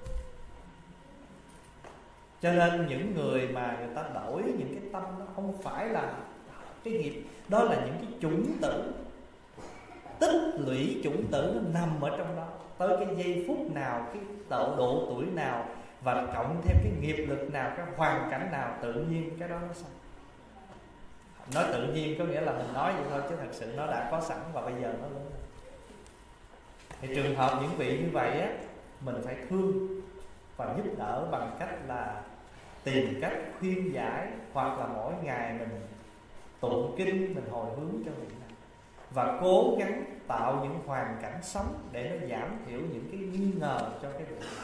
Cho nên những người mà người ta đổi những cái tâm đó không phải là cái nghiệp, đó là những cái chủng tử, tích lũy chủng tử nó nằm ở trong đó. Tới cái giây phút nào, cái độ tuổi nào, và cộng thêm cái nghiệp lực nào, cái hoàn cảnh nào, tự nhiên cái đó nó sanh. Nói tự nhiên có nghĩa là mình nói vậy thôi, chứ thật sự nó đã có sẵn và bây giờ nó lớn. Thì trường hợp những vị như vậy á, mình phải thương và giúp đỡ bằng cách là tìm cách khuyên giải, hoặc là mỗi ngày mình tụng kinh, mình hồi hướng cho vị này, và cố gắng tạo những hoàn cảnh sống để nó giảm thiểu những cái nghi ngờ cho cái vị này.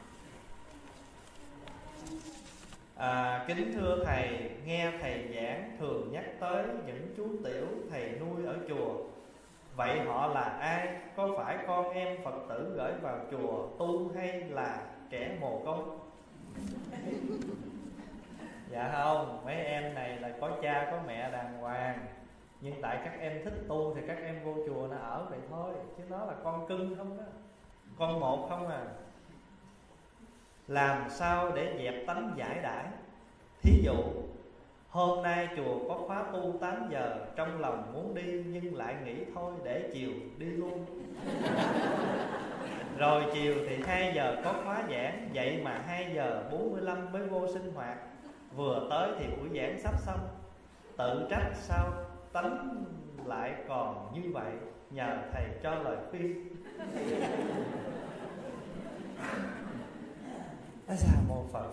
Kính thưa thầy, nghe thầy giảng thường nhắc tới những chú tiểu thầy nuôi ở chùa. Vậy họ là ai? Có phải con em Phật tử gửi vào chùa tu hay là trẻ mồ côi? Dạ không, mấy em này là có cha có mẹ đàng hoàng. Nhưng tại các em thích tu thì các em vô chùa nó ở vậy thôi. Chứ nó là con cưng không đó, con một không à. Làm sao để dẹp tánh giải đãi? Thí dụ Hôm nay chùa có khóa tu 8 giờ, trong lòng muốn đi nhưng lại nghĩ thôi để chiều đi luôn. Rồi chiều thì 2 giờ có khóa giảng, vậy mà 2 giờ 45 mới vô sinh hoạt. Vừa tới thì buổi giảng sắp xong, tự trách sao tánh lại còn như vậy, nhờ thầy cho lời khuyên. Nói sao mô Phật.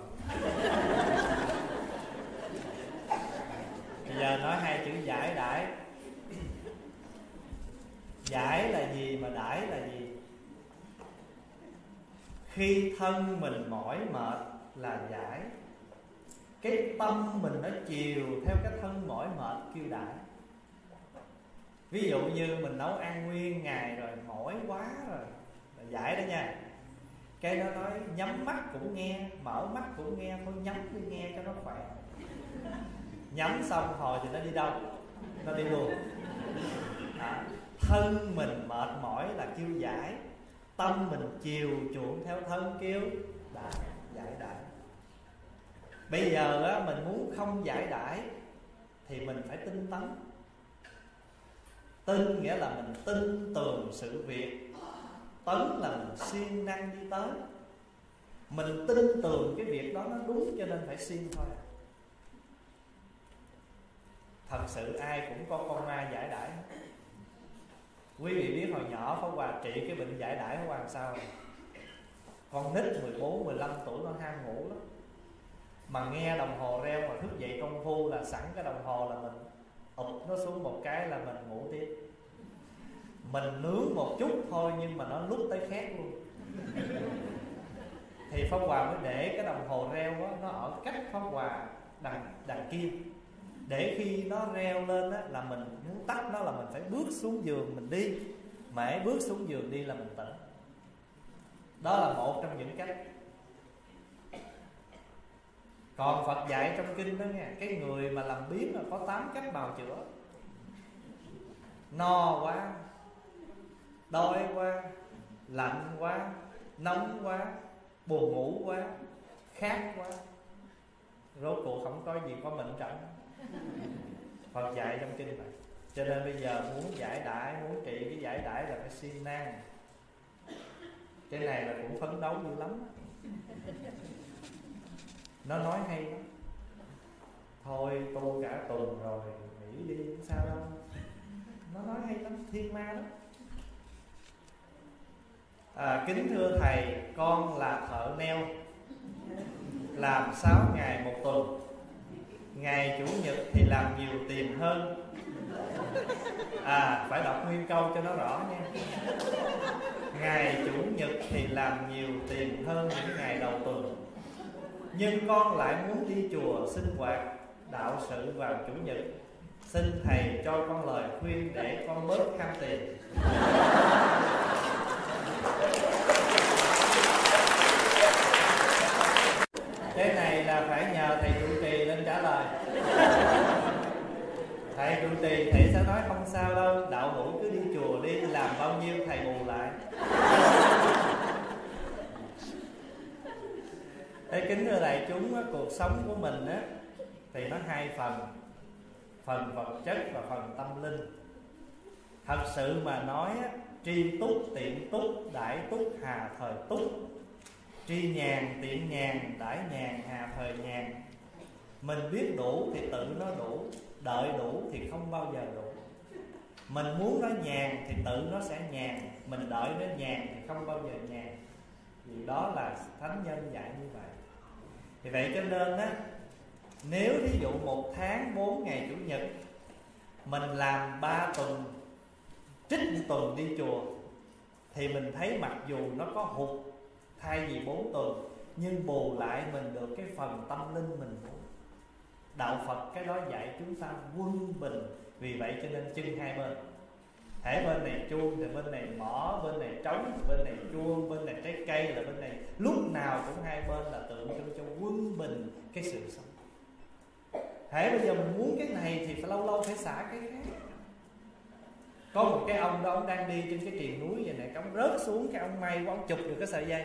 Bây giờ nói hai chữ giải đãi. Giải là gì mà đãi là gì? Khi thân mình mỏi mệt là giải. Cái tâm mình nó chiều theo cái thân mỏi mệt kêu đãi. Ví dụ như mình nấu ăn nguyên ngày rồi mỏi quá rồi là giải đó nha. Cái đó nói nhắm mắt cũng nghe, mở mắt cũng nghe, thôi nhắm đi nghe cho nó khỏe. Nhắm xong hồi thì nó đi đâu? Nó đi luôn. Thân mình mệt mỏi là kêu giải. Tâm mình chiều chuộng theo thân kêu đãi, giải đãi. Bây giờ á, mình muốn không giải đãi thì mình phải tinh tấn. Tin nghĩa là mình tin tưởng sự việc. Tấn là mình siêng năng đi tới. Mình tin tưởng cái việc đó nó đúng cho nên phải siêng thôi. Thật sự ai cũng có con ma giải đãi. Quý vị biết hồi nhỏ Pháp Hòa trị cái bệnh giải đãi Pháp Hòa làm sao? Con nít 14, 15 tuổi nó ham ngủ lắm. Mà nghe đồng hồ reo mà thức dậy công phu là sẵn cái đồng hồ là mình ụp nó xuống một cái là mình ngủ tiếp. Mình nướng một chút thôi nhưng mà nó lúc tới khét luôn. Thì Pháp Hòa mới để cái đồng hồ reo đó, nó ở cách Pháp Hòa đằng kia. Để khi nó reo lên á, là mình muốn tắt nó là mình phải bước xuống giường mình đi. Mà bước xuống giường đi là mình tỉnh. Đó là một trong những cách. Còn Phật dạy trong kinh đó nha, cái người mà làm biếng là có 8 cách bào chữa. No quá, đói quá, lạnh quá, nóng quá, buồn ngủ quá, khát quá, rốt cuộc không có gì có mệnh trận. Phật dạy trong kinh này. Cho nên bây giờ muốn giải đãi, muốn trị cái giải đãi là phải siêng năng. Cái này là cũng phấn đấu dữ lắm. Nó nói hay lắm. Thôi tu cả tuần rồi nghỉ đi, sao đâu. Nó nói hay lắm, thiên ma lắm. Kính thưa thầy, con là thợ neo, làm 6 ngày một tuần. Ngày Chủ nhật thì làm nhiều tiền hơn. Phải đọc nguyên câu cho nó rõ nha. Ngày Chủ nhật thì làm nhiều tiền hơn những ngày đầu tuần. Nhưng con lại muốn đi chùa sinh hoạt đạo sự vào Chủ nhật. Xin thầy cho con lời khuyên để con bớt tham tiền. Cái này là phải nhờ thầy trụ trì lên trả lời. Thầy trụ trì thầy sẽ nói không sao đâu, đạo hữu cứ đi chùa đi, làm bao nhiêu thầy bù lại. Thế kính thưa đại chúng, cuộc sống của mình á thì nó hai phần. Phần vật chất và phần tâm linh. Thật sự mà nói á, tri túc, tiện túc, đãi túc, hà thời túc. Tri nhàn, tiện nhàn, đãi nhàn, hà thời nhàn. Mình biết đủ thì tự nó đủ. Đợi đủ thì không bao giờ đủ. Mình muốn nó nhàn thì tự nó sẽ nhàn. Mình đợi nó nhàn thì không bao giờ nhàn. Vì đó là thánh nhân dạy như vậy. Vì vậy cho nên á, nếu ví dụ 1 tháng 4 ngày Chủ nhật mình làm 3 tuần, trích tuần đi chùa, thì mình thấy mặc dù nó có hụt thay vì 4 tuần, nhưng bù lại mình được cái phần tâm linh mình muốn. Đạo Phật cái đó dạy chúng ta quân bình. Vì vậy cho nên chân hai bên. Hễ bên này chuông thì bên này mỏ, bên này trống thì bên này chuông, bên này trái cây là bên này. Lúc nào cũng hai bên là tượng trưng cho quân bình cái sự sống. Hễ bây giờ mình muốn cái này thì phải lâu lâu phải xả cái khác. Có một cái ông đó, ông đang đi trên cái triền núi vậy này, ông rớt xuống, cái ông may quá, ông chụp được cái sợi dây.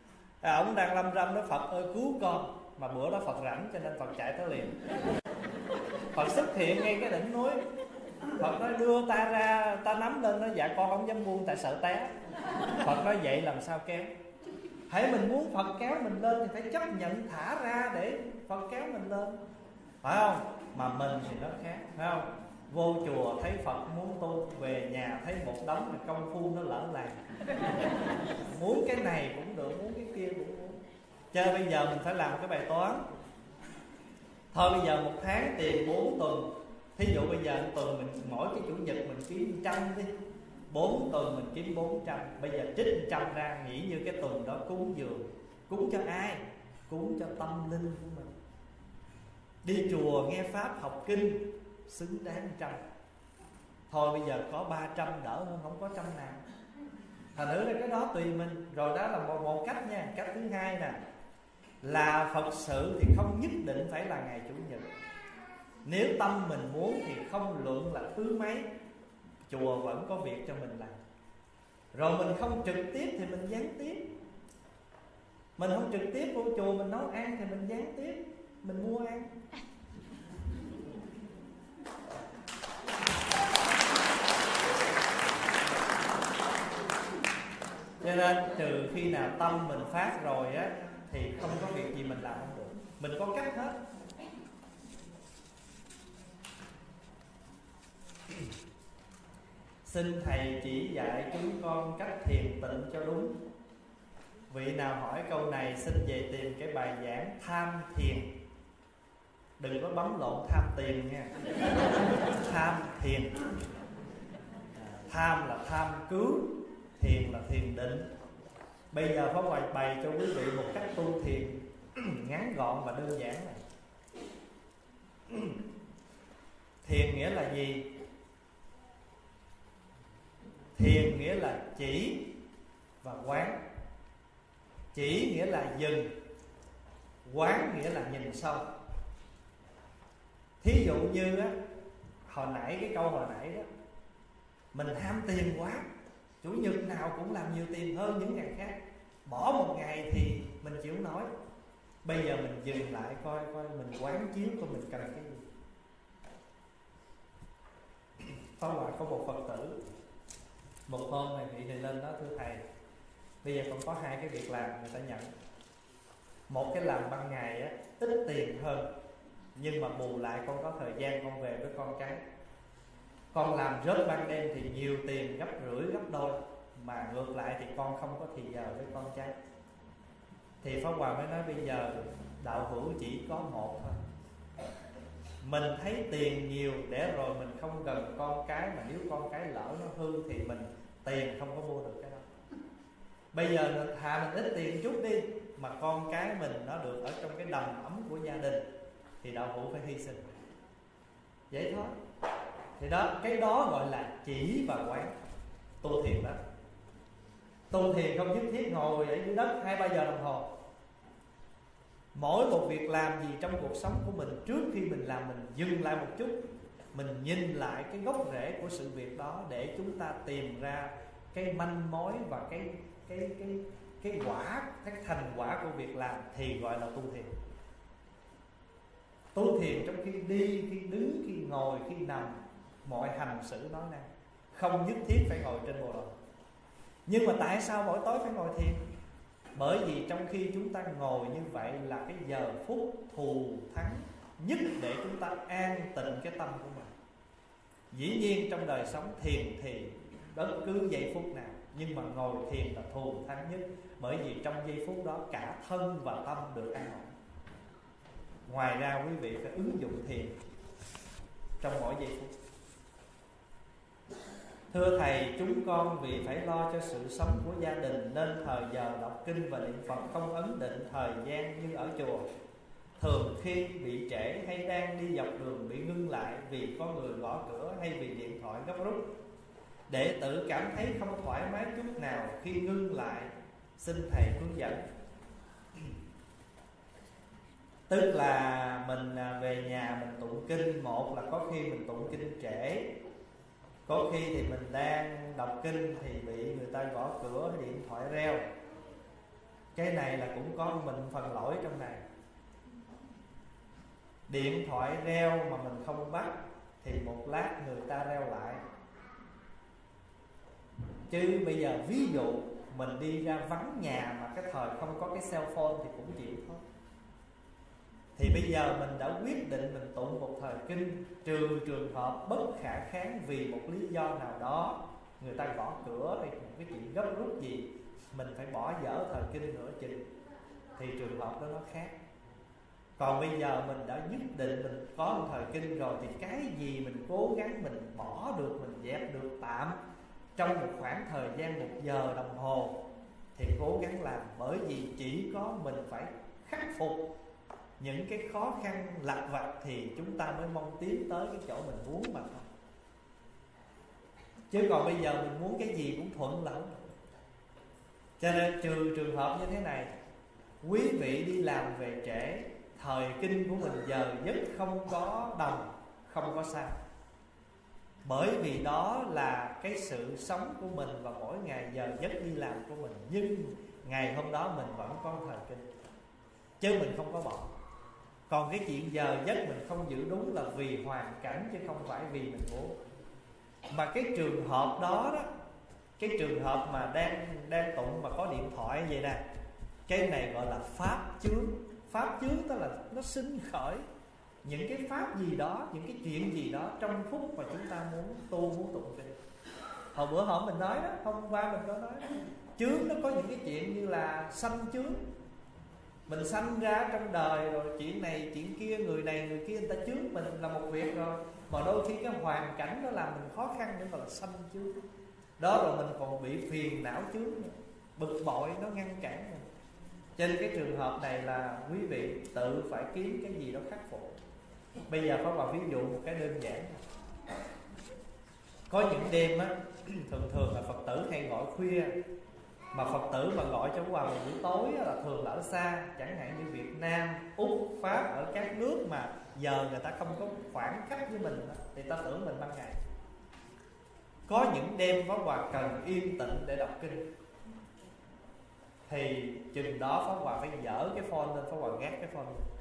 Ông đang lâm râm nói Phật ơi cứu con. Mà bữa đó Phật rảnh cho nên Phật chạy tới liền. Phật xuất hiện ngay cái đỉnh núi. Phật nói đưa ta ra, ta nắm lên. Nó dạ con không dám buông tại sợ té. Phật nói vậy làm sao kéo? Hãy mình muốn Phật kéo mình lên thì phải chấp nhận thả ra để Phật kéo mình lên, phải không? Mà mình thì nó khác, phải không? Vô chùa thấy Phật muốn tu, về nhà thấy một đống công phu nó lỡ làng. Muốn cái này cũng được, muốn cái kia cũng muốn. Chứ bây giờ mình phải làm cái bài toán. Thôi bây giờ một tháng tiền 4 tuần. Thí dụ bây giờ tuần mình mỗi cái chủ nhật mình kiếm 100 đi, 4 tuần mình kiếm 400. Bây giờ trích 100 ra, nghĩ như cái tuần đó cúng dường. Cúng cho ai? Cúng cho tâm linh của mình. Đi chùa nghe Pháp học kinh xứng đáng 100. Thôi bây giờ có 300 đỡ hơn không có 100 nào. Thành thử là cái đó tùy mình. Rồi đó là một cách nha. Cách thứ hai nè, là Phật sự thì không nhất định phải là ngày Chủ nhật. Nếu tâm mình muốn thì không luận là thứ mấy, chùa vẫn có việc cho mình làm. Rồi mình không trực tiếp thì mình gián tiếp. Mình không trực tiếp vô chùa mình nấu ăn thì mình gián tiếp, mình mua ăn. Cho nên trừ khi nào tâm mình phát rồi á thì không có việc gì mình làm không được. Mình có cách hết. Xin Thầy chỉ dạy chúng con cách thiền tịnh cho đúng. Vị nào hỏi câu này xin về tìm cái bài giảng tham thiền. Đừng có bấm lộn tham tiền nha. Tham thiền. Tham là tham cứu, thiền là thiền định. Bây giờ Pháp Hòa bày cho quý vị một cách tu thiền ngắn gọn và đơn giản này. Thiền nghĩa là gì? Thiền nghĩa là chỉ và quán. Chỉ nghĩa là dừng, quán nghĩa là nhìn sâu. Thí dụ như á, hồi nãy cái câu hồi nãy đó, mình ham tiền quá, chủ nhật nào cũng làm nhiều tiền hơn những ngày khác, bỏ một ngày thì mình chịu nổi. Bây giờ mình dừng lại coi mình quán chiếu coi mình cần cái gì. Pháp Hòa có một Phật tử, một hôm này vị này lên đó: thưa Thầy, bây giờ còn có 2 cái việc làm người ta nhận. Một cái làm ban ngày á, ít tiền hơn, nhưng mà bù lại con có thời gian con về với con cái. Con làm rớt ban đêm thì nhiều tiền, gấp rưỡi gấp đôi, mà ngược lại thì con không có thì giờ với con cái. Thì Pháp Hòa mới nói bây giờ đạo hữu chỉ có một thôi. Mình thấy tiền nhiều để rồi mình không cần con cái, mà nếu con cái lỡ nó hư thì mình tiền không có mua được cái đó. Bây giờ thà mình ít tiền chút đi, mà con cái mình nó được ở trong cái đầm ấm của gia đình, thì đạo hữu phải hy sinh. Vậy thôi. Thì đó, cái đó gọi là chỉ và quán. Tu thiền đó. Tu thiền không nhất thiết ngồi ở dưới đất 2-3 giờ đồng hồ. Mỗi một việc làm gì trong cuộc sống của mình, trước khi mình làm mình dừng lại một chút, mình nhìn lại cái gốc rễ của sự việc đó để chúng ta tìm ra cái manh mối và cái quả, cái thành quả của việc làm, thì gọi là tu thiền. Tu thiền trong khi đi, khi đứng, khi ngồi, khi nằm, mọi hành xử nói năng, không nhất thiết phải ngồi trên bồ đoàn. Nhưng mà tại sao mỗi tối phải ngồi thiền? Bởi vì trong khi chúng ta ngồi như vậy là cái giờ phút thù thắng nhất để chúng ta an tịnh cái tâm của mình. Dĩ nhiên trong đời sống thiền thì bất cứ giây phút nào, nhưng mà ngồi thiền là thù thắng nhất, bởi vì trong giây phút đó cả thân và tâm được an ổn. Ngoài ra quý vị phải ứng dụng thiền trong mỗi giây phút. Thưa Thầy, chúng con vì phải lo cho sự sống của gia đình nên thời giờ đọc kinh và niệm Phật không ấn định thời gian như ở chùa. Thường khi bị trễ hay đang đi dọc đường bị ngưng lại vì có người gõ cửa hay vì điện thoại gấp rút. Đệ tử cảm thấy không thoải mái chút nào khi ngưng lại, xin Thầy hướng dẫn. Tức là mình về nhà mình tụng kinh, một là có khi mình tụng kinh trễ, có khi thì mình đang đọc kinh thì bị người ta gõ cửa, điện thoại reo. Cái này là cũng có mình phần lỗi trong này. Điện thoại reo mà mình không bắt thì một lát người ta reo lại. Chứ bây giờ ví dụ mình đi ra vắng nhà mà cái thời không có cái cell phone thì cũng chịu thôi. Thì bây giờ mình đã quyết định mình tụng một thời kinh, trừ trường hợp bất khả kháng vì một lý do nào đó, người ta gõ cửa hay một cái chuyện gấp rút gì, mình phải bỏ dở thời kinh nửa chừng, thì trường hợp đó nó khác. Còn bây giờ mình đã nhất định mình có một thời kinh rồi, thì cái gì mình cố gắng mình bỏ được, mình dẹp được tạm trong một khoảng thời gian 1 giờ đồng hồ thì cố gắng làm. Bởi vì chỉ có mình phải khắc phục những cái khó khăn lặt vặt thì chúng ta mới mong tiến tới cái chỗ mình muốn mà thôi. Chứ còn bây giờ mình muốn cái gì cũng thuận là không được. Cho nên trừ trường hợp như thế này, quý vị đi làm về trễ, thời kinh của mình giờ giấc không có đồng, không có sao. Bởi vì đó là cái sự sống của mình và mỗi ngày giờ giấc đi làm của mình. Nhưng ngày hôm đó mình vẫn có thời kinh, chứ mình không có bỏ. Còn cái chuyện giờ giấc mình không giữ đúng là vì hoàn cảnh, chứ không phải vì mình muốn. Mà cái trường hợp đó đó, cái trường hợp mà đang tụng mà có điện thoại vậy nè, cái này gọi là pháp chướng. Pháp chướng tức là nó sinh khởi những cái pháp gì đó, những cái chuyện gì đó trong phút mà chúng ta muốn tu, muốn tụng kinh. Hồi bữa hôm mình nói đó, hôm qua mình có nói đó, chướng nó có những cái chuyện như là sanh chướng. Mình sanh ra trong đời rồi chuyện này chuyện kia, người này người kia người ta chướng mình là một việc rồi, mà đôi khi cái hoàn cảnh nó làm mình khó khăn nữa, gọi là sanh chướng. Đó rồi mình còn bị phiền não chướng nữa, bực bội nó ngăn cản mình. Trên cái trường hợp này là quý vị tự phải kiếm cái gì đó khắc phục. Bây giờ Pháp Hòa ví dụ một cái đơn giản. Có những đêm á, thường là Phật tử hay gọi khuya. Mà Phật tử mà gọi cho Hòa vào buổi tối á, là thường là ở xa. Chẳng hạn như Việt Nam, Úc, Pháp, ở các nước mà giờ người ta không có khoảng cách với mình đó, thì ta tưởng mình ban ngày. Có những đêm Pháp Hòa cần yên tĩnh để đọc kinh, thì chừng đó Pháp Hòa phải dỡ cái phone lên, Pháp Hòa gác cái phone lên.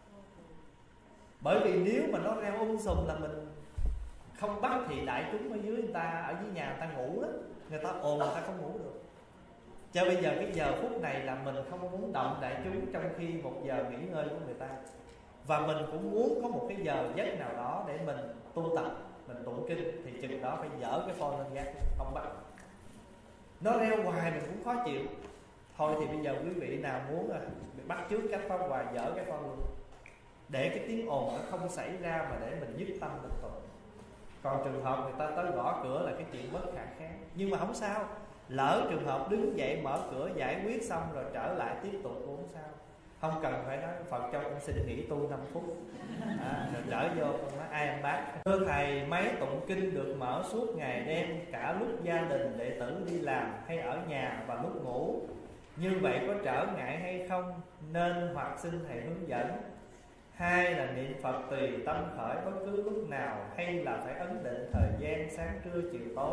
Bởi vì nếu mà nó reo sùm là mình không bắt thì đại chúng ở dưới người ta, ở dưới nhà người ta ngủ đó, người ta ồn người ta không ngủ được. Cho bây giờ cái giờ phút này là mình không muốn động đại chúng trong khi 1 giờ nghỉ ngơi của người ta. Và mình cũng muốn có một cái giờ giấc nào đó để mình tu tập, mình tụng kinh, thì chừng đó phải dỡ cái phone lên gác, không bắt. Nó reo hoài mình cũng khó chịu. Thôi thì bây giờ quý vị nào muốn bắt chước cách Pháp Hòa dỡ cái phone luôn, để cái tiếng ồn nó không xảy ra, mà để mình dứt tâm mình tụng. Còn trường hợp người ta tới gõ cửa là cái chuyện bất khả kháng. Nhưng mà không sao, lỡ trường hợp đứng dậy mở cửa giải quyết xong rồi trở lại tiếp tục cũng không sao. Không cần phải nói Phật cho con xin nghỉ tu 5 phút rồi trở vô con nói ai em bác. Thưa thầy, máy tụng kinh được mở suốt ngày đêm, cả lúc gia đình đệ tử đi làm hay ở nhà và lúc ngủ, như vậy có trở ngại hay không, nên hoặc xin thầy hướng dẫn. Hai là niệm Phật tùy tâm khởi bất cứ lúc nào, hay là phải ấn định thời gian sáng trưa chiều tối.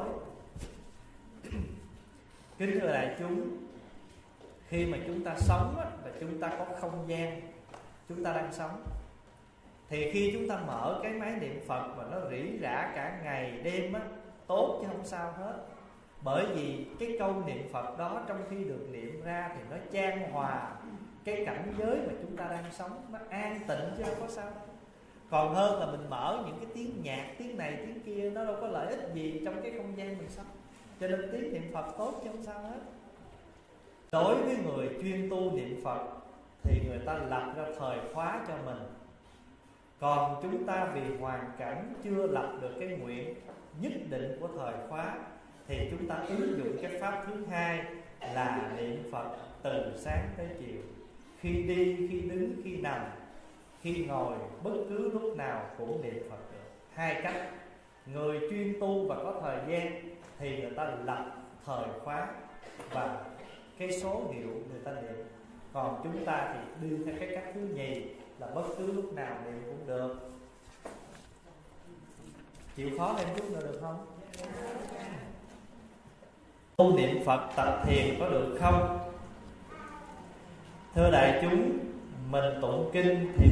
Kính thưa đại chúng, khi mà chúng ta sống là chúng ta có không gian, chúng ta đang sống, thì khi chúng ta mở cái máy niệm Phật mà nó rỉ rả cả ngày đêm á, tốt chứ không sao hết. Bởi vì cái câu niệm Phật đó trong khi được niệm ra thì nó chan hòa cái cảnh giới mà chúng ta đang sống, nó an tịnh chứ không có sao đâu. Còn hơn là mình mở những cái tiếng nhạc, tiếng này tiếng kia, nó đâu có lợi ích gì trong cái không gian mình sống. Cho nên tiếng niệm Phật tốt chứ không sao hết. Đối với người chuyên tu niệm Phật thì người ta lập ra thời khóa cho mình. Còn chúng ta vì hoàn cảnh chưa lập được cái nguyện nhất định của thời khóa, thì chúng ta ứng dụng cái pháp thứ hai là niệm Phật từ sáng tới chiều. Khi đi, khi đứng, khi nằm, khi ngồi, bất cứ lúc nào cũng niệm Phật được. Hai cách. Người chuyên tu và có thời gian thì người ta lập thời khóa và cái số hiệu người ta niệm. Còn chúng ta thì đi theo cái cách thứ nhì là bất cứ lúc nào niệm cũng được. Chịu khó thêm chút nữa được không? Tu niệm Phật tập thiền có được không? Thưa đại chúng, mình tụng kinh thì mình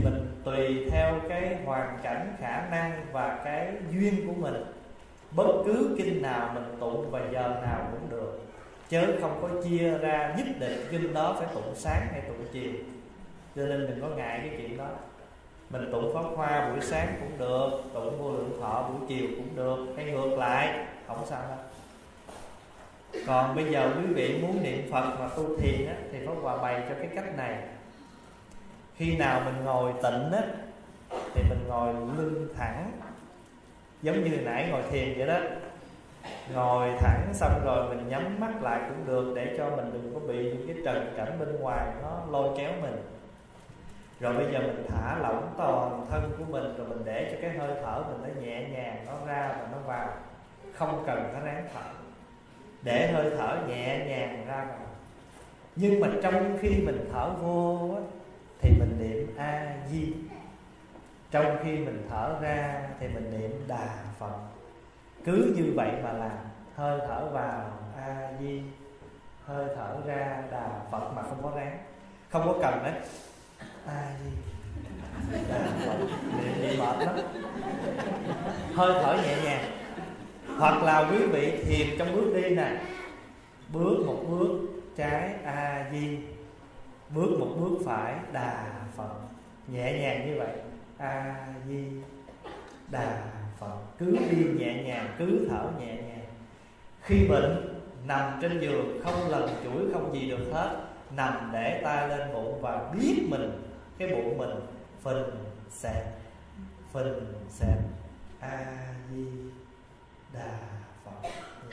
tùy theo cái hoàn cảnh, khả năng và cái duyên của mình, bất cứ kinh nào mình tụng và giờ nào cũng được, chớ không có chia ra nhất định kinh đó phải tụng sáng hay tụng chiều. Cho nên đừng có ngại cái chuyện đó. Mình tụng Pháp Hoa buổi sáng cũng được, tụng Vô Lượng Thọ buổi chiều cũng được, hay ngược lại, không sao đâu. Còn bây giờ quý vị muốn niệm Phật mà tu thiền á, thì Pháp Hòa bày cho cái cách này. Khi nào mình ngồi tịnh á, thì mình ngồi lưng thẳng, giống như nãy ngồi thiền vậy đó. Ngồi thẳng xong rồi mình nhắm mắt lại cũng được, để cho mình đừng có bị những cái trần cảnh bên ngoài nó lôi kéo mình. Rồi bây giờ mình thả lỏng toàn thân của mình, rồi mình để cho cái hơi thở mình nó nhẹ nhàng, nó ra và nó vào, không cần phải ráng thở, để hơi thở nhẹ nhàng ra vào. Nhưng mà trong khi mình thở vô á, thì mình niệm A Di. Trong khi mình thở ra thì mình niệm Đà Phật. Cứ như vậy mà làm. Hơi thở vào A Di, hơi thở ra Đà Phật, mà không có ráng, không có cần đấy. A Di Đà Phật, niệm bị mệt lắm. Hơi thở nhẹ nhàng. Hoặc là quý vị thiền trong bước đi nè, bước một bước trái A Di, bước một bước phải Đà Phật, nhẹ nhàng như vậy. A Di Đà Phật, cứ đi nhẹ nhàng, cứ thở nhẹ nhàng. Khi bệnh nằm trên giường, không lần chuỗi, không gì được hết, nằm để tay lên bụng và biết mình, cái bụng mình phình xẹp, phình xẹp. A Di Đà Phật.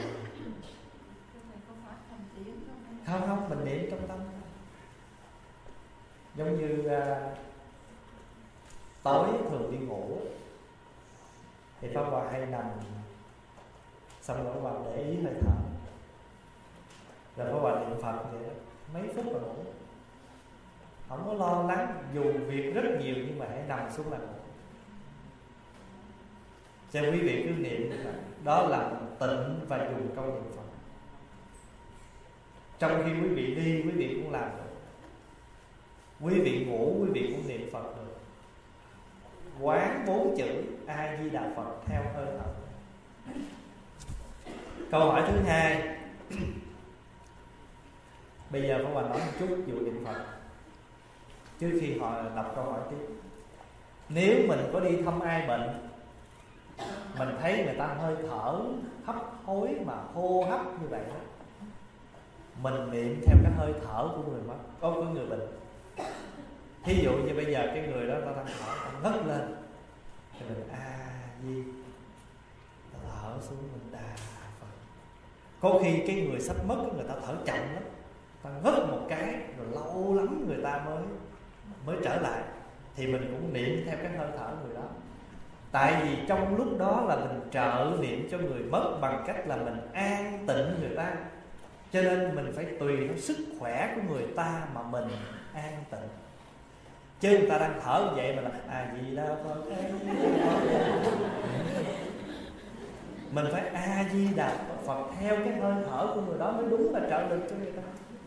Không, mình niệm trong tâm. Giống như tối thường đi ngủ thì Pháp Hòa hay nằm, xong rồi Pháp Hòa để ý hơi thở, rồi Pháp Hòa niệm Phật vậy đó, mấy phút rồi ngủ, không có lo lắng. Dù việc rất nhiều nhưng mà hãy nằm xuống là ngủ. Cho quý vị cứ niệm đó là tịnh và dùng câu niệm Phật. Trong khi quý vị đi, quý vị cũng làm được. Quý vị ngủ, quý vị cũng niệm Phật được. Quán 4 chữ A Di Đà Phật theo hơi thở. Câu hỏi thứ hai. Bây giờ Pháp Hòa nói một chút vụ niệm Phật trước khi họ đọc câu hỏi tiếp. Nếu mình có đi thăm ai bệnh, mình thấy người ta hơi thở hấp hối mà hô hấp như vậy đó, mình niệm theo cái hơi thở của người mất, có người bệnh. Thí dụ như bây giờ cái người đó ta đang thở, ta ngất lên thì mình A Di, thở xuống mình Đà Phật. Có khi cái người sắp mất người ta thở chậm lắm, ta ngất một cái rồi lâu lắm người ta mới trở lại, thì mình cũng niệm theo cái hơi thở người đó. Tại vì trong lúc đó là mình trợ niệm cho người mất bằng cách là mình an tịnh người ta, cho nên mình phải tùy theo sức khỏe của người ta mà mình an tịnh. Chứ người ta đang thở như vậy mà là A Di Đà Phật, mình phải A Di Đà Phật theo cái hơi thở của người đó mới đúng là trợ lực cho người ta.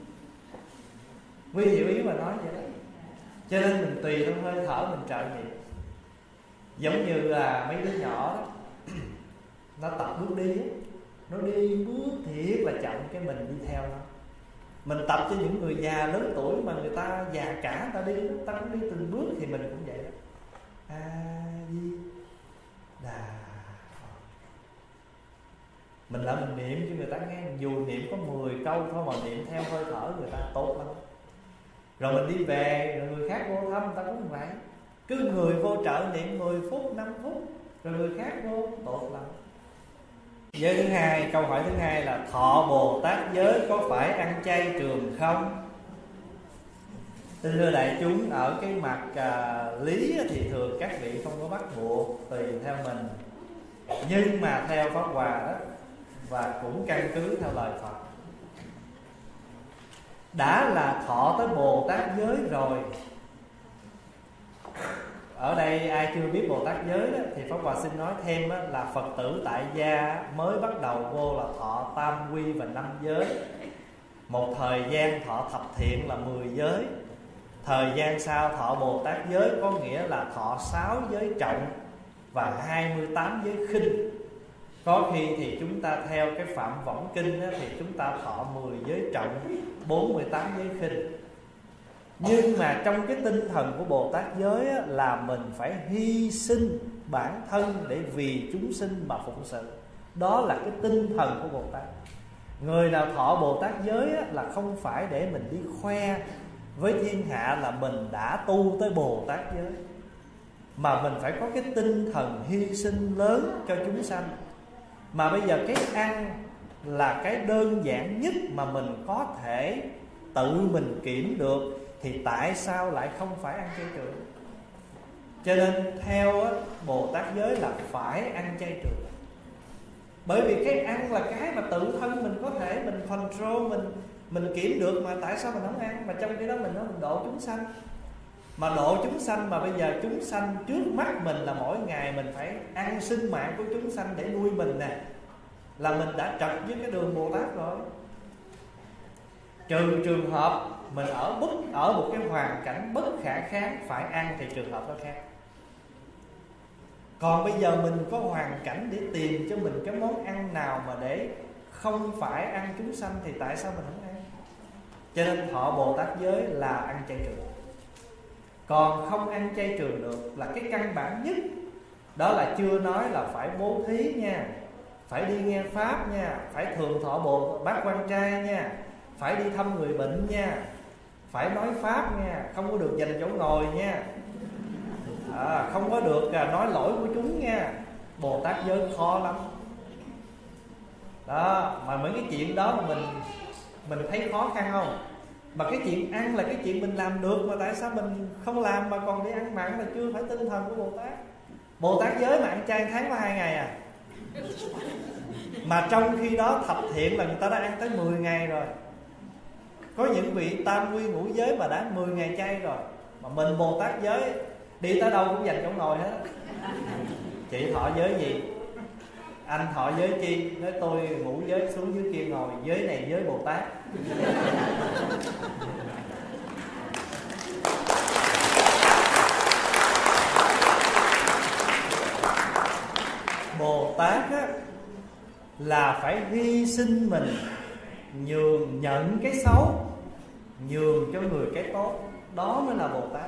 Quý hiểu ý mà nói vậy đó. Cho nên mình tùy theo hơi thở mình trợ niệm. Giống như là mấy đứa nhỏ đó, nó tập bước đi, nó đi bước thiệt là chậm, cái mình đi theo nó. Mình tập cho những người già lớn tuổi mà người ta già cả, người ta đi, người ta cũng đi từng bước, thì mình cũng vậy đó. A Di Đà Phật. Mình lại mình niệm cho người ta nghe, dù niệm có 10 câu thôi mà niệm theo hơi thở người ta tốt lắm. Rồi mình đi về, rồi người khác vô thăm người ta cũng vậy, cứ người vô trợ niệm 10 phút, 5 phút, rồi người khác vô, tốt lắm. Giới thứ hai, câu hỏi thứ hai là thọ Bồ Tát giới có phải ăn chay trường không? Xin thưa đại chúng, ở cái mặt lý thì thường các vị không có bắt buộc, tùy theo mình. Nhưng mà theo Pháp Hòa đó, và cũng căn cứ theo lời Phật, đã là thọ tới Bồ Tát giới rồi. Ở đây ai chưa biết Bồ Tát giới đó, thì Pháp Hòa xin nói thêm đó, là Phật tử tại gia mới bắt đầu vô là thọ tam quy và 5 giới. Một thời gian thọ thập thiện là 10 giới. Thời gian sau thọ Bồ Tát giới có nghĩa là thọ 6 giới trọng và 28 giới khinh. Có khi thì chúng ta theo cái Phạm Võng Kinh đó, thì chúng ta thọ 10 giới trọng, 48 giới khinh. Nhưng mà trong cái tinh thần của Bồ Tát giới á, là mình phải hy sinh bản thân để vì chúng sinh mà phụng sự. Đó là cái tinh thần của Bồ Tát. Người nào thọ Bồ Tát giới á, là không phải để mình đi khoe với thiên hạ là mình đã tu tới Bồ Tát giới, mà mình phải có cái tinh thần hy sinh lớn cho chúng sanh. Mà bây giờ cái ăn là cái đơn giản nhất mà mình có thể tự mình kiểm được, thì tại sao lại không phải ăn chay trường? Cho nên theo Bồ Tát giới là phải ăn chay trường. Bởi vì cái ăn là cái mà tự thân mình có thể mình control, mình kiểm được, mà tại sao mình không ăn? Mà trong cái đó mình nói mình độ chúng sanh. Mà độ chúng sanh mà bây giờ chúng sanh trước mắt mình là mỗi ngày mình phải ăn sinh mạng của chúng sanh để nuôi mình nè, là mình đã trật với cái đường Bồ Tát rồi. Trừ trường hợp mình ở một cái hoàn cảnh bất khả kháng phải ăn thì trường hợp đó khác. Còn bây giờ mình có hoàn cảnh để tìm cho mình cái món ăn nào mà để không phải ăn chúng sanh thì tại sao mình không ăn? Cho nên thọ Bồ Tát giới là ăn chay trường. Còn không ăn chay trường được là cái căn bản nhất. Đó là chưa nói là phải bố thí nha, phải đi nghe pháp nha, phải thường thọ Bồ Bát Quan Trai nha, phải đi thăm người bệnh nha, phải nói pháp nha, không có được dành chỗ ngồi nha, không có được nói lỗi của chúng nha. Bồ Tát giới khó lắm đó. Mà mấy cái chuyện đó mà mình thấy khó khăn không? Mà cái chuyện ăn là cái chuyện mình làm được, mà tại sao mình không làm mà còn đi ăn mặn, là chưa phải tinh thần của Bồ Tát. Bồ Tát giới mà ăn chay tháng có 2 ngày à. Mà trong khi đó thập thiện là người ta đã ăn tới 10 ngày rồi. Có những vị tam quy ngũ giới mà đã 10 ngày chay rồi. Mà mình Bồ Tát giới đi tới đâu cũng dành chỗ ngồi hết. Chị thọ giới gì? Anh thọ giới chi? Nói tôi ngũ giới xuống dưới kia ngồi. Giới này giới Bồ Tát. Bồ Tát á, là phải hy sinh mình, nhận cái xấu, nhường cho người cái tốt. Đó mới là Bồ Tát.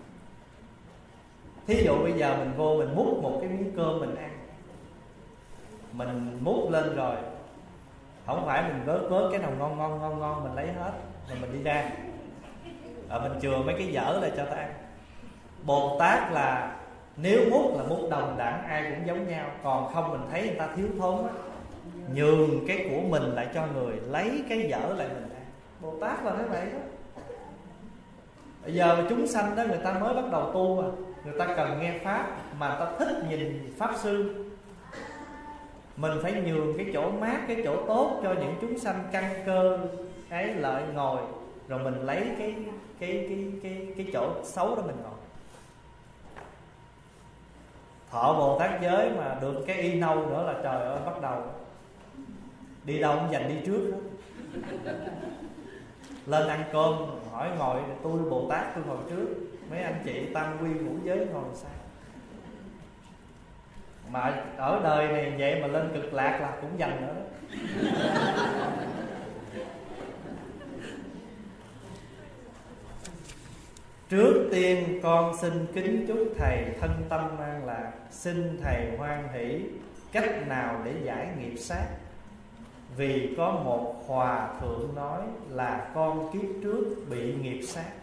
Thí dụ bây giờ mình vô mình múc một cái miếng cơm mình ăn, mình múc lên rồi không phải mình vớt cái nào ngon mình lấy hết rồi mình đi ra mình chừa mấy cái dở lại cho ta ăn. Bồ Tát là nếu múc là múc đồng đẳng, ai cũng giống nhau. Còn không mình thấy người ta thiếu thốn á, nhường cái của mình lại cho người, lấy cái dở lại mình ăn. Bồ Tát là thế vậy đó. Bây giờ chúng sanh đó người ta mới bắt đầu tu người ta cần nghe pháp, mà người ta thích nhìn pháp sư. Mình phải nhường cái chỗ mát, cái chỗ tốt cho những chúng sanh căn cơ ấy lợi ngồi, rồi mình lấy cái chỗ xấu đó mình ngồi. Thọ Bồ Tát giới mà được cái y nâu nữa là trời ơi, bắt đầu đi đâu cũng dành đi trước đó. Lên ăn cơm hỏi ngồi, tôi Bồ Tát tôi ngồi trước, mấy anh chị tam quy ngũ giới ngồi sao? Mà ở đời này vậy mà lên cực lạc là cũng dành nữa đó. Trước tiên con xin kính chúc thầy thân tâm an lạc, xin thầy hoan hỷ cách nào để giải nghiệp sát. Vì có một hòa thượng nói là con kiếp trước bị nghiệp sát.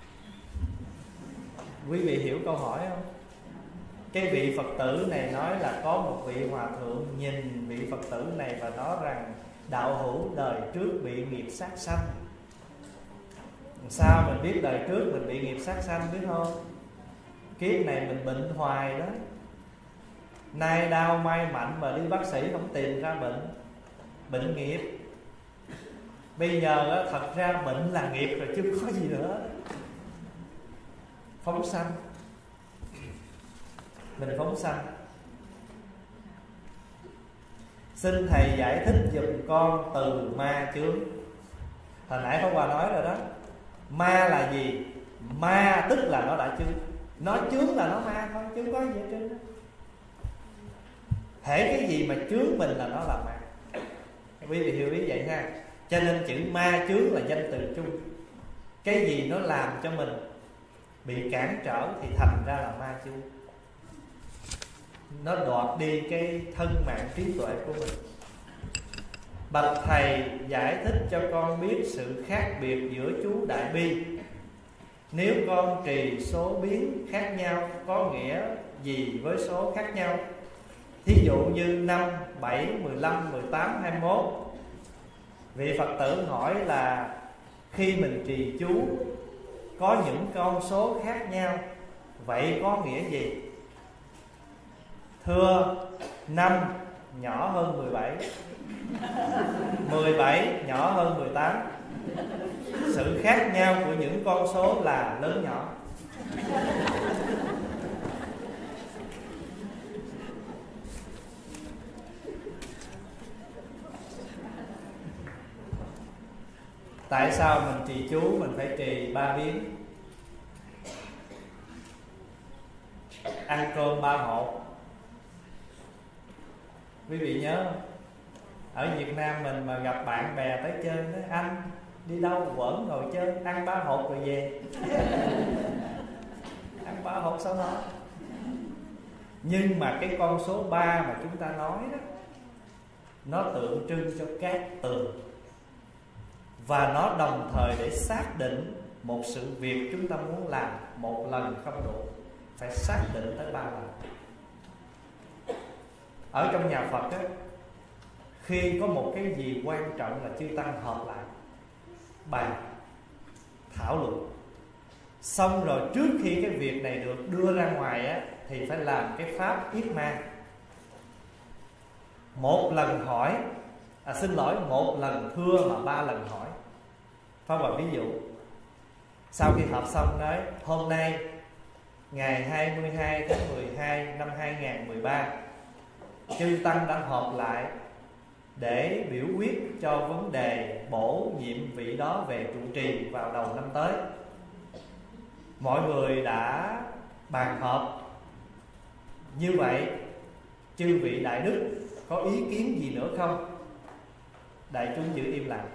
Quý vị hiểu câu hỏi không? Cái vị Phật tử này nói là có một vị hòa thượng nhìn vị Phật tử này và nói rằng đạo hữu đời trước bị nghiệp sát sanh. Sao mình biết đời trước mình bị nghiệp sát sanh biết không? Kiếp này mình bệnh hoài đó, nay đau mai mạnh mà đi bác sĩ không tìm ra bệnh nghiệp. Bây giờ thật ra bệnh là nghiệp rồi chứ không có gì nữa. Phóng sanh, mình phóng sanh. Xin thầy giải thích giùm con từ ma chướng. Hồi nãy Pháp Hòa nói rồi đó. Ma là gì? Ma tức là nó đã chướng. Nó chướng là nó ma thôi, chứ không có gì hết trơn đó. Hễ cái gì mà chướng mình là nó là ma. Quý vị hiểu ý vậy ha. Cho nên chữ ma chướng là danh từ chung. Cái gì nó làm cho mình bị cản trở thì thành ra là ma chướng. Nó đoạt đi cái thân mạng trí tuệ của mình. Bạch thầy giải thích cho con biết sự khác biệt giữa chú Đại Bi. Nếu con trì số biến khác nhau có nghĩa gì với số khác nhau? Thí dụ như 5, 7, 15, 18, 21. Vị Phật tử hỏi là khi mình trì chú có những con số khác nhau, vậy có nghĩa gì? Thưa, 5 nhỏ hơn 17, 17 nhỏ hơn 18. Sự khác nhau của những con số là lớn nhỏ. Tại sao mình trì chú mình phải trì 3 biến? Ăn cơm 3 hột. Quý vị nhớ không? Ở Việt Nam mình mà gặp bạn bè tới chơi nói anh đi đâu quẩn ngồi chơi, ăn 3 hột rồi về. Ăn 3 hột sau đó. Nhưng mà cái con số 3 mà chúng ta nói đó, nó tượng trưng cho cát tường. Và nó đồng thời để xác định một sự việc chúng ta muốn làm một lần không đủ, phải xác định tới 3 lần. Ở trong nhà Phật á, khi có một cái gì quan trọng là chư tăng họp lại bàn thảo luận. Xong rồi trước khi cái việc này được đưa ra ngoài á, thì phải làm cái pháp yết ma. Một lần hỏi, một lần thưa mà 3 lần hỏi. Pháp Hòa ví dụ, sau khi họp xong nói hôm nay ngày 22 tháng 12 năm 2013, chư tăng đã họp lại để biểu quyết cho vấn đề bổ nhiệm vị đó về trụ trì vào đầu năm tới. Mọi người đã bàn họp như vậy, chư vị đại đức có ý kiến gì nữa không? Đại chúng giữ im lặng.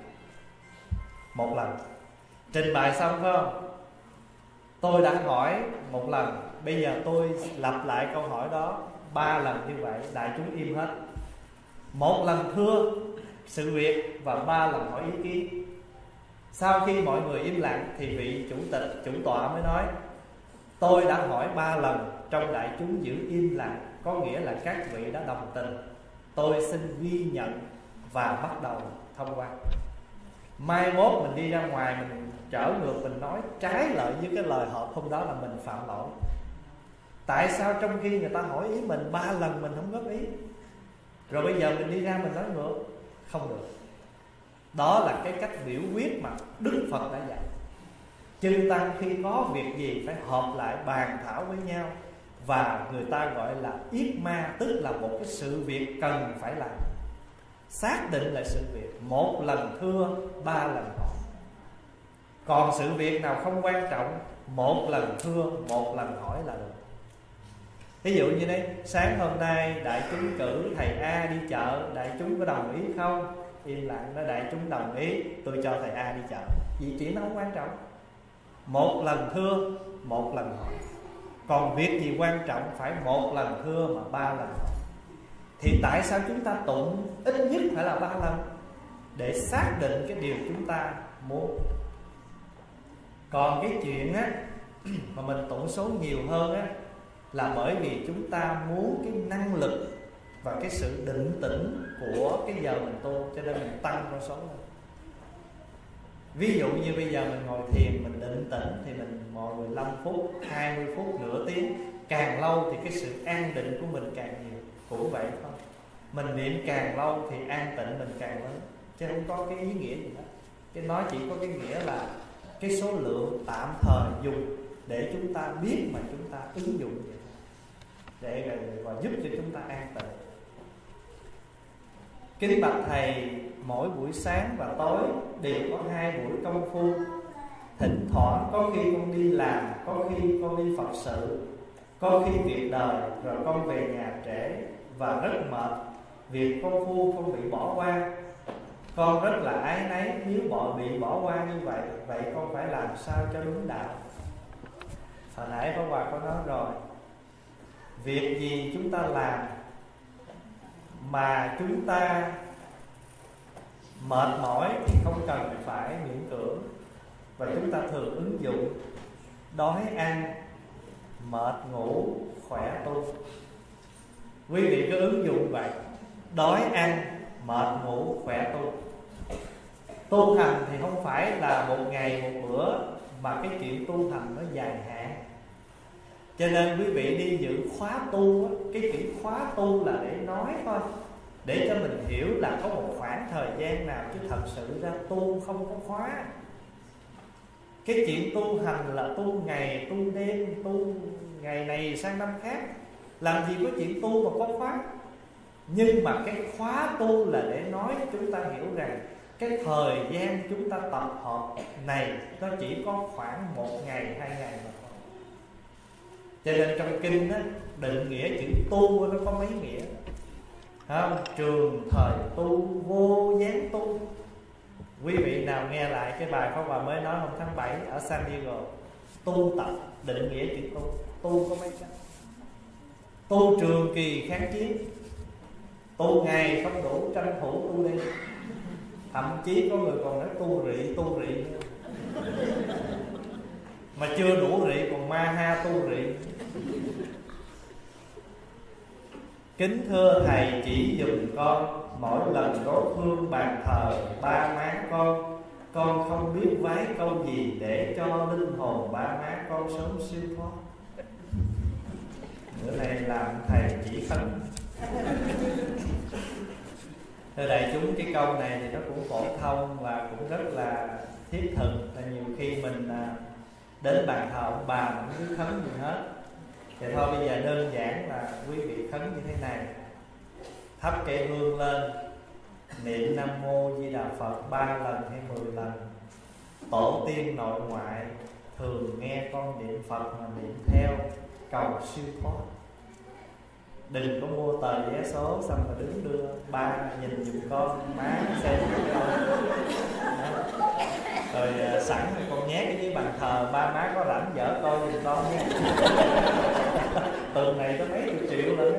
Một lần trình bày xong phải không? Tôi đã hỏi một lần, bây giờ tôi lặp lại câu hỏi đó 3 lần như vậy, đại chúng im hết. Một lần thưa sự việc và 3 lần hỏi ý kiến. Sau khi mọi người im lặng thì vị chủ tịch, chủ tọa mới nói tôi đã hỏi 3 lần, trong đại chúng giữ im lặng, có nghĩa là các vị đã đồng tình. Tôi xin ghi nhận và bắt đầu thông qua. Mai mốt mình đi ra ngoài mình trở ngược, mình nói trái lợi với cái lời họp hôm đó là mình phạm lỗi. Tại sao trong khi người ta hỏi ý mình 3 lần mình không góp ý, rồi bây giờ mình đi ra mình nói ngược? Không được. Đó là cái cách biểu quyết mà Đức Phật đã dạy. Chư tăng khi có việc gì phải họp lại bàn thảo với nhau, và người ta gọi là yết ma, tức là một cái sự việc cần phải làm. Xác định lại sự việc, một lần thưa 3 lần hỏi. Còn sự việc nào không quan trọng, một lần thưa, một lần hỏi là được. Ví dụ như đây, sáng hôm nay đại chúng cử thầy A đi chợ, đại chúng có đồng ý không? Im lặng, nói đại chúng đồng ý, tôi cho thầy A đi chợ. Vì chuyện nó không quan trọng. Một lần thưa, một lần hỏi. Còn việc gì quan trọng phải một lần thưa mà 3 lần hỏi. Thì tại sao chúng ta tụng ít nhất phải là 3 lần? Để xác định cái điều chúng ta muốn. Còn cái chuyện á mà mình tụng số nhiều hơn á, là bởi vì chúng ta muốn cái năng lực và cái sự định tĩnh của cái giờ mình tu, cho nên mình tăng con số lên. Ví dụ như bây giờ mình ngồi thiền, mình định tĩnh thì mình ngồi 15 phút, 20 phút, nửa tiếng. Càng lâu thì cái sự an định của mình càng nhiều. Cũng vậy thôi. Mình niệm càng lâu thì an tịnh mình càng lớn, chứ không có cái ý nghĩa gì đó. Cái nó chỉ có cái nghĩa là cái số lượng tạm thời dùng để chúng ta biết mà chúng ta ứng dụng vậy, để và giúp cho chúng ta an tịnh. Kính bạch thầy, mỗi buổi sáng và tối đều có 2 buổi công phu Thỉnh thoảng có khi con đi làm, có khi con đi Phật sự, có khi việc đời, rồi con về nhà trễ và rất mệt. Việc con phu con bị bỏ qua, con rất là áy náy nếu bị bỏ qua như vậy. Vậy con phải làm sao cho đúng đạo? Hồi nãy Pháp Hòa có nói rồi, việc gì chúng ta làm mà chúng ta mệt mỏi thì không cần phải miễn cưỡng, và chúng ta thường ứng dụng đói ăn, mệt ngủ, khỏe tu. Quý vị cứ ứng dụng vậy: đói ăn, mệt ngủ, khỏe tu. Tu hành thì không phải là một ngày một bữa, mà cái chuyện tu hành nó dài hạn. Cho nên quý vị đi dự khóa tu, cái chữ khóa tu là để nói thôi, để cho mình hiểu là có một khoảng thời gian nào, chứ thật sự ra tu không có khóa. Cái chuyện tu hành là tu ngày, tu đêm, tu ngày này sang năm khác. Làm gì có chuyện tu mà có khóa. Nhưng mà cái khóa tu là để nói chúng ta hiểu rằng cái thời gian chúng ta tập hợp này nó chỉ có khoảng 1 ngày, 2 ngày mà thôi. Cho nên trong kinh đó, định nghĩa chữ tu nó có mấy nghĩa, không? Trường thời tu, vô gián tu. Quý vị nào nghe lại cái bài Pháp Hòa mới nói hôm tháng 7 ở San Diego, tu tập định nghĩa chữ tu. Tu có mấy cách: tu trường kỳ kháng chiến, tu ngày không đủ tranh thủ tu đêm. Thậm chí có người còn nói tu rị nữa. Mà chưa đủ rị còn ma ha tu rị. Kính thưa thầy chỉ dùm con, mỗi lần đốt hương bàn thờ ba má con không biết vái câu gì để cho linh hồn ba má con sớm siêu thoát. Bữa nay làm thầy chỉ khấn. Thưa đại chúng, cái câu này thì nó cũng phổ thông và cũng rất là thiết thực. Là nhiều khi mình đến bàn thờ ông bà mình không biết khấn gì hết. Thì thôi bây giờ đơn giản là quý vị khấn như thế này: thắp cây hương lên, niệm Nam Mô Di Đà Phật 3 lần hay 10 lần. Tổ tiên nội ngoại thường nghe con niệm Phật mà niệm theo, cầu siêu thoát. Đừng có mua tờ vé số xong rồi đứng đưa ba nhìn giùm con, má xem con. Rồi sẵn con nhét cái dưới bàn thờ, ba má có rảnh dở coi giùm con nha. Tuần này có mấy chục triệu nữa.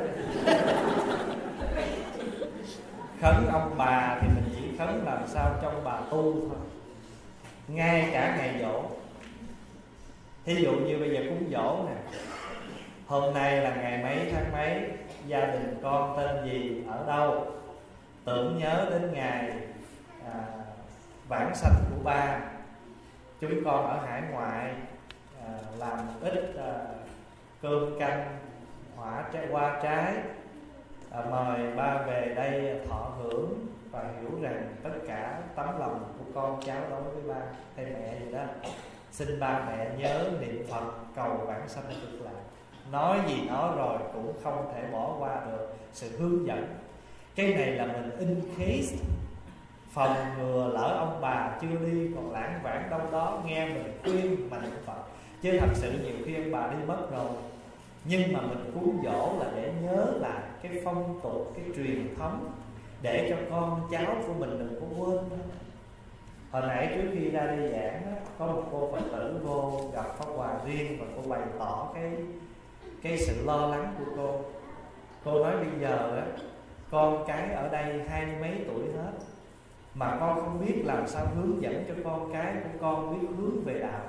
Khấn ông bà thì mình chỉ khấn làm sao cho ông bà tu thôi, ngay cả ngày giỗ. Thí dụ như bây giờ cúng giỗ nè, hôm nay là ngày mấy tháng mấy, gia đình con tên gì, ở đâu, tưởng nhớ đến ngày vãng sanh của ba. Chúng con ở hải ngoại làm ít cơm canh hoa trái, mời ba về đây thọ hưởng và hiểu rằng tất cả tấm lòng của con cháu đối với ba hay mẹ gì đó. Xin ba mẹ nhớ niệm Phật cầu vãng sanh cực lạc. Nói gì nói rồi cũng không thể bỏ qua được sự hướng dẫn. Cái này là mình in case, phòng ngừa lỡ ông bà chưa đi còn lãng vãng đâu đó nghe mình khuyên mà niệm Phật. Chứ thật sự nhiều khi ông bà đi mất rồi, nhưng mà mình cúng dỗ là để nhớ lại cái phong tục, cái truyền thống, để cho con cháu của mình đừng có quên. Hồi nãy trước khi ra đi giảng đó, có một cô Phật tử vô gặp Pháp Hòa riêng và cô bày tỏ cái sự lo lắng của cô. Cô nói bây giờ á, con cái ở đây 20 mấy tuổi hết, mà con không biết làm sao hướng dẫn cho con cái của con biết hướng về đạo.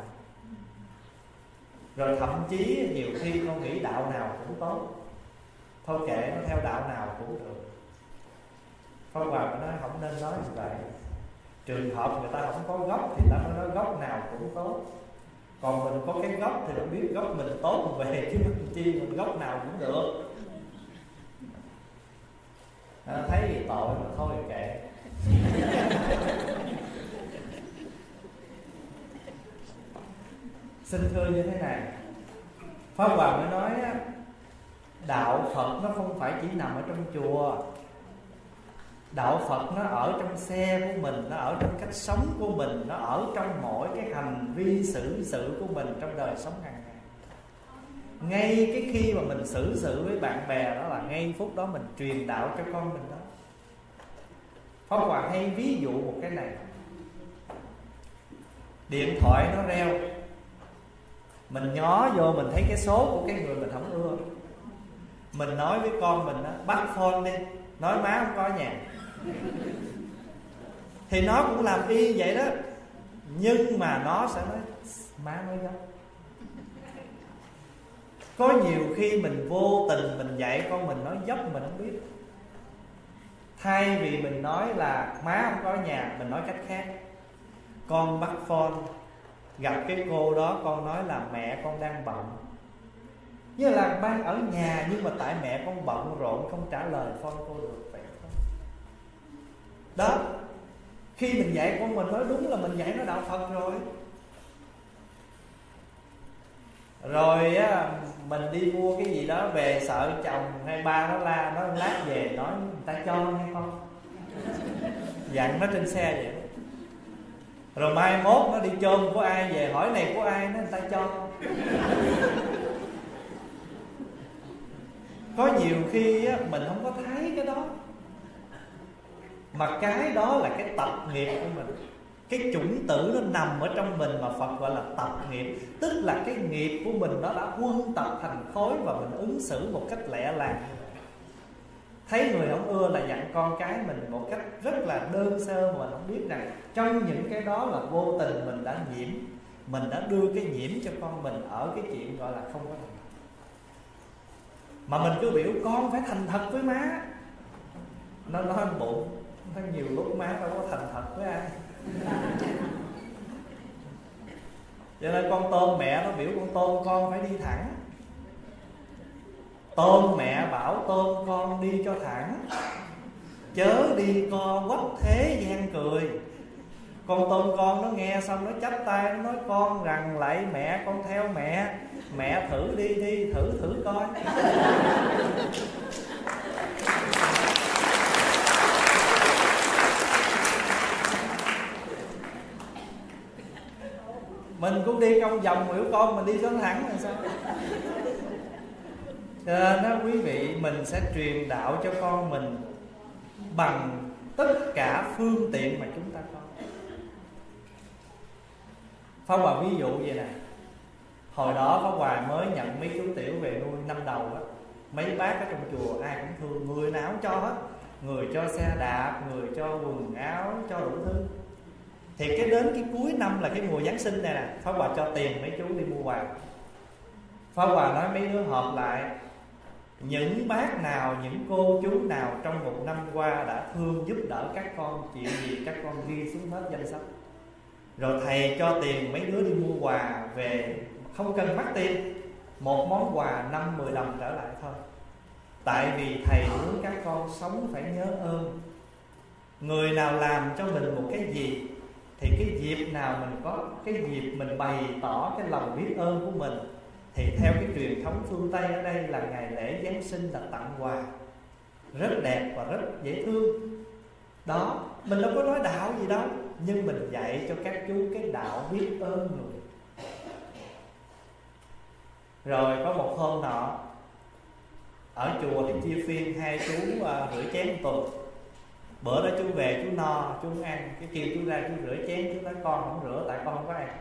Rồi thậm chí nhiều khi con nghĩ đạo nào cũng tốt, thôi kệ nó theo đạo nào cũng được. Pháp Hòa nói không nên nói như vậy. Trường hợp người ta không có gốc thì ta mới nói gốc nào cũng tốt. Còn mình có cái gốc thì mình biết gốc mình tốt mình về, chứ mình chi mình gốc nào cũng được. Thấy gì tội mà thôi kệ. Xin thưa như thế này, Pháp Hòa mới nói đạo Phật nó không phải chỉ nằm ở trong chùa. Đạo Phật nó ở trong xe của mình, nó ở trong cách sống của mình, nó ở trong mỗi cái hành vi xử sự của mình trong đời sống hàng ngày. Ngay cái khi mà mình xử sự với bạn bè, đó là ngay phút đó mình truyền đạo cho con mình đó. Pháp Hòa hay ví dụ một cái này. Điện thoại nó reo, mình nhó vô mình thấy cái số của cái người mình không ưa, mình nói với con mình đó, bắt phone đi, nói má không có ở nhà. Thì nó cũng làm y vậy đó, nhưng mà nó sẽ nói má nói dốc. Có nhiều khi mình vô tình mình dạy con mình nói dốc mình không biết. Thay vì mình nói là má không có ở nhà, mình nói cách khác. Con bắt phone, gặp cái cô đó con nói là mẹ con đang bận. Như là ban ở nhà nhưng mà tại mẹ con bận rộn không trả lời phone cô được, vậy không? Đó, khi mình dạy con mình nói đúng là mình dạy nó đạo Phật rồi. Rồi á, mình đi mua cái gì đó về sợ chồng hay ba nó la, nó lát về nói người ta cho hay không, dặn nó trên xe vậy. Rồi mai mốt nó đi chôm của ai về hỏi này của ai, nó người ta cho. Có nhiều khi á, mình không có thấy cái đó, mà cái đó là cái tập nghiệp của mình. Cái chủng tử nó nằm ở trong mình mà Phật gọi là tập nghiệp. Tức là cái nghiệp của mình nó đã huân tập thành khối và mình ứng xử một cách lẹ làng. Thấy người không ưa là dặn con cái mình một cách rất là đơn sơ mà mình không biết rằng trong những cái đó là vô tình mình đã nhiễm. Mình đã đưa cái nhiễm cho con mình ở cái chuyện gọi là không có thành thật. Mà mình cứ biểu con phải thành thật với má. Nó nói bụng, nó nhiều lúc má đâu có thành thật với ai. Cho nên con tôn mẹ nó biểu con tôn con phải đi thẳng. Tôn mẹ bảo tôn con đi cho thẳng, chớ đi co quắp thế gian cười. Con tôn con nó nghe xong nó chắp tay nó nói con rằng lại mẹ, con theo mẹ. Mẹ thử đi đi, thử coi. Mình cũng đi trong vòng biểu con mình đi xuống thẳng là sao? Cho nên đó quý vị, mình sẽ truyền đạo cho con mình bằng tất cả phương tiện mà chúng ta có. Pháp Hòa ví dụ vậy nè. Hồi đó Pháp Hòa mới nhận mấy chú tiểu về nuôi năm đầu đó. Mấy bác ở trong chùa ai cũng thương, người nào cũng cho hết. Người cho xe đạp, người cho quần áo, cho đủ thứ. Thì cái đến cái cuối năm là cái mùa Giáng sinh này nè, Pháp Hòa cho tiền mấy chú đi mua quà. Pháp Hòa nói mấy đứa họp lại, những bác nào, những cô chú nào trong một năm qua đã thương giúp đỡ các con, chuyện gì các con ghi xuống hết danh sách. Rồi thầy cho tiền mấy đứa đi mua quà về, không cần mắc tiền, một món quà 5-10 đồng trở lại thôi. Tại vì thầy muốn các con sống phải nhớ ơn. Người nào làm cho mình một cái gì thì cái dịp nào mình có cái dịp mình bày tỏ cái lòng biết ơn của mình. Thì theo cái truyền thống phương Tây ở đây là ngày lễ Giáng sinh là tặng quà, rất đẹp và rất dễ thương. Đó, mình đâu có nói đạo gì đâu, nhưng mình dạy cho các chú cái đạo biết ơn người. Rồi có một hôm nọ ở chùa thì chia phiên hai chú rửa chén một tuần. Bữa đó chú về chú no, chú không ăn, cái kêu chú ra chú rửa chén, chú nói con không rửa tại con không có ăn.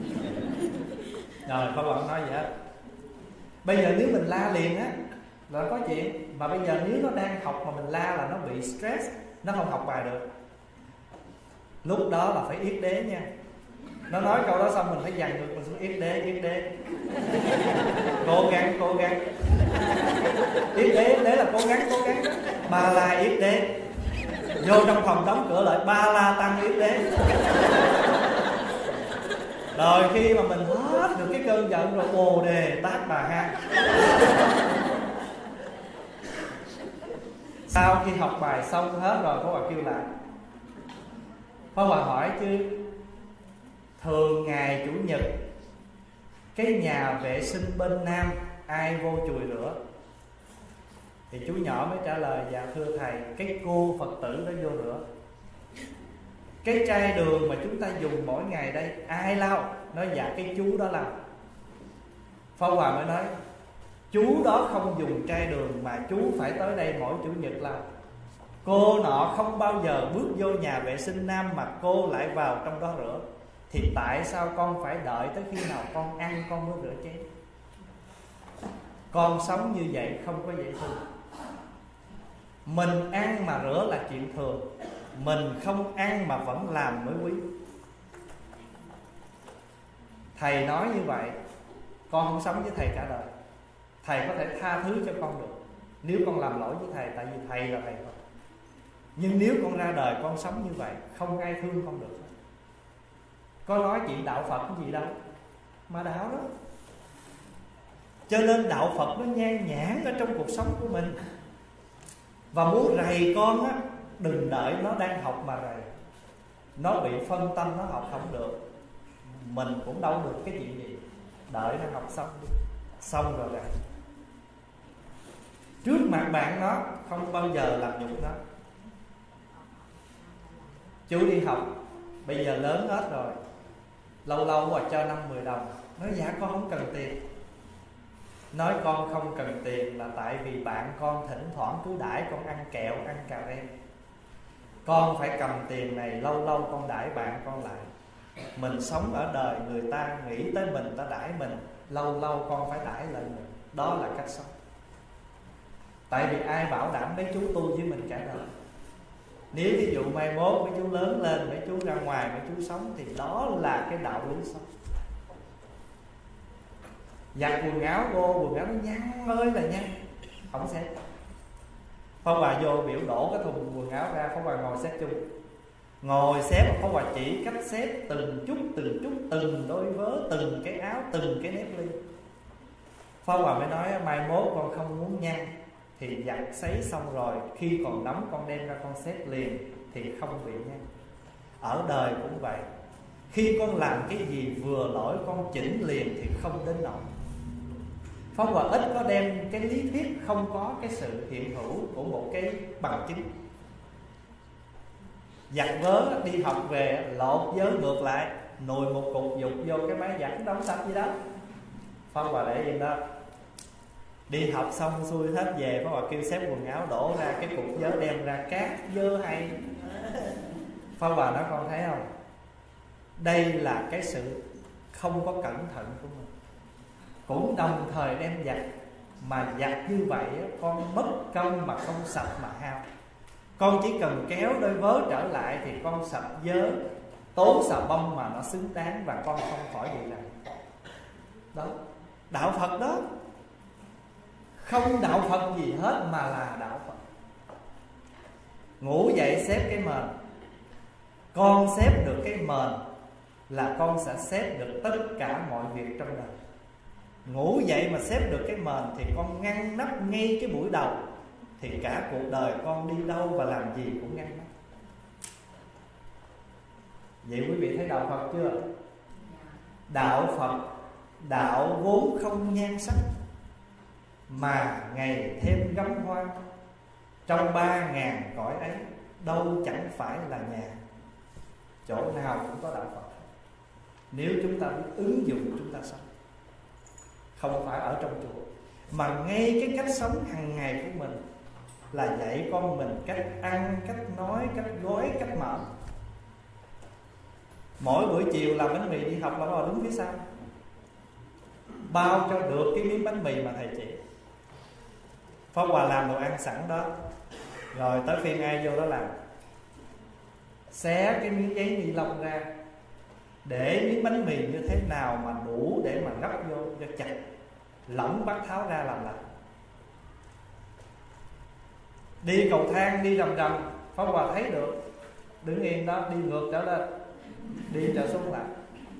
Rồi con bạn nói vậy đó. Bây giờ nếu mình la liền á là có chuyện. Mà bây giờ nếu nó đang học mà mình la là nó bị stress, nó không học bài được. Lúc đó là phải yết đế nha. Nó nói câu đó xong mình phải dằn được, mình xuống yết đế, yết đế. Cố gắng. Yết đế là cố gắng. Ba la yết đế. Vô trong phòng đóng cửa lại, ba la tăng yết đế. Rồi khi mà mình hết được cái cơn giận rồi, bồ đề tát bà ha. Sau khi học bài xong hết rồi, Pháp Hòa kêu lại. Pháp Hòa hỏi chứ thường ngày Chủ nhật cái nhà vệ sinh bên Nam ai vô chùi rửa? Thì chú nhỏ mới trả lời: dạ thưa thầy, cái cô Phật tử đó vô rửa. Cái chai đường mà chúng ta dùng mỗi ngày đây ai lau? Nói dạ cái chú đó lau. Pháp Hòa mới nói: chú đó không dùng chai đường mà chú phải tới đây mỗi chủ nhật lau. Cô nọ không bao giờ bước vô nhà vệ sinh nam mà cô lại vào trong đó rửa. Thì tại sao con phải đợi tới khi nào con ăn con mới rửa chén? Con sống như vậy không có dễ thương. Mình ăn mà rửa là chuyện thường, mình không ăn mà vẫn làm mới quý. Thầy nói như vậy, con không sống với thầy cả đời. Thầy có thể tha thứ cho con được nếu con làm lỗi với thầy, tại vì thầy là thầy thôi. Nhưng nếu con ra đời con sống như vậy, không ai thương con được. Có nói chuyện đạo Phật cái gì đâu mà đạo đó. Cho nên đạo Phật nó nhan nhản ở trong cuộc sống của mình. Và muốn rầy con á, đừng đợi nó đang học mà rầy. Nó bị phân tâm, nó học không được, mình cũng đâu được cái chuyện gì. Đợi nó học xong đi, xong rồi rầy. Trước mặt bạn nó không bao giờ làm nhục nó. Chú đi học, bây giờ lớn hết rồi, lâu lâu mà cho 5-10 đồng. Nói dạ con không cần tiền. Nói con không cần tiền là tại vì bạn con thỉnh thoảng cứ đãi con ăn kẹo, ăn cà rem. Con phải cầm tiền này, lâu lâu con đãi bạn con lại. Mình sống ở đời, người ta nghĩ tới mình, ta đãi mình, lâu lâu con phải đãi lại mình. Đó là cách sống. Tại vì ai bảo đảm mấy chú tu với mình cả đời? Nếu ví dụ mai mốt mấy chú lớn lên, mấy chú ra ngoài, mấy chú sống, thì đó là cái đạo lý sống. Giặt quần áo vô, quần áo nó nhăn ơi là nhăn, không xếp. Pháp Hòa vô biểu đổ cái thùng quần áo ra, Pháp Hòa ngồi xếp chung. Ngồi xếp, Pháp Hòa chỉ cách xếp từng chút, từng đôi vớ, từng cái áo, từng cái nếp ly. Pháp Hòa mới nói mai mốt con không muốn nhăn thì giặt sấy xong rồi, khi còn nóng con đem ra con xếp liền thì không bị nhăn. Ở đời cũng vậy, khi con làm cái gì vừa lỗi con chỉnh liền thì không đến nỗi. Pháp Hòa ít có đem cái lý thuyết không có cái sự hiện hữu của một cái bằng chứng. Giặt vớ đi học về lột vớ ngược lại, nùi một cục dục vô cái máy giặt, đóng sạch gì đó. Pháp Hòa để yên đó. Đi học xong xuôi hết về, Pháp Hòa kêu xếp quần áo đổ ra, cái cục vớ đem ra cát dơ hay. Pháp Hòa nói con thấy không, đây là cái sự không có cẩn thận của mình. Cũng đồng thời đem giặt, mà giặt như vậy con mất công mà không sạch mà hao. Con chỉ cần kéo đôi vớ trở lại thì con sạch vớ, tốn xà bông mà nó xứng đáng, và con không khỏi bị làm. Đó, đạo Phật đó. Không đạo Phật gì hết mà là đạo Phật. Ngủ dậy xếp cái mền, con xếp được cái mền là con sẽ xếp được tất cả mọi việc trong đời. Ngủ dậy mà xếp được cái mền thì con ngăn nắp ngay cái buổi đầu, thì cả cuộc đời con đi đâu và làm gì cũng ngăn nắp. Vậy quý vị thấy đạo Phật chưa? Đạo Phật, đạo vốn không nhan sắc, mà ngày thêm gấm hoa. Trong 3.000 cõi ấy, đâu chẳng phải là nhà. Chỗ nào cũng có đạo Phật, nếu chúng ta biết ứng dụng chúng ta sống. Không phải ở trong chùa, mà ngay cái cách sống hàng ngày của mình là dạy con mình cách ăn, cách nói, cách gói, cách mở. Mỗi buổi chiều làm bánh mì đi học là bà đứng phía sau, bao cho được cái miếng bánh mì mà thầy chỉ. Pháp Hòa làm đồ ăn sẵn đó, rồi tới phiên ai vô đó làm. Xé cái miếng giấy ni lông ra, để miếng bánh mì như thế nào mà đủ để mà gấp vô cho chặt, lỏng bát tháo ra làm lại. Đi cầu thang đi rầm rầm, Pháp Hòa thấy được, đứng yên đó, đi ngược trở lên, đi trở xuống lại,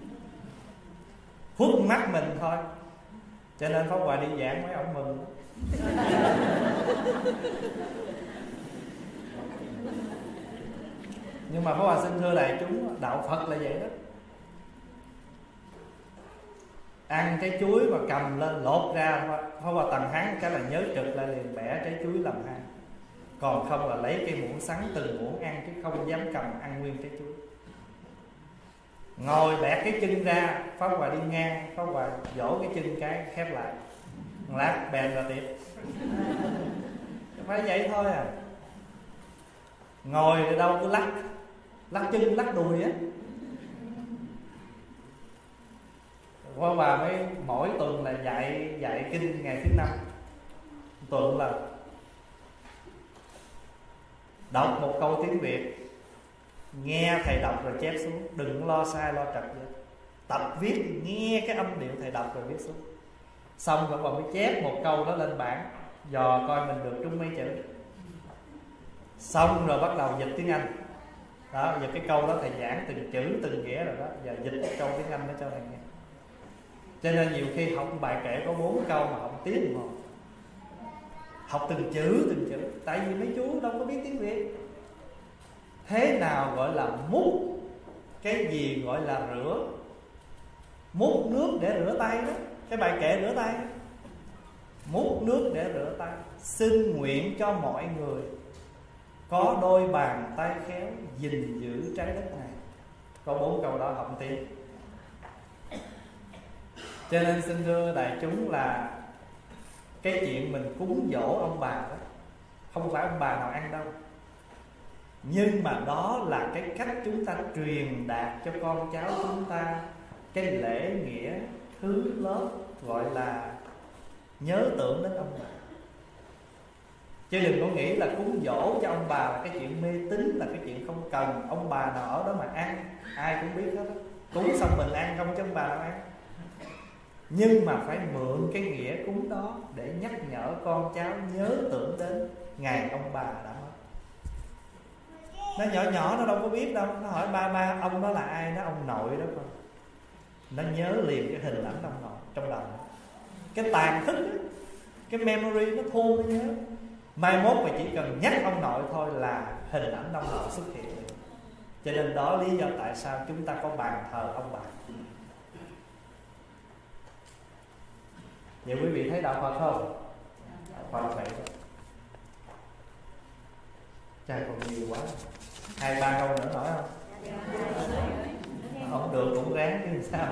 hút mắt mình thôi. Cho nên Pháp Hòa đi giảng mấy ông mừng. Nhưng mà Pháp Hòa xin thưa đại chúng, đạo Phật là vậy đó. ăn trái chuối mà cầm lên lột ra thôi vào tầng háng cái là nhớ trực lại liền, bẻ trái chuối làm hai. Còn không là lấy cái muỗng sắn từng muỗng ăn, chứ không dám cầm ăn nguyên trái chuối. Ngồi bẻ cái chân ra, Pháp Hòa đi ngang, Pháp Hòa vỗ cái chân cái khép lại, lát bèn ra tiếp. Phải vậy thôi à. Ngồi thì đâu cứ lắc chân lắc đùi á. Pháp Hòa mới mỗi tuần là dạy kinh ngày thứ 5, tuần là đọc một câu tiếng Việt, nghe thầy đọc rồi chép xuống, đừng lo sai lo trật gì. Tập viết thì nghe cái âm điệu thầy đọc rồi viết xuống. Xong rồi bà mới chép một câu đó lên bảng, dò coi mình được trúng mấy chữ. Xong rồi bắt đầu dịch tiếng Anh. Đó, giờ cái câu đó thầy giảng từng chữ từng nghĩa rồi đó, giờ dịch cái câu tiếng Anh để cho thầy nghe. Cho nên nhiều khi học bài kệ có 4 câu mà học tiếng đồng hồ, học từng chữ. Tại vì mấy chú đâu có biết tiếng Việt. Thế nào gọi là múc, cái gì gọi là rửa. Múc nước để rửa tay đó, cái bài kệ rửa tay đó. Múc nước để rửa tay. Xin nguyện cho mọi người có đôi bàn tay khéo gìn giữ trái đất này. Có 4 câu đó học tiếng. Cho nên xin thưa đại chúng là cái chuyện mình cúng dỗ ông bà đó, không phải ông bà nào ăn đâu, nhưng mà đó là cái cách chúng ta truyền đạt cho con cháu chúng ta cái lễ nghĩa thứ lớp, gọi là nhớ tưởng đến ông bà. Chứ đừng có nghĩ là cúng dỗ cho ông bà là cái chuyện mê tín, là cái chuyện không cần. Ông bà nào ở đó mà ăn, ai cũng biết hết đó. Cúng xong mình ăn không chứ ông bà nào ăn. Nhưng mà phải mượn cái nghĩa cúng đó để nhắc nhở con cháu nhớ tưởng đến ngày ông bà đã mất. Nó nhỏ nhỏ nó đâu có biết đâu. Nó hỏi ba ông đó là ai? Nó ông nội đó con. Nó nhớ liền cái hình ảnh ông nội trong đầu. Cái tàn thức đó, cái memory nó thu nó nhớ. Mai mốt mà chỉ cần nhắc ông nội thôi là hình ảnh ông nội xuất hiện. Cho nên đó lý do tại sao chúng ta có bàn thờ ông bà. Vậy quý vị thấy đạo Phật không? Phật vậy đó. Trời còn nhiều quá. 2-3 câu nữa nói không? Không được cũng ráng chứ sao.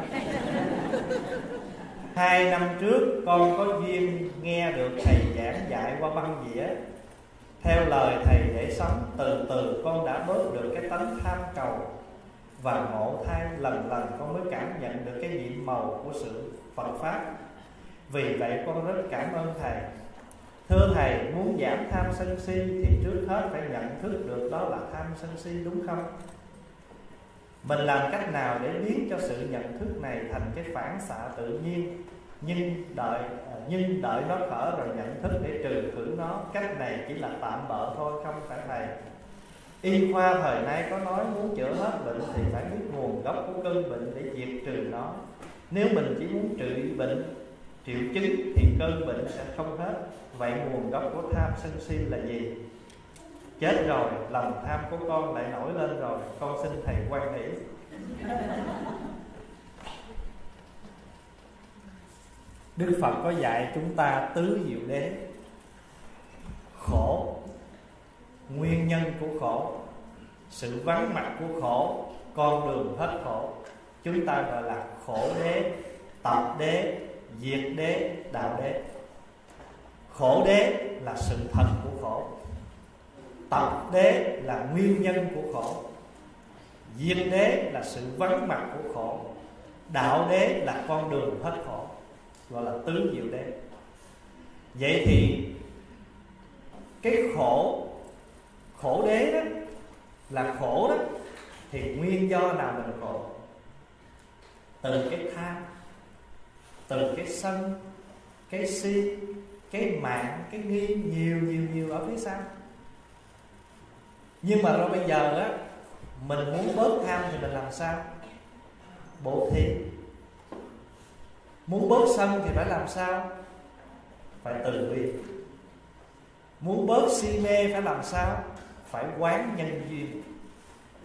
2 năm trước con có duyên nghe được thầy giảng dạy qua băng dĩa. Theo lời thầy để sống, từ từ con đã bớt được cái tánh tham cầu và ngộ thai. Lần lần con mới cảm nhận được cái nhiệm màu của sự Phật Pháp. Vì vậy con rất cảm ơn thầy. Thưa thầy, muốn giảm tham sân si thì trước hết phải nhận thức được đó là tham sân si, đúng không? Mình làm cách nào để biến cho sự nhận thức này thành cái phản xạ tự nhiên, nhưng đợi nó khởi rồi nhận thức để trừ khử nó. Cách này chỉ là tạm bợ thôi, không phải thầy. Y khoa thời nay có nói muốn chữa hết bệnh thì phải biết nguồn gốc của cơn bệnh để diệt trừ nó. Nếu mình chỉ muốn trị bệnh, triệu chứng thì cơn bệnh sẽ không hết. Vậy nguồn gốc của tham sân si là gì? Chết rồi, lòng tham của con lại nổi lên rồi. Con xin thầy quan hỷ. Đức Phật có dạy chúng ta tứ diệu đế. Khổ, nguyên nhân của khổ, sự vắng mặt của khổ, con đường hết khổ, chúng ta gọi là khổ đế, tập đế, diệt đế, đạo đế. Khổ đế là sự thật của khổ, tập đế là nguyên nhân của khổ, diệt đế là sự vắng mặt của khổ, đạo đế là con đường hết khổ, gọi là tứ diệu đế. Vậy thì cái khổ đế đó là khổ đó, thì nguyên do nào mình khổ? Từ cái tham, từ cái sân, cái si, cái mạng, cái nghi, nhiều ở phía sau. Nhưng mà rồi bây giờ á, mình muốn bớt tham thì mình làm sao? Bố thí. Muốn bớt sân thì phải làm sao? Phải từ bi. Muốn bớt si mê phải làm sao? Phải quán nhân duyên.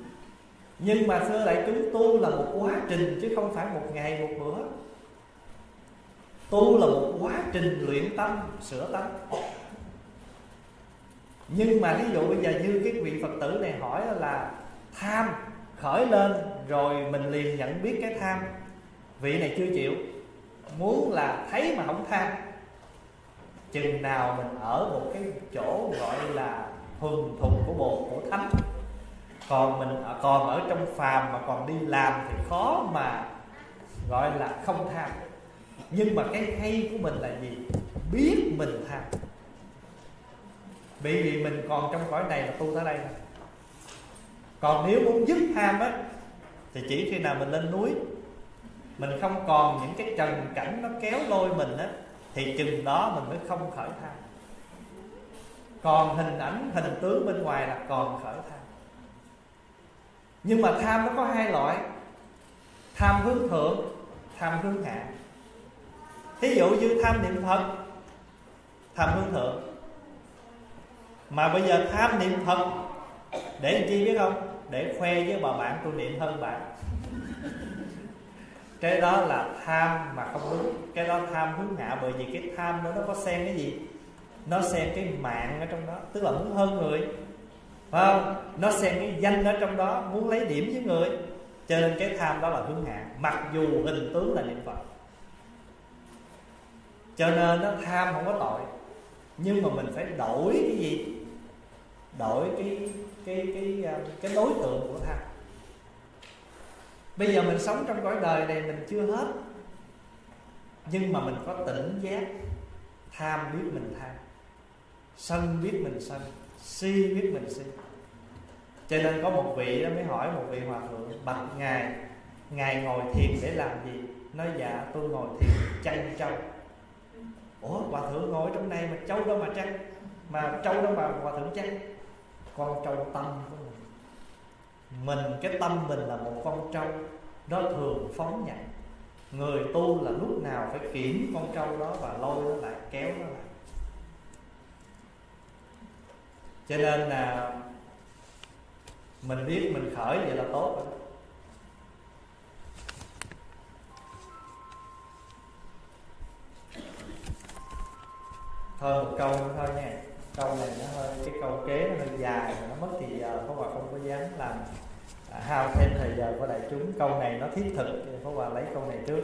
Nhưng mà thưa đại chúng, tu là một quá trình chứ không phải một ngày một bữa. Tu là một quá trình luyện tâm, sửa tánh. Nhưng mà ví dụ bây giờ như cái vị Phật tử này hỏi là tham khởi lên rồi mình liền nhận biết cái tham, vị này chưa chịu, muốn là thấy mà không tham. Chừng nào mình ở một cái chỗ gọi là thuần thục của Bồ của Thánh, còn mình còn ở trong phàm mà còn đi làm thì khó mà gọi là không tham. Nhưng mà cái hay của mình là gì? Biết mình tham. Bởi vì mình còn trong cõi này là tu tới đây thôi. Còn nếu muốn dứt tham á thì chỉ khi nào mình lên núi, mình không còn những cái trần cảnh nó kéo lôi mình á, thì chừng đó mình mới không khởi tham. Còn hình ảnh, hình tướng bên ngoài là còn khởi tham. Nhưng mà tham nó có hai loại: tham hướng thượng, tham hướng hạ. Thí dụ như tham niệm Phật, tham hướng thượng. Mà bây giờ tham niệm Phật để làm chi biết không? Để khoe với bà bạn tôi niệm hơn bạn. Cái đó là tham mà không đúng. Cái đó tham hướng hạ. Bởi vì cái tham đó nó có xen cái gì? Nó xen cái mạng ở trong đó, tức là muốn hơn người, phải không? Nó xen cái danh ở trong đó, muốn lấy điểm với người. Cho nên cái tham đó là hướng hạ, mặc dù hình tướng là niệm Phật. Cho nên nó tham không có tội. Nhưng mà mình phải đổi cái gì? Đổi cái đối tượng của tham. Bây giờ mình sống trong cõi đời này mình chưa hết, nhưng mà mình có tỉnh giác. Tham biết mình tham, sân biết mình sân, si biết mình si. Cho nên có một vị đó mới hỏi một vị hòa thượng: bạch ngài, ngài ngồi thiền để làm gì? Nói dạ tôi ngồi thiền chăn trâu. Ủa hòa thượng ngồi trong này mà trâu đâu mà chăn? Mà trâu đâu mà hòa thượng chăn? Con trâu tâm của mình. Cái tâm mình là một con trâu, nó thường phóng nhận. Người tu là lúc nào phải kiểm con trâu đó và lôi nó lại, kéo nó lại. Cho nên là mình biết mình khởi vậy là tốt rồi đó. Thôi một câu nữa thôi nha. Câu này nó hơi, cái câu kế nó hơi dài, nó mất thì giờ Pháp Hòa không có dám làm hao thêm thời giờ của đại chúng. Câu này nó thiết thực, Pháp Hòa lấy câu này trước.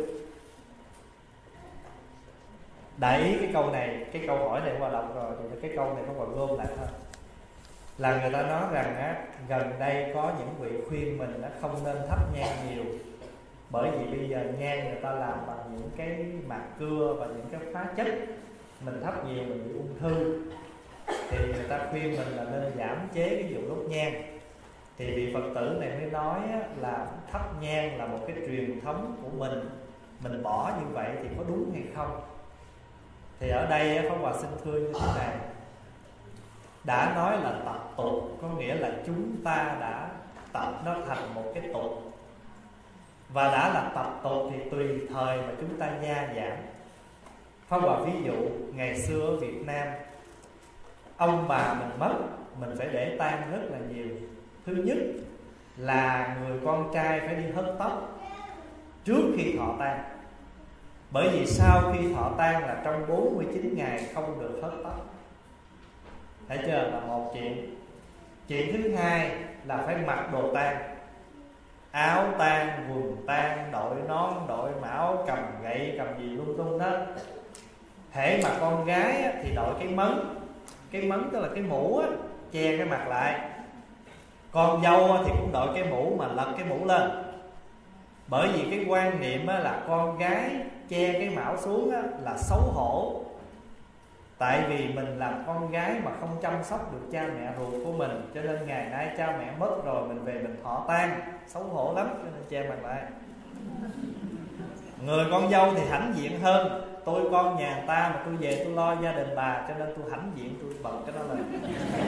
Đẩy cái câu này, cái câu hỏi này Pháp Hòa đọc rồi, thì cái câu này Pháp Hòa gom lại thôi. Là người ta nói rằng á, gần đây có những vị khuyên mình đã không nên thắp nhang nhiều. Bởi vì bây giờ nhang người ta làm bằng những cái mạt cưa và những cái hóa chất, mình thắp nhiều mình bị ung thư. Thì người ta khuyên mình là nên giảm chế cái vụ đốt nhang. Thì vị Phật tử này mới nói là thắp nhang là một cái truyền thống của mình bỏ như vậy thì có đúng hay không? Thì ở đây Pháp Hòa xin thưa như thế này: đã nói là tập tục, có nghĩa là chúng ta đã tập nó thành một cái tục. Và đã là tập tục thì tùy thời mà chúng ta gia giảm. Pháp Hòa ví dụ ngày xưa ở Việt Nam, ông bà mình mất, mình phải để tang rất là nhiều. Thứ nhất là người con trai phải đi hớt tóc trước khi thọ tang. Bởi vì sau khi thọ tang là trong 49 ngày không được hớt tóc. Thấy chưa? Là một chuyện. Chuyện thứ hai là phải mặc đồ tang, áo tang, quần tang, đội nón, đội mão, cầm gậy, cầm gì lung tung đó. Hễ mà con gái thì đội cái mấn. Cái mấn tức là cái mũ che cái mặt lại. Con dâu thì cũng đội cái mũ mà lật cái mũ lên. Bởi vì cái quan niệm là con gái che cái mão xuống là xấu hổ. Tại vì mình làm con gái mà không chăm sóc được cha mẹ ruột của mình, cho nên ngày nay cha mẹ mất rồi mình về mình thọ tang, xấu hổ lắm, cho nên che mặt lại. Người con dâu thì hãnh diện hơn: tôi con nhà ta mà tôi về tôi lo gia đình bà, cho nên tôi hãnh diện, tôi bận cái đó lên.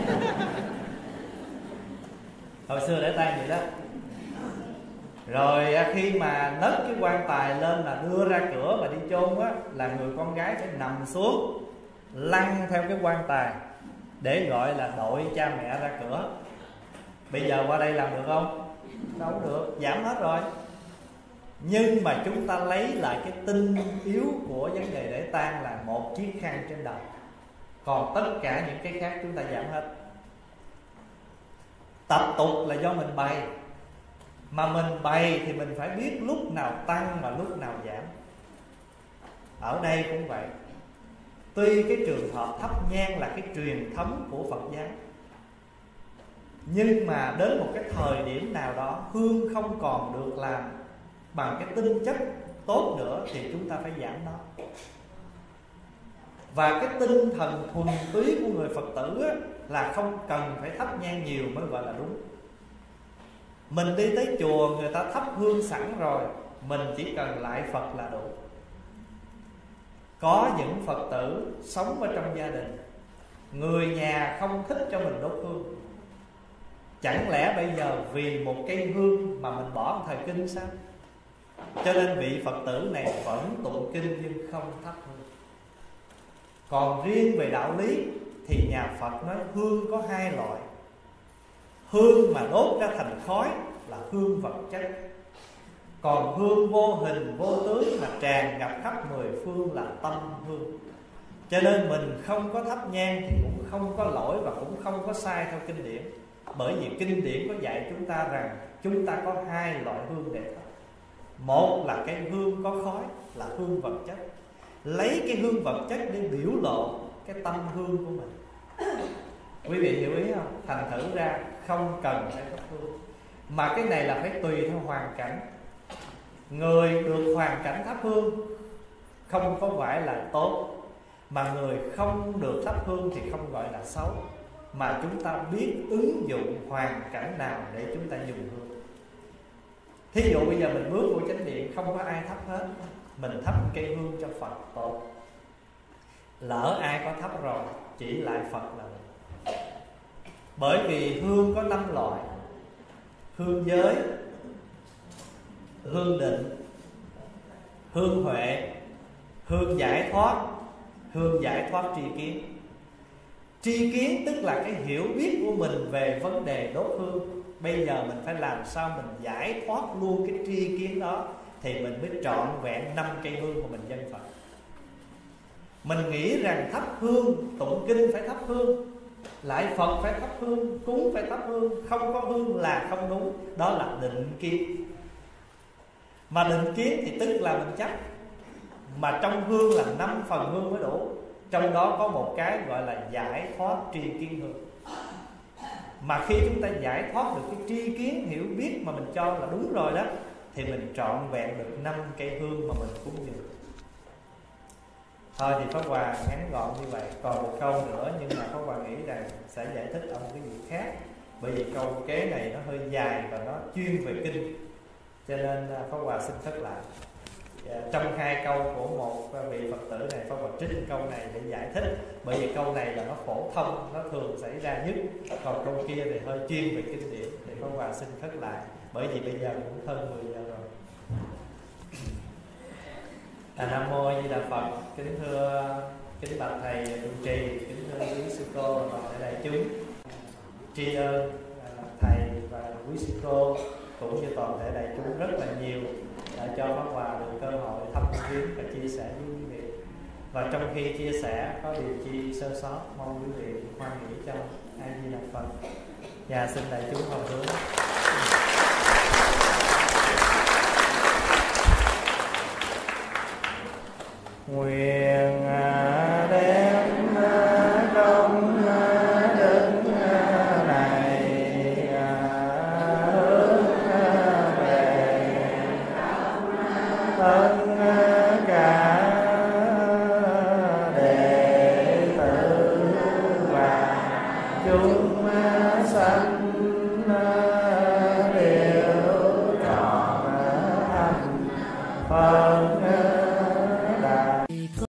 Hồi xưa để tang vậy đó. Rồi khi mà nấc cái quan tài lên là đưa ra cửa mà đi chôn á, là người con gái phải nằm xuống lăn theo cái quan tài để gọi là đội cha mẹ ra cửa. Bây giờ qua đây làm được không? Đâu được, giảm hết rồi. Nhưng mà chúng ta lấy lại cái tinh yếu của vấn đề lễ tang là một chiếc khăn trên đầu, còn tất cả những cái khác chúng ta giảm hết. Tập tục là do mình bày, mà mình bày thì mình phải biết lúc nào tăng và lúc nào giảm. Ở đây cũng vậy. Tuy cái trường hợp thắp nhang là cái truyền thống của Phật giáo, nhưng mà đến một cái thời điểm nào đó hương không còn được làm bằng cái tinh chất tốt nữa thì chúng ta phải giảm nó. Và cái tinh thần thuần túy của người Phật tử á, là không cần phải thắp nhang nhiều mới gọi là đúng. Mình đi tới chùa người ta thắp hương sẵn rồi, mình chỉ cần lại Phật là đủ. Có những Phật tử sống ở trong gia đình, người nhà không thích cho mình đốt hương. Chẳng lẽ bây giờ vì một cây hương mà mình bỏ một thời kinh sao? Cho nên vị Phật tử này vẫn tụng kinh nhưng không thắp hương. Còn riêng về đạo lý thì nhà Phật nói hương có hai loại. Hương mà đốt ra thành khói là hương vật chất, còn hương vô hình vô tướng mà tràn ngập khắp mười phương là tâm hương. Cho nên mình không có thắp nhang thì cũng không có lỗi và cũng không có sai theo kinh điển. Bởi vì kinh điển có dạy chúng ta rằng chúng ta có hai loại hương để thắp. Một là cái hương có khói là hương vật chất, lấy cái hương vật chất để biểu lộ cái tâm hương của mình. Quý vị hiểu ý không? Thành thử ra không cần phải thắp hương, mà cái này là phải tùy theo hoàn cảnh. Người được hoàn cảnh thắp hương không có phải là tốt, mà người không được thắp hương thì không gọi là xấu, mà chúng ta biết ứng dụng hoàn cảnh nào để chúng ta dùng hương. Thí dụ bây giờ mình bước vô chánh điện không có ai thắp hết, mình thắp cây hương cho Phật tốt. Lỡ ai có thắp rồi chỉ lại Phật là được. Bởi vì hương có 5 loại: hương giới, hương định, hương huệ, hương giải thoát, hương giải thoát tri kiến. Tri kiến tức là cái hiểu biết của mình về vấn đề đốt hương. Bây giờ mình phải làm sao mình giải thoát luôn cái tri kiến đó thì mình mới trọn vẹn 5 cây hương của mình dân Phật. Mình nghĩ rằng thắp hương, tụng kinh phải thắp hương, lại Phật phải thắp hương, cúng phải thắp hương, không có hương là không đúng. Đó là định kiến. Mà định kiến thì tức là mình chấp. Mà trong hương là 5 phần hương mới đủ. Trong đó có một cái gọi là giải thoát tri kiến hương. Mà khi chúng ta giải thoát được cái tri kiến hiểu biết mà mình cho là đúng rồi đó, thì mình trọn vẹn được 5 cây hương mà mình cúng dường. Thôi thì Pháp Hòa ngắn gọn như vậy. Còn một câu nữa nhưng mà Pháp Hòa nghĩ rằng sẽ giải thích ở một cái gì khác, bởi vì câu kế này nó hơi dài và nó chuyên về kinh, cho nên Pháp Hòa xin khất lại. Trong 2 câu của một vị Phật tử này, Pháp Hòa trích câu này để giải thích. Bởi vì câu này là nó phổ thông, nó thường xảy ra nhất. Còn câu kia thì hơi chuyên về kinh điển, thì Pháp Hòa xin khất lại. Bởi vì bây giờ cũng hơn 10 giờ rồi. Nam mô A Di Đà Phật. Kính thưa kính bạch thầy trụ trì, kính thưa quý sư cô và toàn thể đại chúng, tri ân thầy và quý sư cô cũng như toàn thể đại chúng rất là nhiều đã cho Pháp Hòa được cơ hội thăm viếng và chia sẻ với quý vị. Và trong khi chia sẻ có điều chi sơ sót, mong quý vị hoan hỷ cho A Di Đà Phật. Và xin đại chúng hồi hướng. Nguyện đem công đức này hướng về tất cả đệ tử và chúng sanh đều trọn thành Phật.